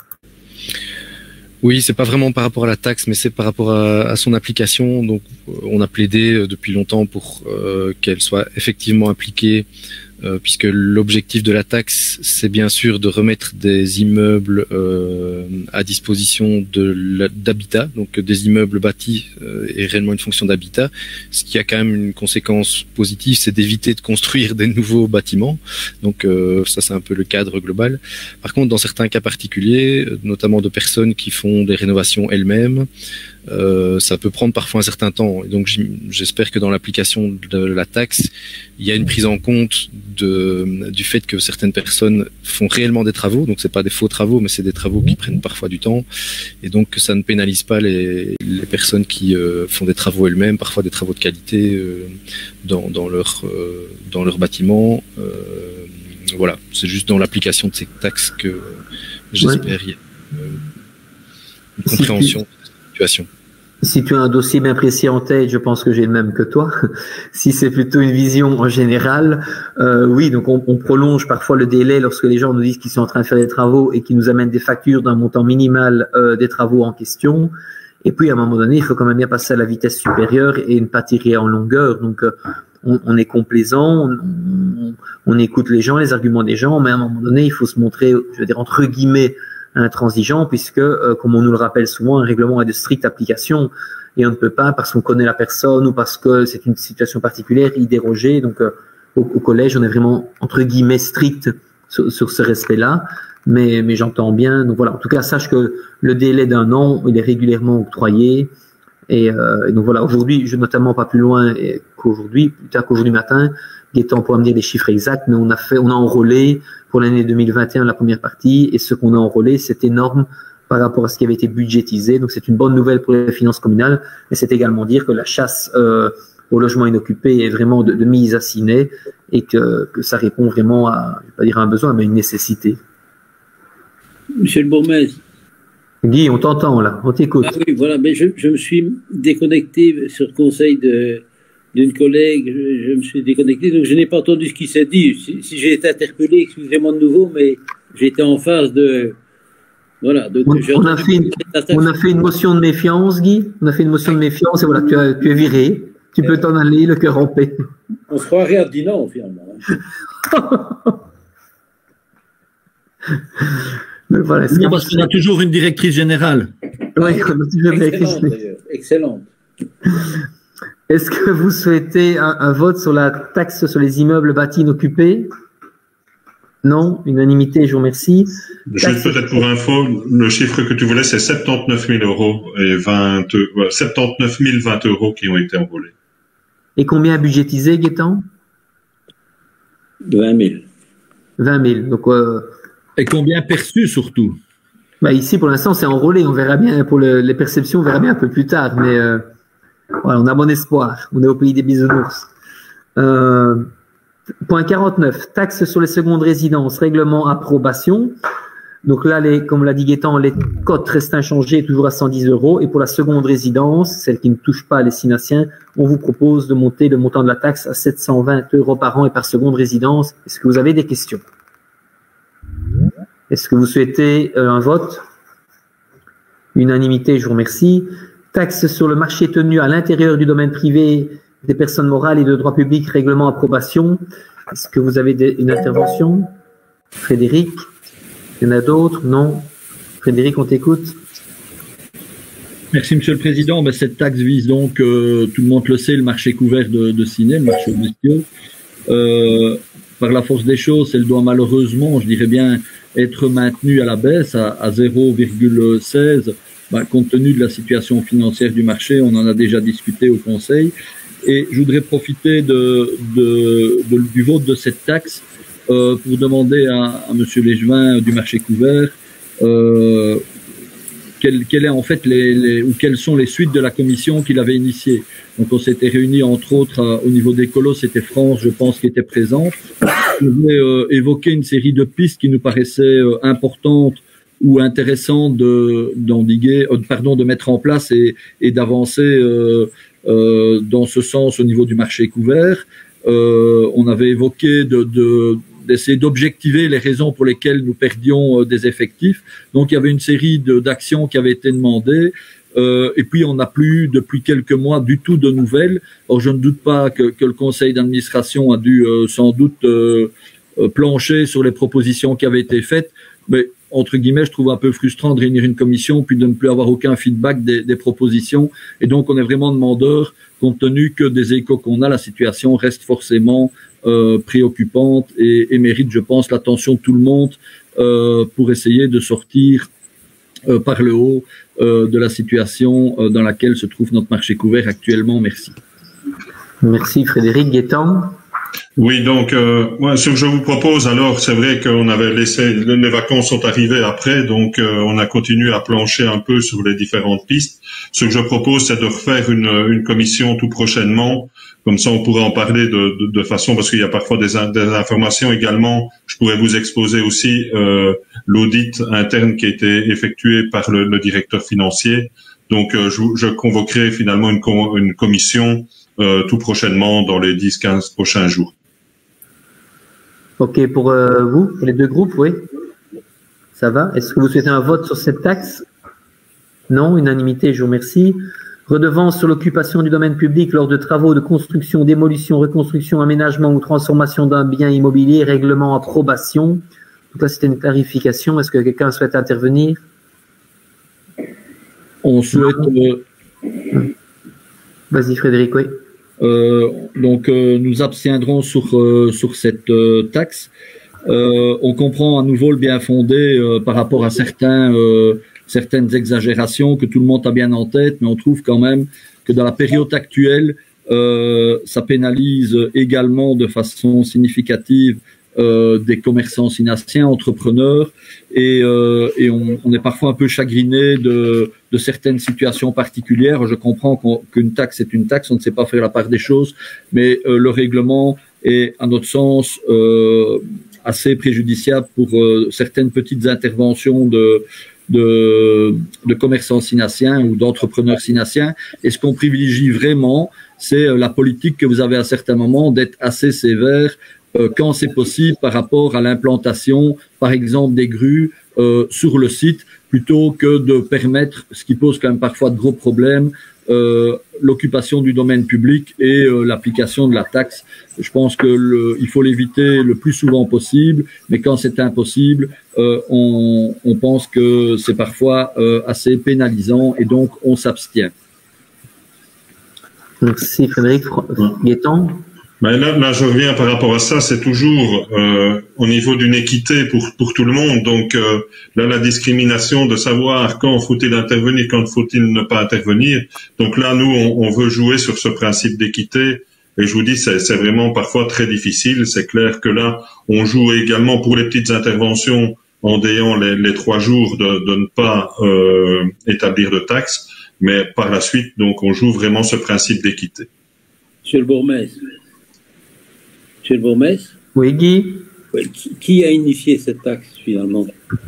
Oui, c'est pas vraiment par rapport à la taxe, mais c'est par rapport à son application. Donc, on a plaidé depuis longtemps pour qu'elle soit effectivement appliquée, puisque l'objectif de la taxe, c'est bien sûr de remettre des immeubles à disposition d'habitat, donc des immeubles bâtis et réellement une fonction d'habitat. Ce qui a quand même une conséquence positive, c'est d'éviter de construire des nouveaux bâtiments. Donc ça, c'est un peu le cadre global. Par contre, dans certains cas particuliers, notamment de personnes qui font des rénovations elles-mêmes, ça peut prendre parfois un certain temps. Et donc j'espère que dans l'application de la taxe, il y a une prise en compte du fait que certaines personnes font réellement des travaux, donc c'est pas des faux travaux, mais c'est des travaux qui prennent parfois du temps, et donc que ça ne pénalise pas les personnes qui font des travaux elles-mêmes, parfois des travaux de qualité dans leur bâtiment. Voilà, c'est juste dans l'application de ces taxes que j'espère il y a une compréhension de la situation. Si tu as un dossier bien précis en tête, je pense que j'ai le même que toi. Si c'est plutôt une vision en général, oui, donc on prolonge parfois le délai lorsque les gens nous disent qu'ils sont en train de faire des travaux et qu'ils nous amènent des factures d'un montant minimal des travaux en question. Et puis à un moment donné, il faut quand même bien passer à la vitesse supérieure et ne pas tirer en longueur. Donc on est complaisant, on écoute les gens, les arguments des gens, mais à un moment donné, il faut se montrer, je veux dire, entre guillemets, intransigeant, puisque, comme on nous le rappelle souvent, un règlement a de strictes applications et on ne peut pas, parce qu'on connaît la personne ou parce que c'est une situation particulière, y déroger. Donc, au collège, on est vraiment, entre guillemets, strict sur ce respect-là. Mais j'entends bien. Donc voilà. En tout cas, sache que le délai d'1 an, il est régulièrement octroyé. Et donc voilà. Aujourd'hui, je notamment pas plus loin qu'aujourd'hui, plus tard qu'aujourd'hui matin, Gaëtan pourra me dire les chiffres exacts, mais on a enrôlé pour l'année 2021 la première partie, et ce qu'on a enrôlé, c'est énorme par rapport à ce qui avait été budgétisé. Donc c'est une bonne nouvelle pour les finances communales, mais c'est également dire que la chasse au logement inoccupé est vraiment de mise à ciné, et que ça répond vraiment à, je vais pas dire à un besoin, mais à une nécessité. Monsieur le bourgmestre. Guy, on t'entend là, on t'écoute. Ah oui, voilà, mais je me suis déconnecté sur conseil d'une collègue, je me suis déconnecté, donc je n'ai pas entendu ce qui s'est dit. Si j'ai été interpellé, excusez-moi de nouveau, mais j'étais en phase de... Voilà. Donc on a fait une motion de méfiance, Guy. On a fait une motion de méfiance et voilà, tu es viré. Tu peux t'en aller, le cœur en paix. On se croirait à Dinan, finalement. Mais voilà, non, parce qu'on a toujours une directrice générale. Oui, on a toujours une directrice générale. Excellente. Est-ce que vous souhaitez un vote sur la taxe sur les immeubles bâtis inoccupés? Non, unanimité, je vous remercie. Juste peut-être pour info, le chiffre que tu voulais, c'est 79 000 euros et 79 020 euros qui ont été envolés. Et combien budgétisé, Gaëtan? 20 000. 20 000. Donc, et combien perçu surtout? Bah ici, pour l'instant, c'est enrôlé. On verra bien pour les perceptions, on verra bien un peu plus tard. Mais voilà, on a bon espoir. On est au pays des bisounours. Point 49, taxe sur les secondes résidences, règlement approbation. Donc là, comme l'a dit Gaëtan, les cotes restent inchangées, toujours à 110 €. Et pour la seconde résidence, celle qui ne touche pas les Sinassiens, on vous propose de monter le montant de la taxe à 720 € par an et par seconde résidence. Est-ce que vous avez des questions? Est-ce que vous souhaitez un vote? Unanimité, je vous remercie. Taxe sur le marché tenu à l'intérieur du domaine privé des personnes morales et de droit public, règlement approbation. Est-ce que vous avez une intervention? Frédéric? Il y en a d'autres? Non? Frédéric, on t'écoute. Merci, Monsieur le Président. Ben, cette taxe vise donc, tout le monde le sait, le marché couvert de ciné, le marché aux bestiaux. Par la force des choses, elle doit malheureusement, je dirais bien, être maintenue à la baisse à 0,16. Ben, compte tenu de la situation financière du marché, on en a déjà discuté au Conseil. Et je voudrais profiter du vote de cette taxe pour demander à Monsieur Légevin du marché couvert quelle est en fait ou quelles sont les suites de la commission qu'il avait initiée. Donc on s'était réunis entre autres au niveau des colos, c'était France, je pense, qui était présente. On voulait évoquer une série de pistes qui nous paraissaient importantes ou intéressantes de mettre en place et d'avancer dans ce sens au niveau du marché couvert. On avait évoqué d'essayer d'objectiver les raisons pour lesquelles nous perdions des effectifs. Donc il y avait une série d'actions qui avaient été demandées. Et puis on n'a plus depuis quelques mois du tout de nouvelles. Or je ne doute pas que le conseil d'administration a dû sans doute plancher sur les propositions qui avaient été faites. Mais entre guillemets, je trouve un peu frustrant de réunir une commission puis de ne plus avoir aucun feedback des propositions. Et donc, on est vraiment demandeur, compte tenu que des échos qu'on a, la situation reste forcément préoccupante et mérite, je pense, l'attention de tout le monde pour essayer de sortir par le haut de la situation dans laquelle se trouve notre marché couvert actuellement. Merci. Merci Frédéric. Gaëtan? Oui, donc moi, ce que je vous propose, alors, c'est vrai qu'on avait laissé, les vacances sont arrivées après, donc on a continué à plancher un peu sur les différentes pistes. Ce que je propose, c'est de refaire une commission tout prochainement, comme ça on pourrait en parler de façon, parce qu'il y a parfois des informations également. Je pourrais vous exposer aussi l'audit interne qui a été effectué par le directeur financier. Donc je convoquerai finalement une commission tout prochainement dans les 10-15 prochains jours. Ok, pour vous, pour les deux groupes, oui. Ça va. Est-ce que vous souhaitez un vote sur cette taxe? Non, unanimité, je vous remercie. Redevance sur l'occupation du domaine public lors de travaux de construction, démolition, reconstruction, aménagement ou transformation d'un bien immobilier, règlement approbation. Donc là, c'était une clarification. Est-ce que quelqu'un souhaite intervenir? On souhaite... Vas-y Frédéric, oui. Donc nous abstiendrons sur cette taxe. On comprend à nouveau le bien fondé par rapport à certaines exagérations que tout le monde a bien en tête, mais on trouve quand même que dans la période actuelle, ça pénalise également de façon significative des commerçants sinassiens, entrepreneurs, et on est parfois un peu chagriné de certaines situations particulières. Je comprends qu'une taxe est une taxe, on ne sait pas faire la part des choses, mais le règlement est, à notre sens, assez préjudiciable pour certaines petites interventions de commerçants sinassiens ou d'entrepreneurs sinassiens. Et ce qu'on privilégie vraiment, c'est la politique que vous avez à certains moments d'être assez sévère quand c'est possible par rapport à l'implantation, par exemple, des grues sur le site, plutôt que de permettre, ce qui pose quand même parfois de gros problèmes, l'occupation du domaine public et l'application de la taxe. Je pense que il faut l'éviter le plus souvent possible, mais quand c'est impossible, on pense que c'est parfois assez pénalisant et donc on s'abstient. Merci Frédéric. Gaëtan? Ben là, je reviens par rapport à ça. C'est toujours au niveau d'une équité pour tout le monde. Donc là, la discrimination de savoir quand faut-il intervenir, quand faut-il ne pas intervenir. Donc là, nous, on veut jouer sur ce principe d'équité. Et je vous dis, c'est vraiment parfois très difficile. C'est clair que là, on joue également pour les petites interventions en ayant les 3 jours de ne pas établir de taxes. Mais par la suite, donc, on joue vraiment ce principe d'équité. Monsieur le bourgmestre. Monsieur le bourgmestre? Oui, Guy. Ouais, qui a initié cette taxe, finalement?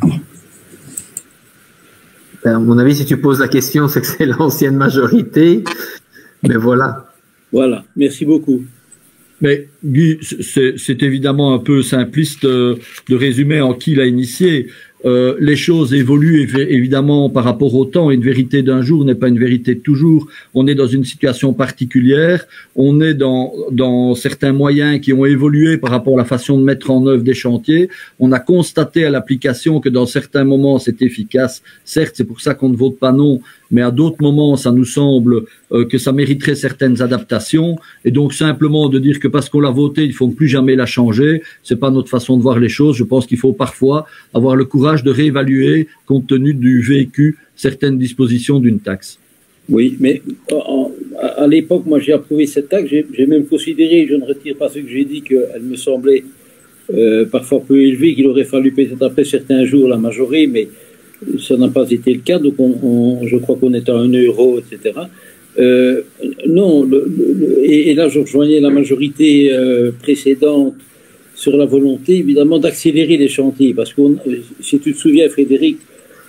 À mon avis, si tu poses la question, c'est que c'est l'ancienne majorité. Mais voilà. Voilà, merci beaucoup. Mais Guy, c'est évidemment un peu simpliste de résumer en qui l'a initié. Les choses évoluent évidemment par rapport au temps. Une vérité d'un jour n'est pas une vérité de toujours. On est dans une situation particulière. On est dans certains moyens qui ont évolué par rapport à la façon de mettre en œuvre des chantiers. On a constaté à l'application que dans certains moments c'est efficace. Certes, c'est pour ça qu'on ne vote pas non, mais à d'autres moments, ça nous semble que ça mériterait certaines adaptations. Et donc simplement de dire que parce qu'on l'a voté, il faut plus jamais la changer, c'est pas notre façon de voir les choses. Je pense qu'il faut parfois avoir le courage de réévaluer, compte tenu du vécu, certaines dispositions d'une taxe. Oui, mais à l'époque, moi j'ai approuvé cette taxe, j'ai même considéré, je ne retire pas ce que j'ai dit, qu'elle me semblait parfois peu élevée, qu'il aurait fallu peut-être après certains jours la majorer, mais ça n'a pas été le cas, donc je crois qu'on est à 1 euro, etc. Non, et là je rejoignais la majorité précédente sur la volonté évidemment d'accélérer les chantiers, parce que si tu te souviens Frédéric,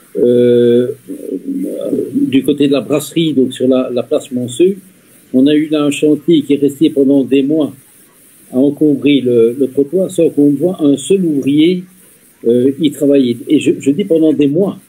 du côté de la brasserie, donc sur la place Monceux, on a eu là un chantier qui est resté pendant des mois à encombrer le trottoir sans qu'on voit un seul ouvrier y travailler. Et je dis pendant des mois.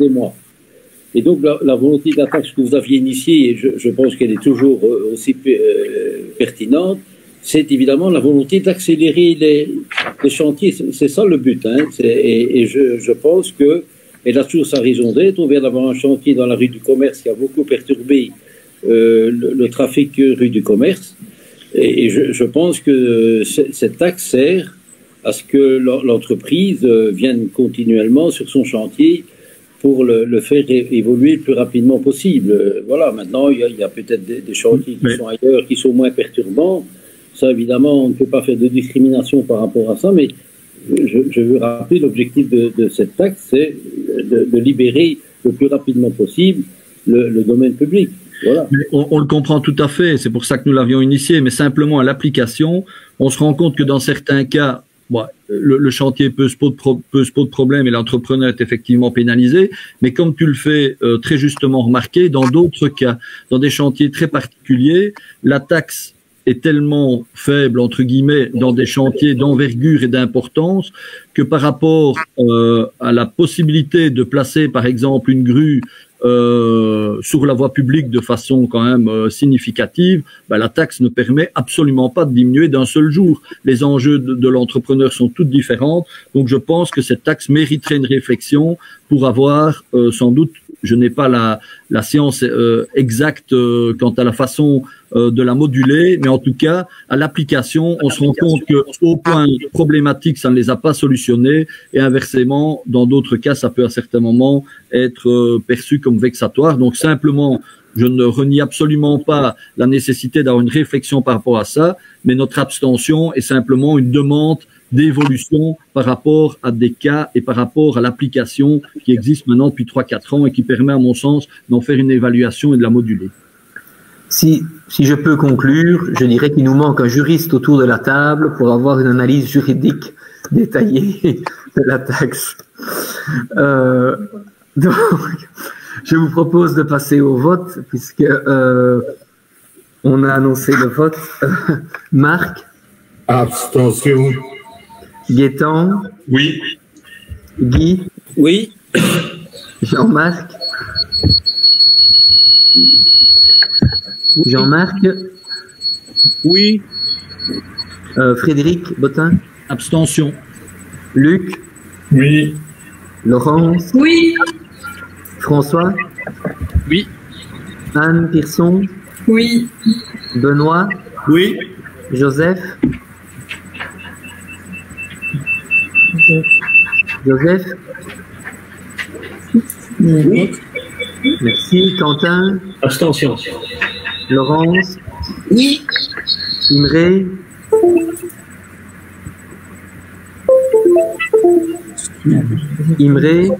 Et donc la volonté de la taxe que vous aviez initiée, et je pense qu'elle est toujours aussi pertinente, c'est évidemment la volonté d'accélérer les chantiers. C'est ça le but. Hein. Et je pense que, elle a toujours sa raison d'être. On vient d'avoir un chantier dans la rue du Commerce qui a beaucoup perturbé le trafic rue du Commerce. Et je pense que cette taxe sert à ce que l'entreprise vienne continuellement sur son chantier pour le faire évoluer le plus rapidement possible. Voilà, maintenant, il y a peut-être des chantiers qui sont ailleurs, qui sont moins perturbants. Ça, évidemment, on ne peut pas faire de discrimination par rapport à ça, mais je veux rappeler l'objectif de cette taxe, c'est de libérer le plus rapidement possible le domaine public. Voilà. On le comprend tout à fait, c'est pour ça que nous l'avions initié, mais simplement à l'application, on se rend compte que dans certains cas, le chantier peut se poser de problème et l'entrepreneur est effectivement pénalisé, mais comme tu le fais très justement remarquer, dans d'autres cas, dans des chantiers très particuliers, la taxe est tellement faible, entre guillemets, dans des chantiers d'envergure et d'importance, que par rapport à la possibilité de placer, par exemple, une grue sur la voie publique de façon quand même significative, la taxe ne permet absolument pas de diminuer d'un seul jour. Les enjeux de l'entrepreneur sont tous différents, donc je pense que cette taxe mériterait une réflexion pour avoir sans doute, je n'ai pas la science exacte quant à la façon de la moduler, mais en tout cas, à l'application, on se rend compte que au point problématique, ça ne les a pas solutionnés, et inversement, dans d'autres cas, ça peut à certains moments être perçu comme vexatoire. Donc simplement, je ne renie absolument pas la nécessité d'avoir une réflexion par rapport à ça, mais notre abstention est simplement une demande d'évolution par rapport à des cas et par rapport à l'application qui existe maintenant depuis 3-4 ans et qui permet, à mon sens, d'en faire une évaluation et de la moduler. Si je peux conclure, je dirais qu'il nous manque un juriste autour de la table pour avoir une analyse juridique détaillée de la taxe. Donc, je vous propose de passer au vote, puisque on a annoncé le vote. Marc? Abstention. Gaëtan? Oui. Guy? Oui. Jean-Marc? Jean-Marc? Oui. Frédéric Bottin? Abstention. Luc? Oui. Laurence? Oui. François? Oui. Anne Pierson? Oui. Benoît? Oui. Joseph? Joseph? Oui. Merci. Quentin? Abstention. Laurence? Oui. Imré? Imré?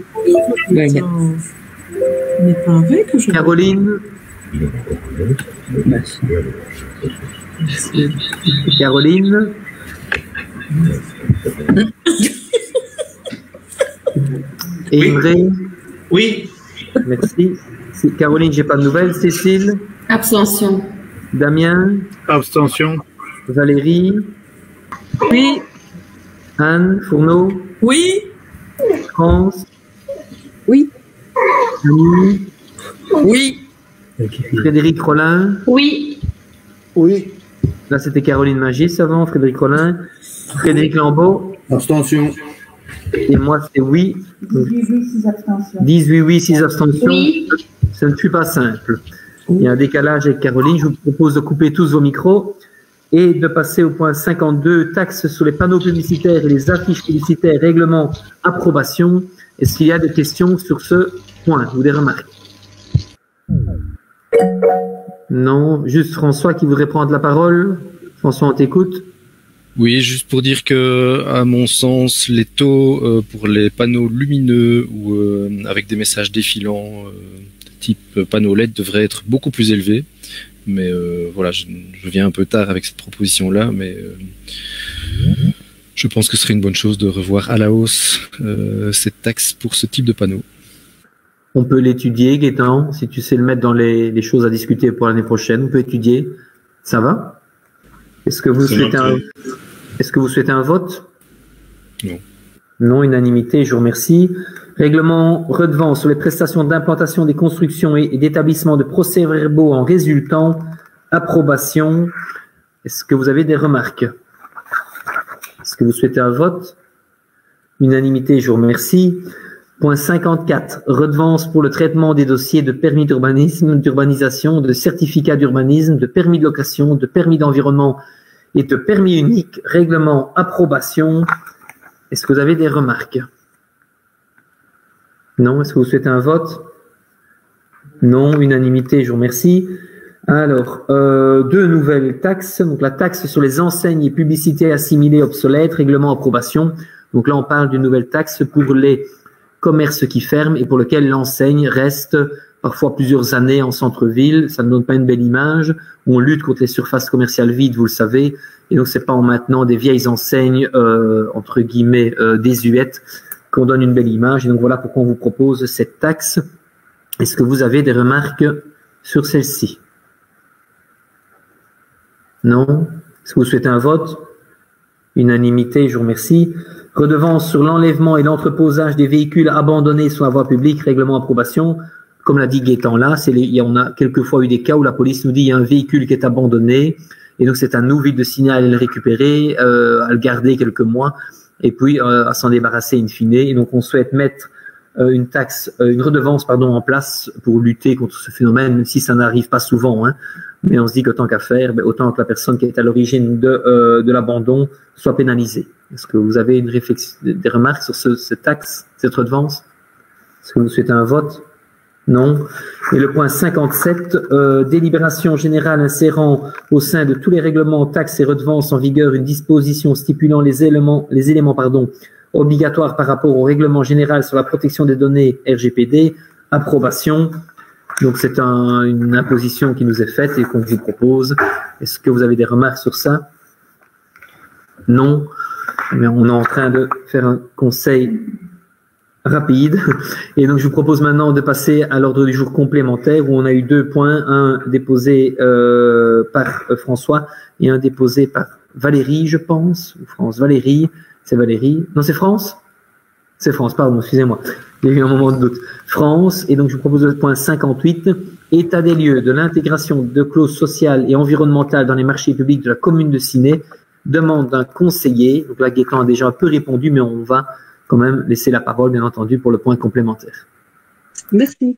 Mais pas avec que je... Caroline? Caroline? Et Imre? Oui. Merci. Caroline, j'ai pas de nouvelles. Cécile? Abstention. Damien? Abstention. Valérie? Oui. Anne? Fourneau? Oui. France? Oui. Annie? Oui. Frédéric Rollin? Oui. Oui. Là, c'était Caroline Magis avant, Frédéric Rollin. Frédéric Lambeau? Abstention. Et moi, c'est oui. 18 oui, 6 abstentions. 18 oui, 6 abstentions. Oui. Ce ne fut pas simple. Il y a un décalage avec Caroline. Je vous propose de couper tous vos micros et de passer au point 52, taxes sur les panneaux publicitaires et les affiches publicitaires, règlement, approbation. Est-ce qu'il y a des questions sur ce point ou des remarques? Non, juste François qui voudrait prendre la parole. François, on t'écoute. Oui, juste pour dire que, à mon sens, les taux pour les panneaux lumineux ou avec des messages défilants type panneau LED devraient être beaucoup plus élevés. Mais voilà, je viens un peu tard avec cette proposition-là, mais je pense que ce serait une bonne chose de revoir à la hausse cette taxe pour ce type de panneau. On peut l'étudier, Gaëtan, si tu sais le mettre dans les choses à discuter pour l'année prochaine. On peut étudier. Ça va? Est-ce que vous souhaitez un vote? Non. Non, unanimité, je vous remercie. Règlement redevance sur les prestations d'implantation des constructions et d'établissement de procès-verbaux en résultant. Approbation. Est-ce que vous avez des remarques? Est-ce que vous souhaitez un vote? Unanimité, je vous remercie. Point 54. Redevance pour le traitement des dossiers de permis d'urbanisme, d'urbanisation, de certificat d'urbanisme, de permis de location, de permis d'environnement et de permis unique. Règlement approbation. Est-ce que vous avez des remarques? Non. Est-ce que vous souhaitez un vote? Non. Unanimité, je vous remercie. Alors, deux nouvelles taxes. Donc, la taxe sur les enseignes et publicités assimilées obsolètes, règlement approbation. Donc là, on parle d'une nouvelle taxe pour les commerces qui ferment et pour lequel l'enseigne reste parfois plusieurs années en centre-ville. Ça ne donne pas une belle image. Où on lutte contre les surfaces commerciales vides, vous le savez. Et donc, c'est pas en maintenant des vieilles enseignes, entre guillemets, désuètes, qu'on donne une belle image. Et donc, voilà pourquoi on vous propose cette taxe. Est-ce que vous avez des remarques sur celle-ci? Non? Est-ce que vous souhaitez un vote? Unanimité, je vous remercie. Redevance sur l'enlèvement et l'entreposage des véhicules abandonnés sur la voie publique, règlement approbation. Comme l'a dit Gaëtan là, on a quelquefois eu des cas où la police nous dit il y a un véhicule qui est abandonné, et donc c'est à nous, vite de signaler, à le récupérer, à le garder quelques mois, et puis à s'en débarrasser in fine. Et donc on souhaite mettre une redevance en place pour lutter contre ce phénomène, même si ça n'arrive pas souvent, hein. Mais on se dit que tant qu'à faire, autant que la personne qui est à l'origine de l'abandon soit pénalisée. Est-ce que vous avez une réflexion, des remarques sur cette taxe, cette redevance? Est-ce que vous souhaitez un vote? Non. Et le point 57, délibération générale insérant au sein de tous les règlements, taxes et redevances en vigueur une disposition stipulant les éléments obligatoires par rapport au règlement général sur la protection des données RGPD. Approbation. Donc c'est une imposition qui nous est faite et qu'on vous propose. Est-ce que vous avez des remarques sur ça? Non. Mais on est en train de faire un conseil rapide. Et donc je vous propose maintenant de passer à l'ordre du jour complémentaire où on a eu deux points, un déposé par François et un déposé par Valérie, je pense. Ou Valérie, c'est Valérie. Non, c'est France? C'est France, pardon, excusez-moi. Il y a eu un moment de doute. France, et donc je vous propose le point 58, état des lieux de l'intégration de clauses sociales et environnementales dans les marchés publics de la commune de Ciney, demande d'un conseiller. Donc là, Gaëtan a déjà un peu répondu, mais on va quand même laisser la parole, bien entendu, pour le point complémentaire. Merci.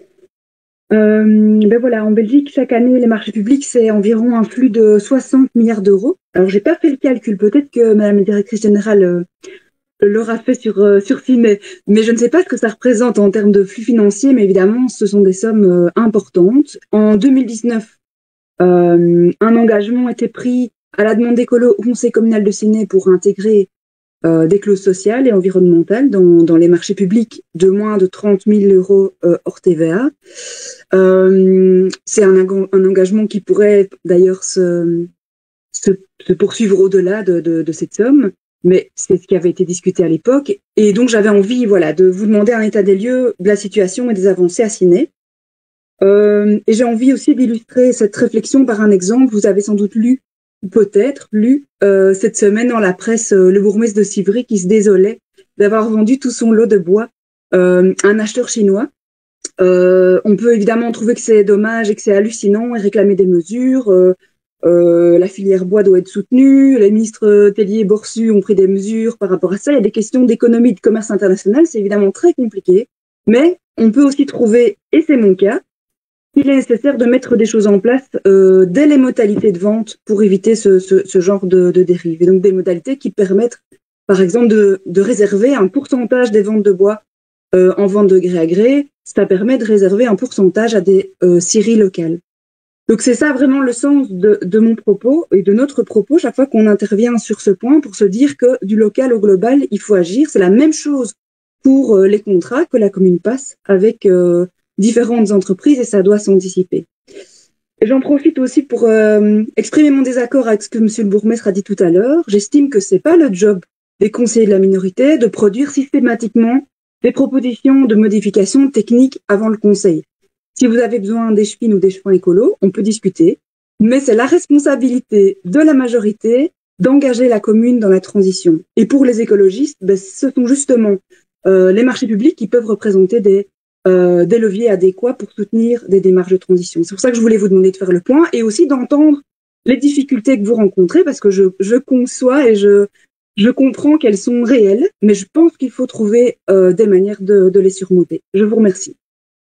Voilà, en Belgique, chaque année, les marchés publics, c'est environ un flux de 60 milliards d'euros. Alors, j'ai pas fait le calcul, peut-être que Madame la directrice générale l'aura fait sur Ciney, mais je ne sais pas ce que ça représente en termes de flux financiers, mais évidemment, ce sont des sommes importantes. En 2019, un engagement a été pris à la demande d'Écolo au Conseil communal de Ciney pour intégrer des clauses sociales et environnementales dans les marchés publics de moins de 30 000 euros hors TVA. C'est un engagement qui pourrait d'ailleurs se poursuivre au-delà de cette somme. mais c'est ce qui avait été discuté à l'époque. Et donc, j'avais envie, voilà, de vous demander un état des lieux de la situation et des avancées à Ciney. Et j'ai envie aussi d'illustrer cette réflexion par un exemple. Vous avez sans doute lu, ou peut-être lu, cette semaine dans la presse, le bourgmestre de Civry qui se désolait d'avoir vendu tout son lot de bois à un acheteur chinois. On peut évidemment trouver que c'est dommage et que c'est hallucinant et réclamer des mesures. La filière bois doit être soutenue. Les ministres Tellier et Borsu ont pris des mesures par rapport à ça. Il y a des questions d'économie et de commerce international. C'est évidemment très compliqué. Mais on peut aussi trouver, et c'est mon cas, qu'il est nécessaire de mettre des choses en place dès les modalités de vente pour éviter ce genre de dérive. Et donc des modalités qui permettent, par exemple, de réserver un pourcentage des ventes de bois en vente de gré à gré. Ça permet de réserver un pourcentage à des scieries locales. Donc c'est ça vraiment le sens de mon propos et de notre propos chaque fois qu'on intervient sur ce point pour se dire que du local au global, il faut agir. C'est la même chose pour les contrats que la commune passe avec différentes entreprises et ça doit s'anticiper. Et j'en profite aussi pour exprimer mon désaccord avec ce que monsieur le bourgmestre a dit tout à l'heure. J'estime que c'est pas le job des conseillers de la minorité de produire systématiquement des propositions de modifications techniques avant le conseil. Si vous avez besoin d'échevines ou d'échevins écolos, on peut discuter, mais c'est la responsabilité de la majorité d'engager la commune dans la transition. Et pour les écologistes, ce sont justement les marchés publics qui peuvent représenter des leviers adéquats pour soutenir des démarches de transition. C'est pour ça que je voulais vous demander de faire le point et aussi d'entendre les difficultés que vous rencontrez, parce que je conçois et je comprends qu'elles sont réelles, mais je pense qu'il faut trouver des manières de les surmonter. Je vous remercie.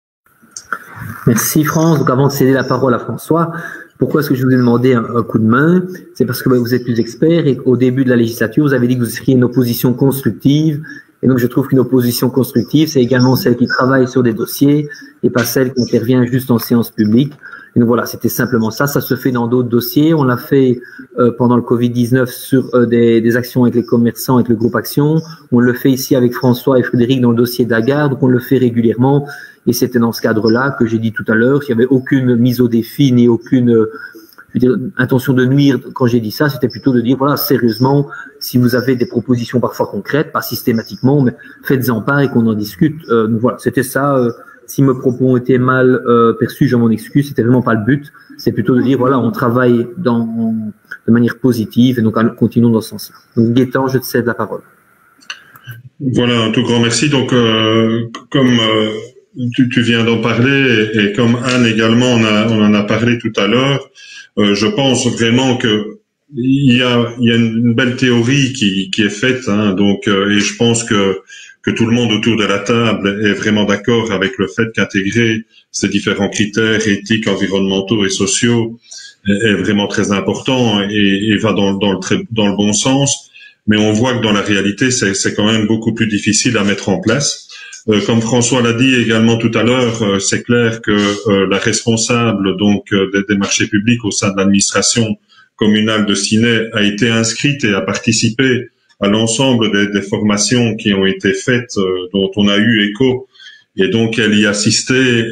Merci France. Donc avant de céder la parole à François, pourquoi est-ce que je vous ai demandé un coup de main? C'est parce que vous êtes plus expert et qu'au début de la législature, vous avez dit que vous seriez une opposition constructive. Et donc je trouve qu'une opposition constructive, c'est également celle qui travaille sur des dossiers et pas celle qui intervient juste en séance publique. Et donc voilà, c'était simplement ça. Ça se fait dans d'autres dossiers. On l'a fait pendant le Covid-19 sur des actions avec les commerçants, avec le groupe Action. On le fait ici avec François et Frédéric dans le dossier d'Agar. Donc on le fait régulièrement. Et c'était dans ce cadre-là que j'ai dit tout à l'heure qu'il n'y avait aucune mise au défi ni aucune intention de nuire. Quand j'ai dit ça, c'était plutôt de dire, voilà, sérieusement, si vous avez des propositions parfois concrètes, pas systématiquement, mais faites-en part et qu'on en discute. Donc voilà, c'était ça. Si mes propos ont été mal perçus, je m'en excuse. C'était vraiment pas le but. C'est plutôt de dire, voilà, on travaille de manière positive et donc continuons dans ce sens-là. Donc Gaëtan, je te cède la parole. Voilà, un tout grand merci. Donc, comme tu viens d'en parler et comme Anne également, on en a parlé tout à l'heure, je pense vraiment que il y a une belle théorie qui est faite, hein, donc et je pense que tout le monde autour de la table est vraiment d'accord avec le fait qu'intégrer ces différents critères éthiques, environnementaux et sociaux est vraiment très important et va dans le bon sens. Mais on voit que dans la réalité, c'est quand même beaucoup plus difficile à mettre en place. Comme François l'a dit également tout à l'heure, c'est clair que la responsable donc des marchés publics au sein de l'administration communale de Ciney a été inscrite et a participé à l'ensemble des formations qui ont été faites, dont on a eu écho, et donc elle y assistait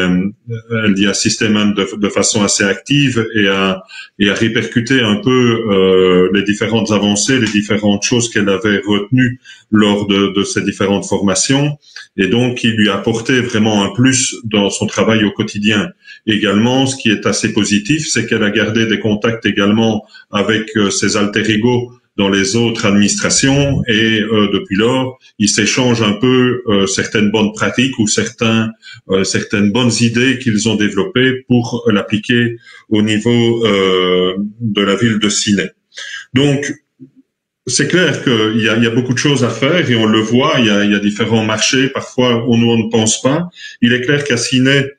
même de façon assez active et a répercuté un peu les différentes avancées, les différentes choses qu'elle avait retenues lors de ces différentes formations, et donc qui lui apportait vraiment un plus dans son travail au quotidien. Également, ce qui est assez positif, c'est qu'elle a gardé des contacts également avec ses alter ego dans les autres administrations et depuis lors, ils s'échangent un peu certaines bonnes pratiques ou certaines bonnes idées qu'ils ont développées pour l'appliquer au niveau de la ville de Ciney. Donc, c'est clair qu'il y a beaucoup de choses à faire et on le voit, il y a différents marchés, parfois on ne pense pas. Il est clair qu'à Ciney,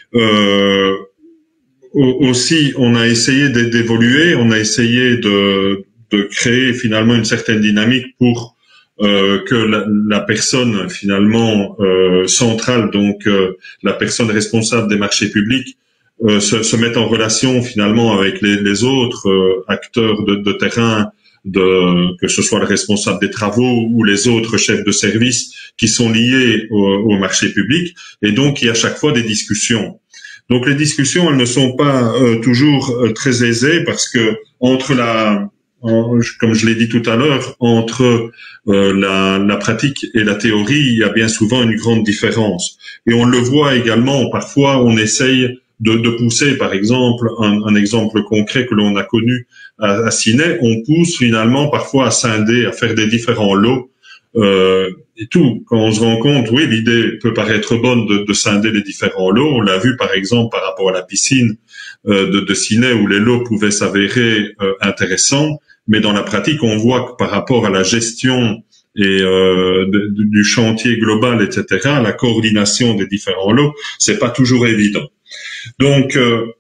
aussi, on a essayé d'évoluer, on a essayé de créer finalement une certaine dynamique pour que la personne finalement centrale, donc la personne responsable des marchés publics, se mette en relation finalement avec les autres acteurs de terrain, que ce soit le responsable des travaux ou les autres chefs de service qui sont liés au marché public. Et donc il y a à chaque fois des discussions. Donc les discussions, elles ne sont pas toujours très aisées parce que entre comme je l'ai dit tout à l'heure, entre la pratique et la théorie, il y a bien souvent une grande différence. Et on le voit également, parfois on essaye de pousser, par exemple, un exemple concret que l'on a connu à Ciney, on pousse finalement parfois à scinder, à faire des différents lots, et tout. Quand on se rend compte, oui, l'idée peut paraître bonne de scinder les différents lots. On l'a vu, par exemple, par rapport à la piscine de Ciney, où les lots pouvaient s'avérer intéressants, mais dans la pratique, on voit que par rapport à la gestion et du chantier global, etc., la coordination des différents lots, c'est pas toujours évident. Donc,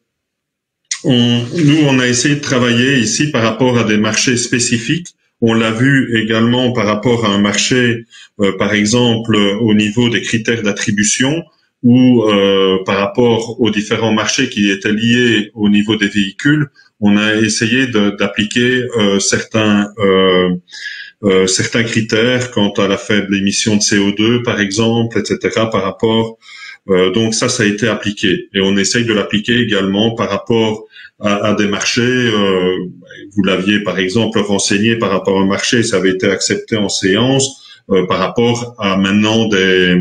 nous, on a essayé de travailler ici par rapport à des marchés spécifiques. On l'a vu également par rapport à un marché, par exemple, au niveau des critères d'attribution, ou par rapport aux différents marchés qui étaient liés au niveau des véhicules. On a essayé d'appliquer certains critères quant à la faible émission de CO2, par exemple, etc., par rapport. Donc ça a été appliqué. Et on essaye de l'appliquer également par rapport à des marchés. Vous l'aviez, par exemple, renseigné par rapport à un marché, ça avait été accepté en séance, par rapport à maintenant des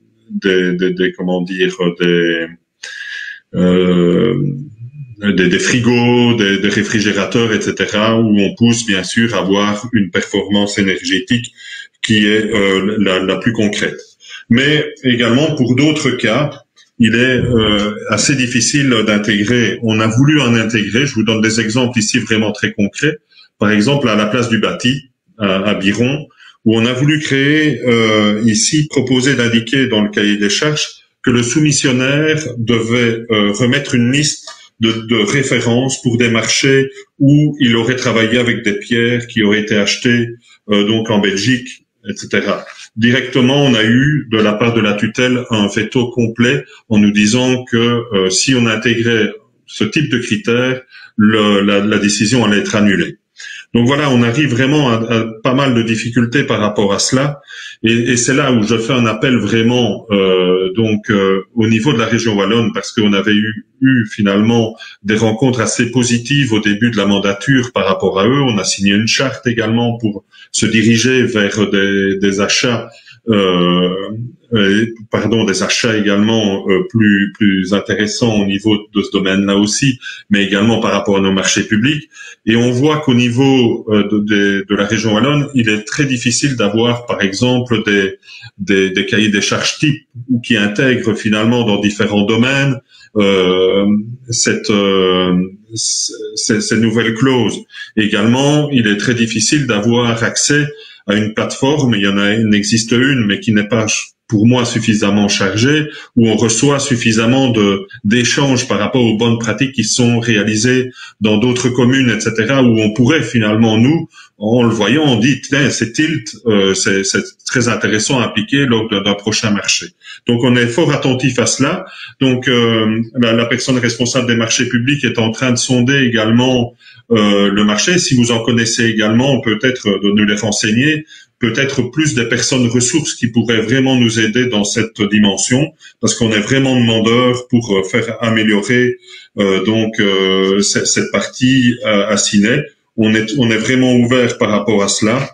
frigos, des réfrigérateurs, etc., où on pousse bien sûr à avoir une performance énergétique qui est la plus concrète. Mais également pour d'autres cas, il est assez difficile d'intégrer. On a voulu en intégrer. Je vous donne des exemples ici vraiment très concrets. Par exemple, à la place du bâti, à Biron, où on a voulu créer ici, proposer d'indiquer dans le cahier des charges que le soumissionnaire devait remettre une liste de références pour des marchés où il aurait travaillé avec des pierres qui auraient été achetées donc en Belgique, etc. Directement, on a eu de la part de la tutelle un veto complet en nous disant que si on intégrait ce type de critères, la décision allait être annulée. Donc voilà, on arrive vraiment à pas mal de difficultés par rapport à cela, et c'est là où je fais un appel vraiment au niveau de la région wallonne, parce qu'on avait eu finalement des rencontres assez positives au début de la mandature par rapport à eux. On a signé une charte également pour se diriger vers des achats des achats également plus intéressants au niveau de ce domaine-là aussi, mais également par rapport à nos marchés publics. Et on voit qu'au niveau de la région wallonne, il est très difficile d'avoir, par exemple, des cahiers des charges types ou qui intègrent finalement dans différents domaines cette nouvelle clause. Également, il est très difficile d'avoir accès à une plateforme. Il existe une, mais qui n'est pas, pour moi, suffisamment chargée, où on reçoit suffisamment d'échanges par rapport aux bonnes pratiques qui sont réalisées dans d'autres communes, etc., où on pourrait finalement, nous, en le voyant, on dit, tiens, c'est tilt, c'est très intéressant à appliquer lors d'un prochain marché. Donc, on est fort attentif à cela. Donc, la personne responsable des marchés publics est en train de sonder également le marché. Si vous en connaissez également, peut-être de nous les renseigner, peut-être plus des personnes ressources qui pourraient vraiment nous aider dans cette dimension, parce qu'on est vraiment demandeur pour faire améliorer cette partie à Ciney. On est vraiment ouvert par rapport à cela.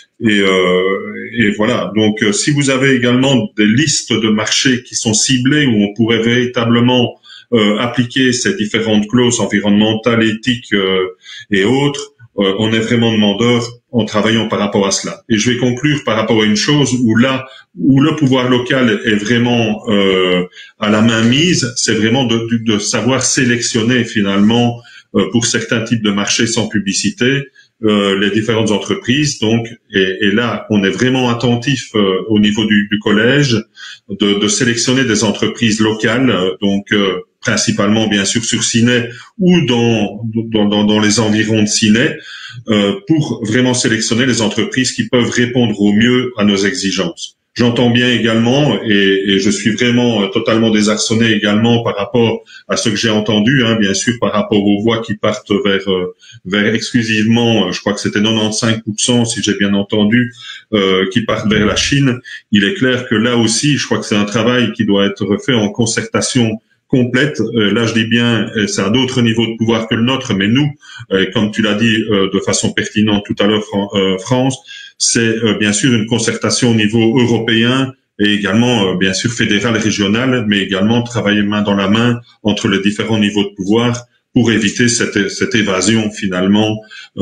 Et voilà. Donc, si vous avez également des listes de marchés qui sont ciblés, où on pourrait véritablement appliquer ces différentes clauses environnementales, éthiques et autres, on est vraiment demandeur en travaillant par rapport à cela. Et je vais conclure par rapport à une chose où le pouvoir local est vraiment à la main mise, c'est vraiment de savoir sélectionner finalement pour certains types de marchés sans publicité les différentes entreprises. Donc, et là, on est vraiment attentif au niveau du collège de sélectionner des entreprises locales, donc principalement bien sûr sur Ciney ou dans les environs de Ciney, pour vraiment sélectionner les entreprises qui peuvent répondre au mieux à nos exigences. J'entends bien également, et je suis vraiment totalement désarçonné également par rapport à ce que j'ai entendu, bien sûr, par rapport aux voix qui partent vers exclusivement, je crois que c'était 95%, si j'ai bien entendu, qui partent vers la Chine. Il est clair que là aussi, je crois que c'est un travail qui doit être fait en concertation complète. Là, je dis bien, c'est à d'autres niveaux de pouvoir que le nôtre, mais nous, comme tu l'as dit de façon pertinente tout à l'heure, France, c'est bien sûr une concertation au niveau européen et également, bien sûr, fédéral et régional, mais également travailler main dans la main entre les différents niveaux de pouvoir pour éviter cette évasion, finalement,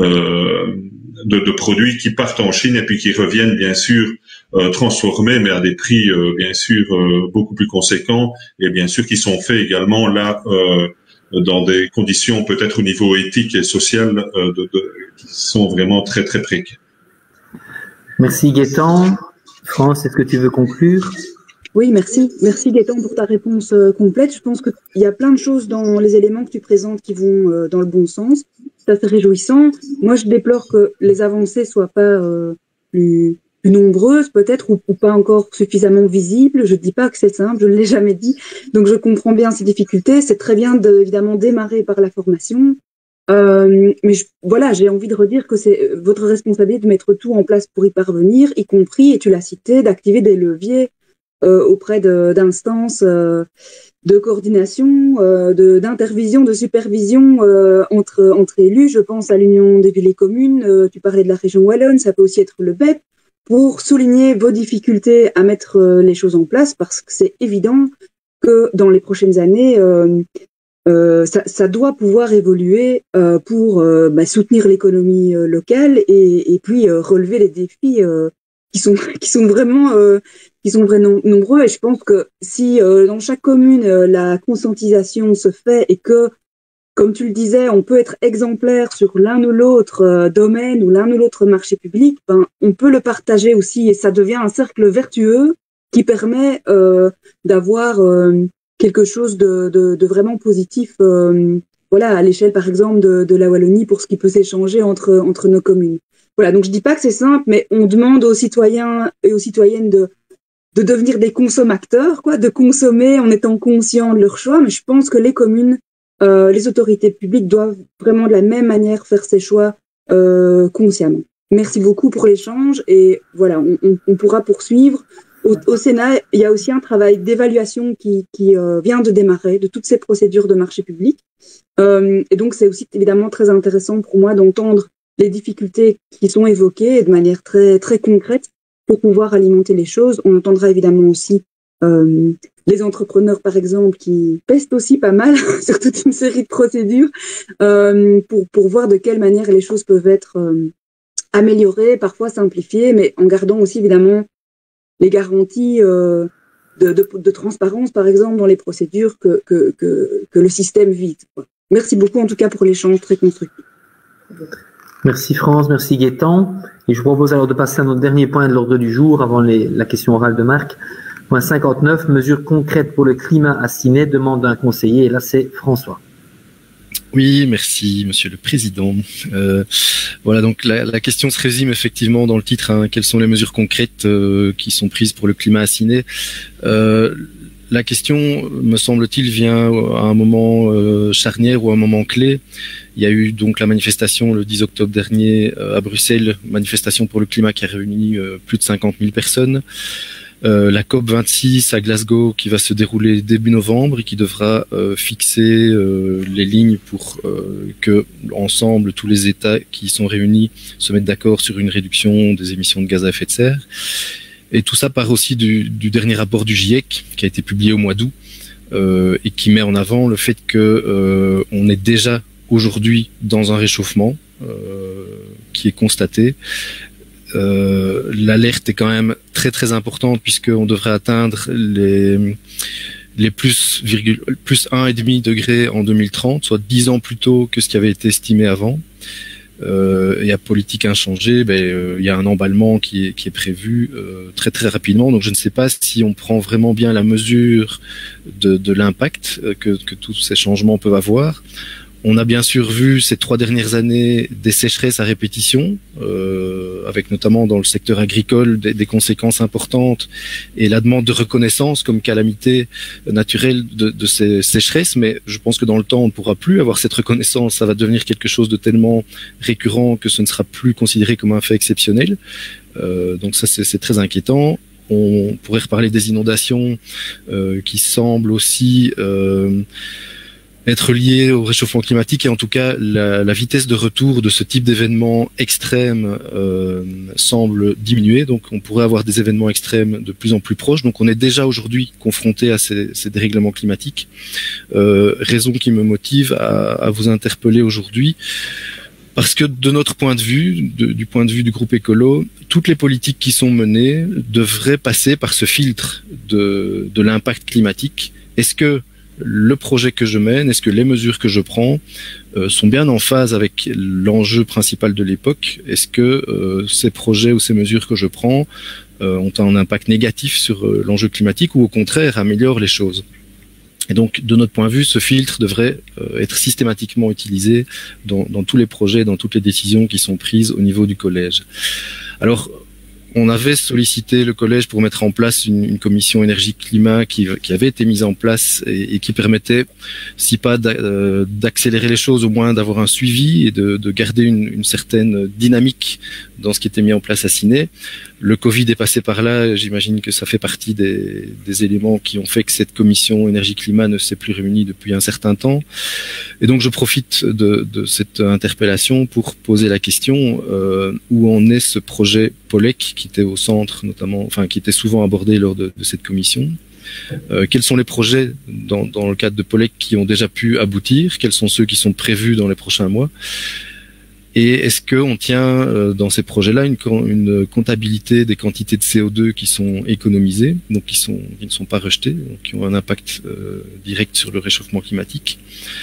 de produits qui partent en Chine et puis qui reviennent, bien sûr, transformés, mais à des prix, bien sûr, beaucoup plus conséquents et bien sûr qui sont faits également là dans des conditions peut-être au niveau éthique et social qui sont vraiment très, très précaires. Merci Gaëtan. France, est-ce que tu veux conclure? Oui, merci. Merci Gaëtan pour ta réponse complète. Je pense qu'il y a plein de choses dans les éléments que tu présentes qui vont dans le bon sens. C'est assez réjouissant. Moi, je déplore que les avancées soient pas plus nombreuses peut-être ou pas encore suffisamment visibles. Je dis pas que c'est simple, je ne l'ai jamais dit. Donc, je comprends bien ces difficultés. C'est très bien évidemment démarrer par la formation. Mais voilà, j'ai envie de redire que c'est votre responsabilité de mettre tout en place pour y parvenir, y compris, et tu l'as cité, d'activer des leviers auprès d'instances de coordination, d'intervision, de supervision entre élus. Je pense à l'Union des villes et communes, tu parlais de la région Wallonne, ça peut aussi être le BEP, pour souligner vos difficultés à mettre les choses en place, parce que c'est évident que dans les prochaines années, ça doit pouvoir évoluer pour soutenir l'économie locale et puis relever les défis qui sont vraiment nombreux. Et je pense que si dans chaque commune la conscientisation se fait et que, comme tu le disais, on peut être exemplaire sur l'un ou l'autre domaine ou l'un ou l'autre marché public, on peut le partager aussi et ça devient un cercle vertueux qui permet d'avoir quelque chose de vraiment positif, voilà, à l'échelle par exemple de la Wallonie pour ce qui peut s'échanger entre nos communes. Voilà, donc je dis pas que c'est simple, mais on demande aux citoyens et aux citoyennes de devenir des consommateurs, quoi, de consommer en étant conscients de leurs choix. Mais je pense que les communes, les autorités publiques doivent vraiment de la même manière faire ces choix consciemment. Merci beaucoup pour l'échange et voilà, on pourra poursuivre. Au Sénat, il y a aussi un travail d'évaluation qui vient de démarrer de toutes ces procédures de marché public. Et donc, c'est aussi évidemment très intéressant pour moi d'entendre les difficultés qui sont évoquées et de manière très, très concrète pour pouvoir alimenter les choses. On entendra évidemment aussi les entrepreneurs, par exemple, qui pestent aussi pas mal sur toute une série de procédures pour voir de quelle manière les choses peuvent être améliorées, parfois simplifiées, mais en gardant aussi évidemment les garanties de transparence, par exemple, dans les procédures que le système vise. Merci beaucoup, en tout cas, pour l'échange très constructif. Merci France, merci Gaëtan. Et je vous propose alors de passer à notre dernier point de l'ordre du jour, avant la question orale de Marc. Point 59, mesures concrètes pour le climat à Ciney, demande d'un conseiller. Et là, c'est François. Oui, merci, Monsieur le Président. Voilà, donc la question se résume effectivement dans le titre. Hein, quelles sont les mesures concrètes qui sont prises pour le climat à Ciney? La question, me semble-t-il, vient à un moment charnière ou à un moment clé. Il y a eu donc la manifestation le 10 octobre dernier à Bruxelles, manifestation pour le climat qui a réuni plus de 50 000 personnes. La COP26 à Glasgow qui va se dérouler début novembre et qui devra fixer les lignes pour que ensemble tous les États qui sont réunis se mettent d'accord sur une réduction des émissions de gaz à effet de serre. Et tout ça part aussi du dernier rapport du GIEC qui a été publié au mois d'août et qui met en avant le fait que on est déjà aujourd'hui dans un réchauffement qui est constaté. L'alerte est quand même très très importante puisqu'on devrait atteindre les plus 1,5 degrés en 2030, soit 10 ans plus tôt que ce qui avait été estimé avant. Et à politique inchangée, il y a un emballement qui est prévu très très rapidement. Donc je ne sais pas si on prend vraiment bien la mesure de l'impact que tous ces changements peuvent avoir. On a bien sûr vu ces 3 dernières années des sécheresses à répétition, avec notamment dans le secteur agricole des conséquences importantes et la demande de reconnaissance comme calamité naturelle de ces sécheresses. Mais je pense que dans le temps, on ne pourra plus avoir cette reconnaissance. Ça va devenir quelque chose de tellement récurrent que ce ne sera plus considéré comme un fait exceptionnel. Donc ça, c'est très inquiétant. On pourrait reparler des inondations qui semblent aussi être liées au réchauffement climatique, et en tout cas la vitesse de retour de ce type d'événements extrêmes semble diminuer. Donc on pourrait avoir des événements extrêmes de plus en plus proches. Donc on est déjà aujourd'hui confronté à ces dérèglements climatiques. Raison qui me motive à vous interpeller aujourd'hui. Parce que de notre point de vue, du point de vue du groupe écolo, toutes les politiques qui sont menées devraient passer par ce filtre de l'impact climatique. Est-ce que le projet que je mène, est-ce que les mesures que je prends sont bien en phase avec l'enjeu principal de l'époque? Est-ce que ces projets ou ces mesures que je prends ont un impact négatif sur l'enjeu climatique, ou au contraire améliorent les choses? Et donc, de notre point de vue, ce filtre devrait être systématiquement utilisé dans tous les projets, dans toutes les décisions qui sont prises au niveau du collège. Alors, on avait sollicité le collège pour mettre en place une commission énergie-climat qui avait été mise en place et qui permettait, si pas d'accélérer les choses, au moins d'avoir un suivi et de garder une certaine dynamique dans ce qui était mis en place à Ciney. Le Covid est passé par là, j'imagine que ça fait partie des éléments qui ont fait que cette commission énergie-climat ne s'est plus réunie depuis un certain temps. Et donc je profite de cette interpellation pour poser la question où en est ce projet POLEC qui était au centre, notamment, enfin qui était souvent abordé lors de cette commission. Quels sont les projets dans le cadre de POLEC qui ont déjà pu aboutir? Quels sont ceux qui sont prévus dans les prochains mois? Et est-ce qu'on tient dans ces projets-là une comptabilité des quantités de CO2 qui sont économisées, donc qui ne sont pas rejetées, donc qui ont un impact direct sur le réchauffement climatique?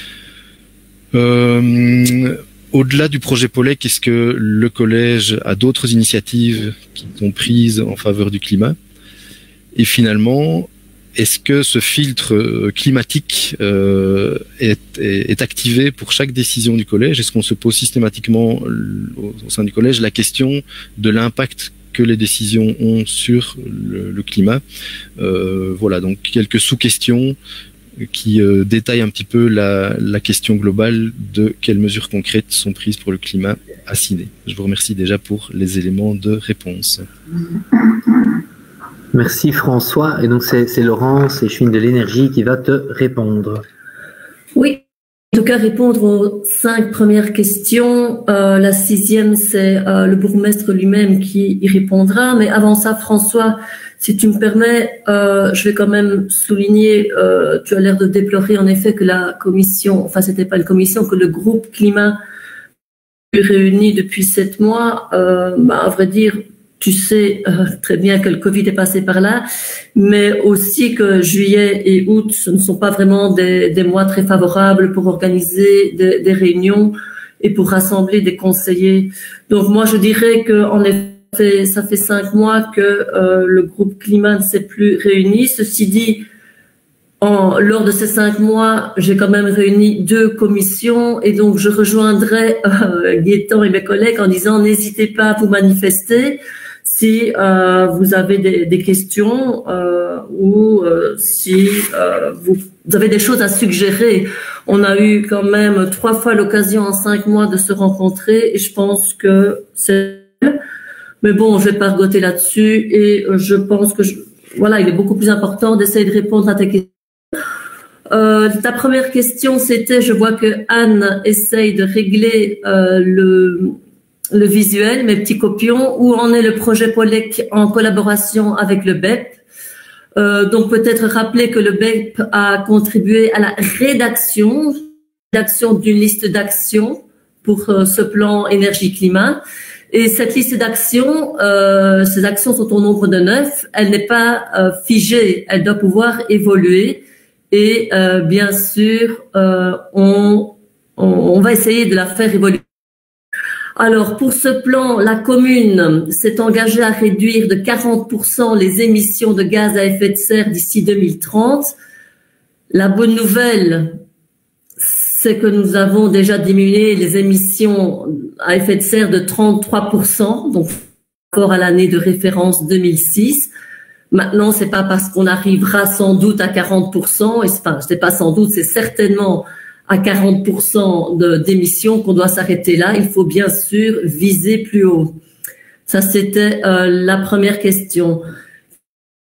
Au-delà du projet POLEC, est-ce que le collège a d'autres initiatives qui sont prises en faveur du climat? Et finalement, est-ce que ce filtre climatique est activé pour chaque décision du collège? Est-ce qu'on se pose systématiquement au sein du collège la question de l'impact que les décisions ont sur le climat? Voilà, donc quelques sous-questions qui détaillent un petit peu la question globale de quelles mesures concrètes sont prises pour le climat à Ciney. Je vous remercie déjà pour les éléments de réponse. Merci François. Et donc c'est Laurence et Chouine de l'énergie qui va te répondre. Oui, en tout cas répondre aux 5 premières questions. La 6e, c'est le bourgmestre lui-même qui y répondra. Mais avant ça, François, si tu me permets, je vais quand même souligner, tu as l'air de déplorer en effet que la commission, enfin c'était pas une commission, que le groupe climat est réuni depuis 7 mois. À vrai dire, tu sais très bien que le Covid est passé par là, mais aussi que juillet et août, ce ne sont pas vraiment des mois très favorables pour organiser des réunions et pour rassembler des conseillers. Donc moi, je dirais que en effet, ça fait 5 mois que le groupe climat ne s'est plus réuni. Ceci dit, lors de ces 5 mois, j'ai quand même réuni 2 commissions et donc je rejoindrai Gaëtan et mes collègues en disant n'hésitez pas à vous manifester si vous avez des questions ou si vous avez des choses à suggérer. On a eu quand même 3 fois l'occasion en 5 mois de se rencontrer et je pense que c'est... Mais bon, je vais pas regoter là-dessus et je pense que voilà, il est beaucoup plus important d'essayer de répondre à tes questions. Ta première question, c'était, je vois que Anne essaye de régler le visuel, mes petits copions. Où en est le projet POLEC en collaboration avec le BEP? Donc peut-être rappeler que le BEP a contribué à la rédaction d'une liste d'actions pour ce plan énergie-climat. Et cette liste d'actions, ces actions sont au nombre de 9. Elle n'est pas figée, elle doit pouvoir évoluer. Et bien sûr, on va essayer de la faire évoluer. Alors, pour ce plan, la commune s'est engagée à réduire de 40% les émissions de gaz à effet de serre d'ici 2030. La bonne nouvelle, c'est que nous avons déjà diminué les émissions à effet de serre de 33%, donc par rapport à l'année de référence 2006. Maintenant, c'est pas parce qu'on arrivera sans doute à 40%, et c'est pas sans doute, c'est certainement à 40% d'émissions qu'on doit s'arrêter là. Il faut bien sûr viser plus haut. Ça, c'était la première question.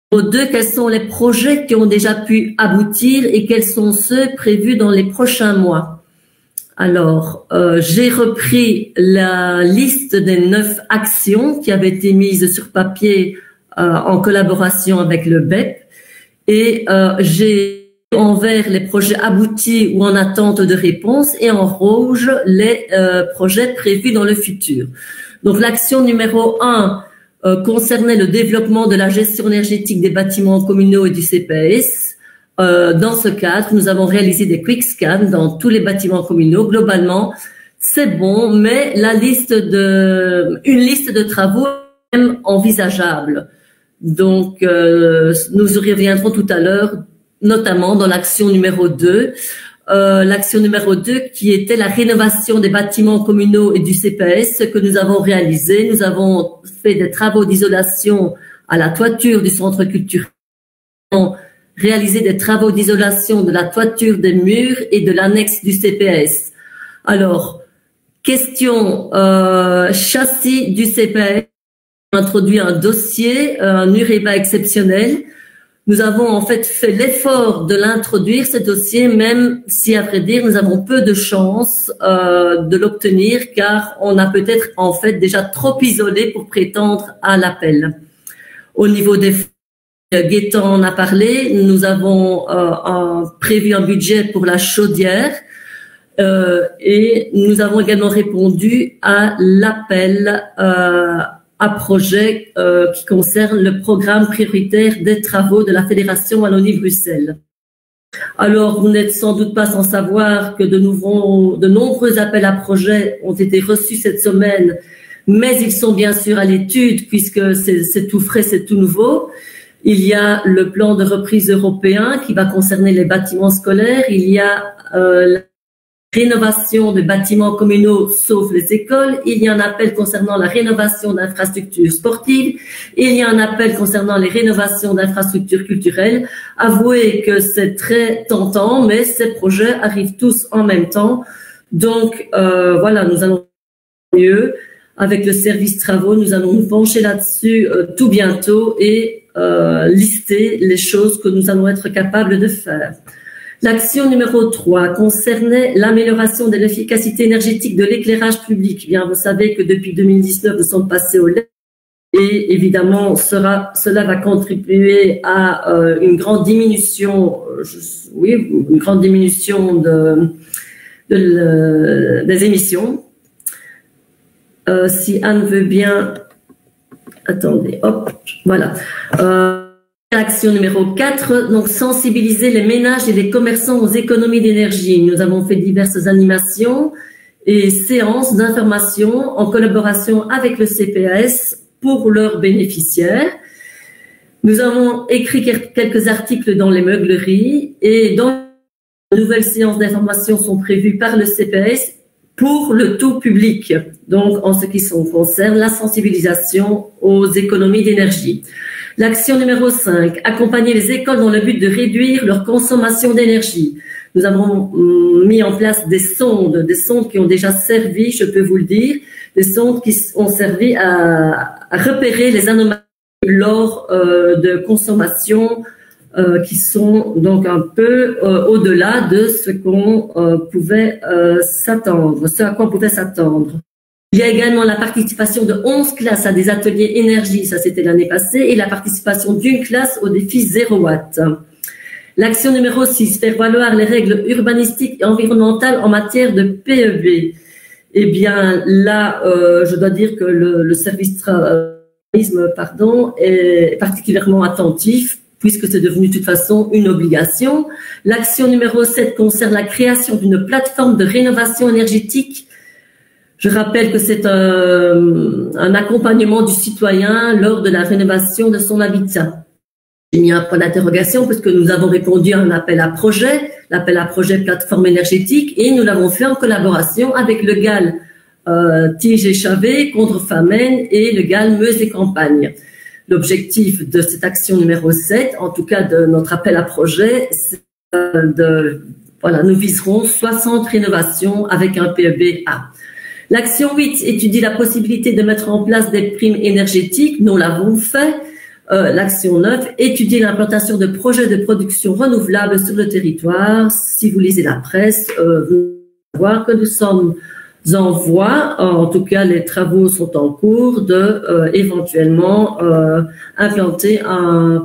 2, quels sont les projets qui ont déjà pu aboutir et quels sont ceux prévus dans les prochains mois? Alors, j'ai repris la liste des 9 actions qui avaient été mises sur papier en collaboration avec le BEP et j'ai en vert les projets aboutis ou en attente de réponse et en rouge les projets prévus dans le futur. Donc, l'action numéro 1 concernait le développement de la gestion énergétique des bâtiments communaux et du CPS. Dans ce cadre, nous avons réalisé des quick scans dans tous les bâtiments communaux. Globalement, c'est bon, mais une liste de travaux est même envisageable. Donc, nous y reviendrons tout à l'heure, notamment dans l'action numéro 2. L'action numéro 2 qui était la rénovation des bâtiments communaux et du CPS que nous avons réalisé. Nous avons fait des travaux d'isolation à la toiture du centre culturel. Nous avons réalisé des travaux d'isolation de la toiture des murs et de l'annexe du CPS. Alors, question châssis du CPS. On a introduit un dossier, un UREBA exceptionnel. Nous avons en fait fait l'effort de l'introduire, ce dossier, même si, à vrai dire, nous avons peu de chances de l'obtenir, car on a peut-être en fait déjà trop isolé pour prétendre à l'appel. Au niveau des fonds, Gaëtan en a parlé, nous avons prévu un budget pour la chaudière et nous avons également répondu à l'appel à projet qui concerne le programme prioritaire des travaux de la Fédération Wallonie-Bruxelles. Alors, vous n'êtes sans doute pas sans savoir que de nombreux appels à projets ont été reçus cette semaine, mais ils sont bien sûr à l'étude puisque c'est tout frais, c'est tout nouveau. Il y a le plan de reprise européen qui va concerner les bâtiments scolaires. Il y a la rénovation des bâtiments communaux sauf les écoles. Il y a un appel concernant la rénovation d'infrastructures sportives. Il y a un appel concernant les rénovations d'infrastructures culturelles. Avouez que c'est très tentant, mais ces projets arrivent tous en même temps. Donc, voilà, nous allons mieux. Avec le service travaux, nous allons nous pencher là-dessus tout bientôt et lister les choses que nous allons être capables de faire. L'action numéro 3 concernait l'amélioration de l'efficacité énergétique de l'éclairage public. Bien, vous savez que depuis 2019, nous sommes passés au LED et évidemment, cela va contribuer à une grande diminution, une grande diminution des émissions. Si Anne veut bien, attendez, hop, voilà. Action numéro 4, donc sensibiliser les ménages et les commerçants aux économies d'énergie. Nous avons fait diverses animations et séances d'information en collaboration avec le CPAS pour leurs bénéficiaires. Nous avons écrit quelques articles dans les meugleries et dans de nouvelles séances d'information sont prévues par le CPAS pour le tout public. Donc, en ce qui concerne la sensibilisation aux économies d'énergie. L'action numéro 5, accompagner les écoles dans le but de réduire leur consommation d'énergie. Nous avons mis en place des sondes qui ont déjà servi, je peux vous le dire, des sondes qui ont servi à repérer les anomalies lors de consommation qui sont donc un peu au-delà de ce qu'on pouvait s'attendre, ce à quoi on pouvait s'attendre. Il y a également la participation de 11 classes à des ateliers énergie, ça c'était l'année passée, et la participation d'une classe au défi 0 watt. L'action numéro 6, faire valoir les règles urbanistiques et environnementales en matière de PEB. Eh bien là, je dois dire que le service est particulièrement attentif, puisque c'est devenu de toute façon une obligation. L'action numéro 7 concerne la création d'une plateforme de rénovation énergétique. Je rappelle que c'est un accompagnement du citoyen lors de la rénovation de son habitat. J'ai mis un point d'interrogation puisque nous avons répondu à un appel à projet plateforme énergétique, et nous l'avons fait en collaboration avec le GAL Tige et Chavet, contre Famenne, et le GAL Meuse et Campagne. L'objectif de cette action numéro 7, en tout cas de notre appel à projet, c'est nous viserons 60 rénovations avec un PEB A. L'action 8 étudie la possibilité de mettre en place des primes énergétiques. Nous l'avons fait. L'action 9, étudier l'implantation de projets de production renouvelable sur le territoire. Si vous lisez la presse, vous allez voir que nous sommes en voie, en tout cas les travaux sont en cours de éventuellement implanter un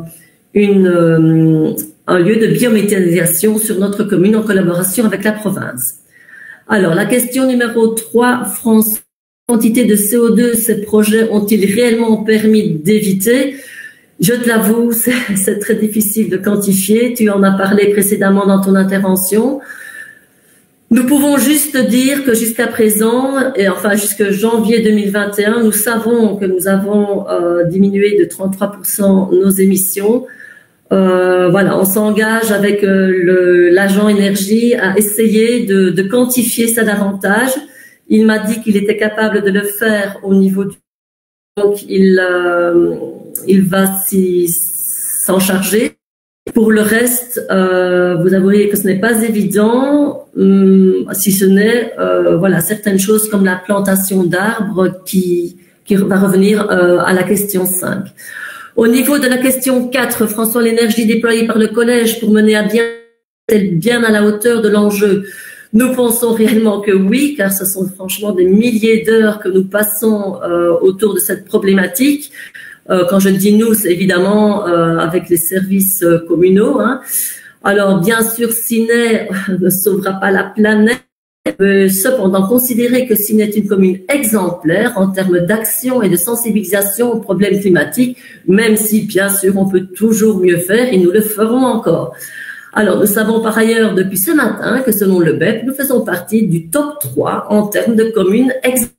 lieu de biométhanisation sur notre commune en collaboration avec la province. Alors, la question numéro 3, France, quantité de CO2 ces projets ont-ils réellement permis d'éviter? Je te l'avoue, c'est très difficile de quantifier. Tu en as parlé précédemment dans ton intervention. Nous pouvons juste dire que jusqu'à présent, et enfin jusqu'à janvier 2021, nous savons que nous avons diminué de 33% nos émissions. Voilà, on s'engage avec l'agent énergie à essayer de quantifier ça davantage. Il m'a dit qu'il était capable de le faire au niveau du... Donc, il va s'en charger. Pour le reste, vous avouez que ce n'est pas évident, si ce n'est voilà, certaines choses comme la plantation d'arbres qui va revenir à la question 5. Au niveau de la question 4, François, l'énergie déployée par le collège pour mener à bien, est-elle bien à la hauteur de l'enjeu? Nous pensons réellement que oui, car ce sont franchement des milliers d'heures que nous passons autour de cette problématique. Quand je dis nous, c'est évidemment avec les services communaux. Hein. Alors, bien sûr, Ciney ne sauvera pas la planète. Cependant, considérer que Ciney est une commune exemplaire en termes d'action et de sensibilisation aux problèmes climatiques, même si, bien sûr, on peut toujours mieux faire et nous le ferons encore. Alors, nous savons par ailleurs depuis ce matin que selon le BEP, nous faisons partie du top 3 en termes de communes exemplaires.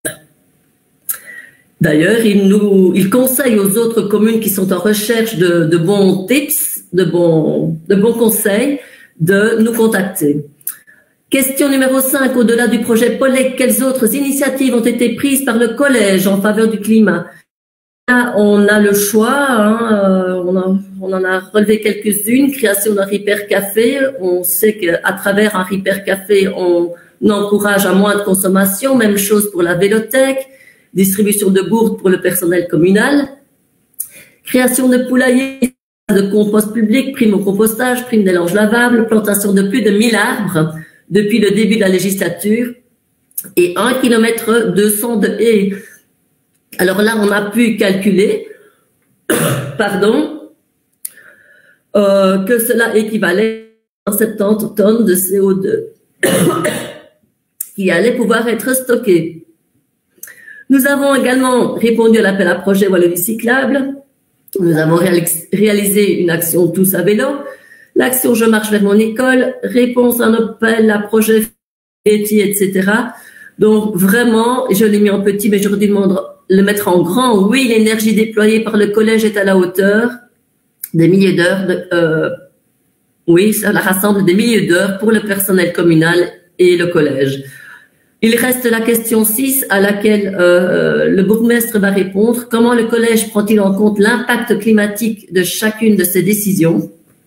D'ailleurs, il conseille aux autres communes qui sont en recherche de bons tips, de bons conseils, de nous contacter. Question numéro 5. Au-delà du projet POLEC, quelles autres initiatives ont été prises par le collège en faveur du climat? Là, on a le choix, hein, on en a relevé quelques-unes. Création d'un Repair Café. On sait qu'à travers un Repair Café, on encourage à moins de consommation. Même chose pour la vélothèque. Distribution de gourdes pour le personnel communal. Création de poulaillers, de compost public, prime au compostage, prime des langes lavables, plantation de plus de 1000 arbres depuis le début de la législature et 1 km 200 de haies. Alors là, on a pu calculer, pardon, que cela équivalait à 70 tonnes de CO2 qui allaient pouvoir être stockées. Nous avons également répondu à l'appel à projet Wallonie cyclable. Nous avons réalisé une action tous à vélo. L'action Je marche vers mon école, réponse à un appel à projet etc. Donc vraiment, je l'ai mis en petit, mais j'aurais dû le mettre en grand. Oui, l'énergie déployée par le collège est à la hauteur des milliers d'heures. Oui, ça rassemble des milliers d'heures pour le personnel communal et le collège. Il reste la question 6 à laquelle le bourgmestre va répondre. Comment le collège prend-il en compte l'impact climatique de chacune de ses décisions?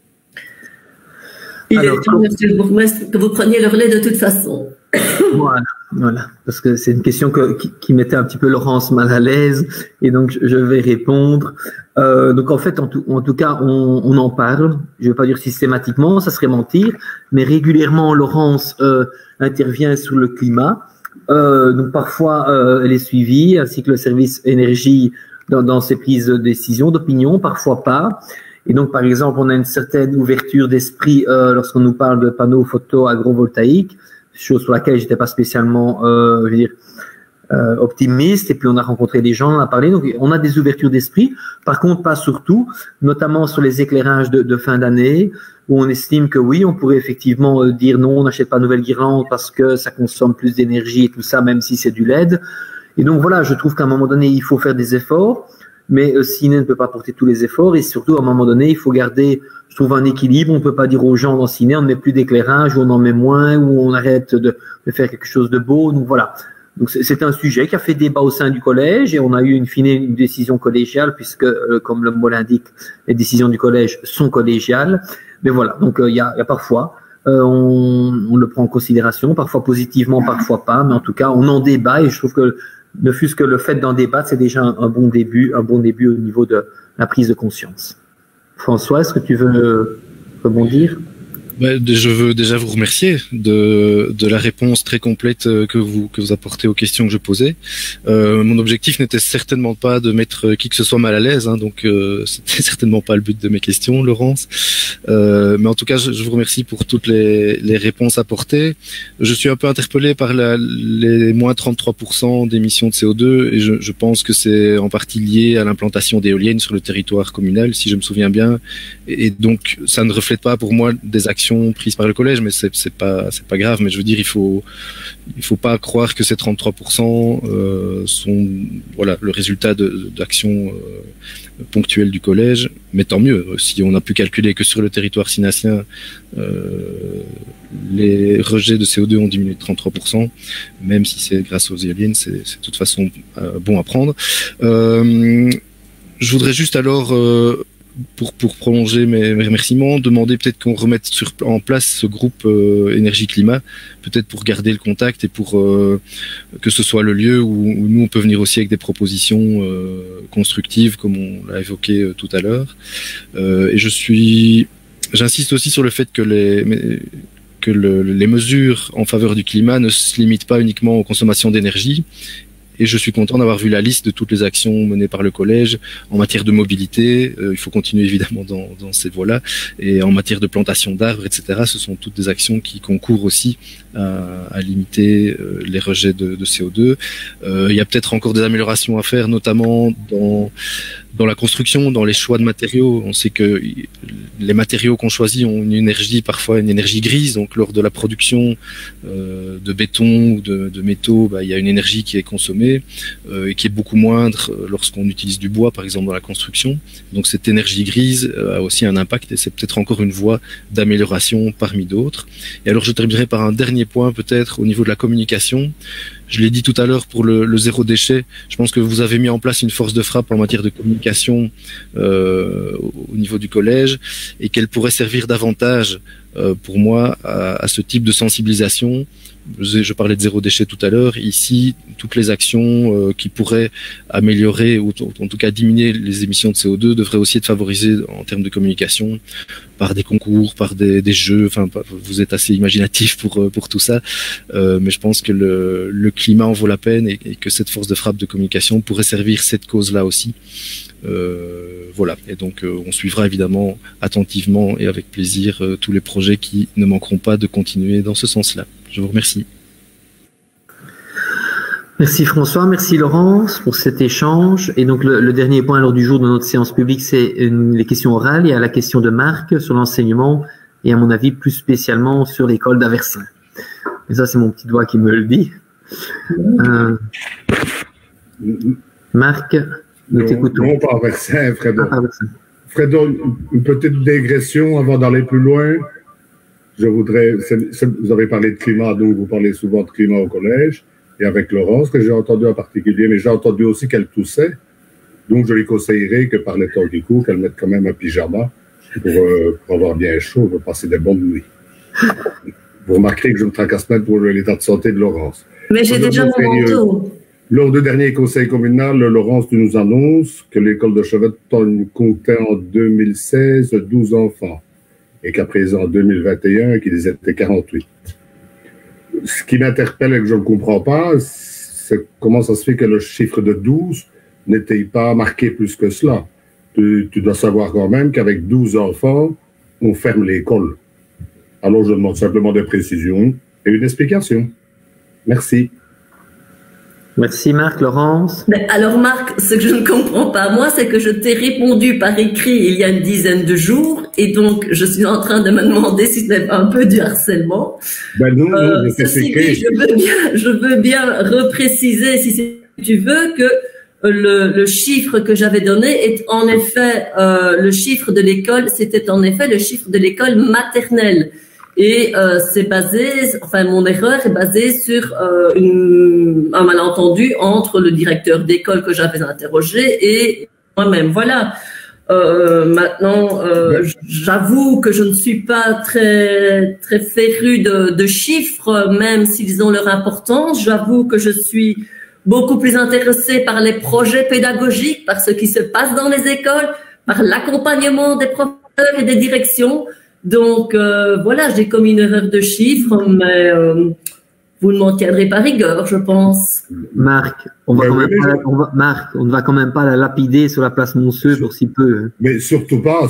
Il est temps, monsieur le bourgmestre, que vous preniez le relais de toute façon. Voilà, parce que c'est une question qui mettait un petit peu Laurence mal à l'aise, et donc je vais répondre. Donc en fait, en tout cas, on en parle. Je ne vais pas dire systématiquement, ça serait mentir, mais régulièrement, Laurence intervient sur le climat. Donc parfois, elle est suivie, ainsi que le service énergie dans ses prises de décision, d'opinion, parfois pas. Et donc, par exemple, on a une certaine ouverture d'esprit lorsqu'on nous parle de panneaux photo agrovoltaïques, chose sur laquelle j'étais pas spécialement, je veux dire, optimiste. Et puis, on a rencontré des gens, on a parlé. Donc, on a des ouvertures d'esprit. Par contre, pas surtout, notamment sur les éclairages de fin d'année, où on estime que oui, on pourrait effectivement dire non, on n'achète pas de nouvelles guirlandes parce que ça consomme plus d'énergie et tout ça, même si c'est du LED. Et donc, voilà, je trouve qu'à un moment donné, il faut faire des efforts. Mais Ciney ne peut pas porter tous les efforts et surtout, à un moment donné, il faut garder, je trouve, un équilibre. On ne peut pas dire aux gens dans Ciney, on ne met plus d'éclairage, ou on en met moins, ou on arrête de faire quelque chose de beau. Donc voilà. Donc c'est un sujet qui a fait débat au sein du collège et on a eu une décision collégiale puisque, comme le mot l'indique, les décisions du collège sont collégiales. Mais voilà. Donc il y a parfois, on le prend en considération, parfois positivement, parfois pas. Mais en tout cas, on en débat et je trouve que ne fût-ce que le fait d'en débattre, c'est déjà un bon début au niveau de la prise de conscience. François, est-ce que tu veux rebondir? Je veux déjà vous remercier de la réponse très complète que vous apportez aux questions que je posais. Mon objectif n'était certainement pas de mettre qui que ce soit mal à l'aise, hein, donc c'était certainement pas le but de mes questions, Laurence. Mais en tout cas, je vous remercie pour toutes les réponses apportées. Je suis un peu interpellé par les moins 33% d'émissions de CO2 et je pense que c'est en partie lié à l'implantation d'éoliennes sur le territoire communal, si je me souviens bien. Et donc, ça ne reflète pas pour moi des actions prises par le collège, mais c'est pas grave. Mais je veux dire, il faut pas croire que ces 33% sont le résultat d'actions ponctuelles du collège. Mais tant mieux. Si on a pu calculer que sur le territoire synassien, les rejets de CO2 ont diminué de 33%, même si c'est grâce aux éoliennes, c'est de toute façon bon à prendre. Je voudrais juste alors pour prolonger mes remerciements, demander peut-être qu'on remette en place ce groupe énergie-climat, peut-être pour garder le contact et pour que ce soit le lieu où nous on peut venir aussi avec des propositions constructives, comme on l'a évoqué tout à l'heure. Et j'insiste aussi sur le fait que les mesures en faveur du climat ne se limitent pas uniquement aux consommations d'énergie. Et je suis content d'avoir vu la liste de toutes les actions menées par le collège en matière de mobilité. Il faut continuer évidemment dans cette voie-là. Et en matière de plantation d'arbres, etc., ce sont toutes des actions qui concourent aussi à limiter les rejets de CO2. Il y a peut-être encore des améliorations à faire, notamment dans la construction, dans les choix de matériaux. On sait que les matériaux qu'on choisit ont parfois une énergie grise. Donc, lors de la production de béton ou de métaux, il y a une énergie qui est consommée et qui est beaucoup moindre lorsqu'on utilise du bois, par exemple, dans la construction. Donc, cette énergie grise a aussi un impact et c'est peut-être encore une voie d'amélioration parmi d'autres. Et alors, je terminerai par un dernier point, peut-être, au niveau de la communication. Je l'ai dit tout à l'heure pour le zéro déchet. Je pense que vous avez mis en place une force de frappe en matière de communication au niveau du collège et qu'elle pourrait servir davantage pour moi à ce type de sensibilisation. Je parlais de zéro déchet tout à l'heure. Ici, toutes les actions qui pourraient améliorer ou en tout cas diminuer les émissions de CO2 devraient aussi être favorisées en termes de communication par des concours, par des jeux. Enfin, vous êtes assez imaginatif pour tout ça, mais je pense que le climat en vaut la peine et que cette force de frappe de communication pourrait servir cette cause-là aussi. Voilà. Et donc, on suivra évidemment attentivement et avec plaisir tous les projets qui ne manqueront pas de continuer dans ce sens-là. Je vous remercie. Merci François, merci Laurence pour cet échange. Et donc le dernier point à l'ordre du jour de notre séance publique, c'est les questions orales. Il y a la question de Marc sur l'enseignement et à mon avis plus spécialement sur l'école d'Aversin. Et ça, c'est mon petit doigt qui me le dit. Marc, nous t'écoutons. Non, pas Aversin, Fredo. Fredo, une petite digression avant d'aller plus loin. Vous avez parlé de climat, donc vous parlez souvent de climat au collège, et avec Laurence, que j'ai entendu en particulier, mais j'ai entendu aussi qu'elle toussait, donc je lui conseillerais que par les temps qui courent, qu'elle mette quand même un pyjama pour avoir bien chaud, pour passer des bonnes nuits. Vous remarquerez que je me tracasse même pour l'état de santé de Laurence. Mais j'ai déjà mon manteau. Lors du dernier conseil communal, Laurence, tu nous annonces que l'école de Cheveton comptait en 2016 12 enfants. Et qu'à présent, en 2021, qu'ils étaient 48. Ce qui m'interpelle et que je ne comprends pas, c'est comment ça se fait que le chiffre de 12 n'était pas marqué plus que cela. Tu dois savoir quand même qu'avec 12 enfants, on ferme l'école. Alors, je demande simplement des précisions et une explication. Merci. Merci Marc. Laurence? Alors Marc, ce que je ne comprends pas, moi, c'est que je t'ai répondu par écrit il y a une dizaine de jours, et donc je suis en train de me demander si ce n'est pas un peu du harcèlement. Non, ceci dit, je veux bien repréciser, si tu veux, que le chiffre que j'avais donné est en effet le chiffre de l'école, c'était en effet le chiffre de l'école maternelle. Et c'est basé, enfin mon erreur est basée sur un malentendu entre le directeur d'école que j'avais interrogé et moi-même. Voilà. Maintenant, j'avoue que je ne suis pas très férue de chiffres, même s'ils ont leur importance. J'avoue que je suis beaucoup plus intéressés par les projets pédagogiques, par ce qui se passe dans les écoles, par l'accompagnement des professeurs et des directions. Donc voilà, j'ai commis une erreur de chiffres, mais vous ne m'en tiendrez pas rigueur, je pense. Marc, on ne va quand même pas la lapider sur la place Monceux pour si peu. Mais surtout pas,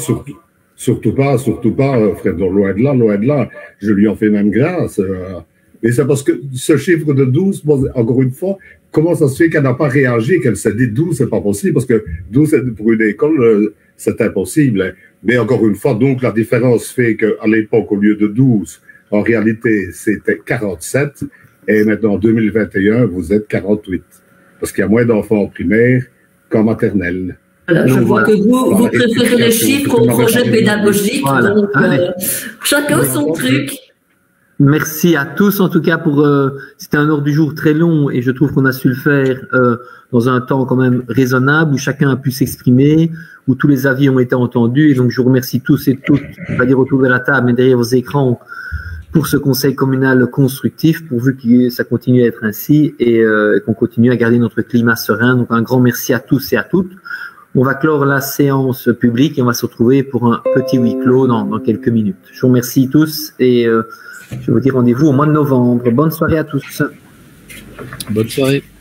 Fred, loin de là. Je lui en fais même grâce. Mais c'est parce que ce chiffre de 12, bon, encore une fois, comment ça se fait qu'elle n'a pas réagi, qu'elle s'est dit 12, c'est pas possible, parce que 12, pour une école, c'est impossible. Mais encore une fois, donc, la différence fait qu'à l'époque, au lieu de 12, en réalité, c'était 47, et maintenant, en 2021, vous êtes 48. Parce qu'il y a moins d'enfants en primaire qu'en maternelle. Voilà, je vois que vous préférez les chiffres au projet pédagogique, donc chacun son truc. Merci à tous en tout cas pour c'était un ordre du jour très long et je trouve qu'on a su le faire dans un temps quand même raisonnable où chacun a pu s'exprimer, où tous les avis ont été entendus et donc je vous remercie tous et toutes, on va dire autour de la table mais derrière vos écrans pour ce conseil communal constructif pourvu que ça continue à être ainsi et qu'on continue à garder notre climat serein. Donc un grand merci à tous et à toutes. On va clore la séance publique et on va se retrouver pour un petit huis clos dans quelques minutes. Je vous remercie tous et je vous dis rendez-vous au mois de novembre. Bonne soirée à tous. Bonne soirée.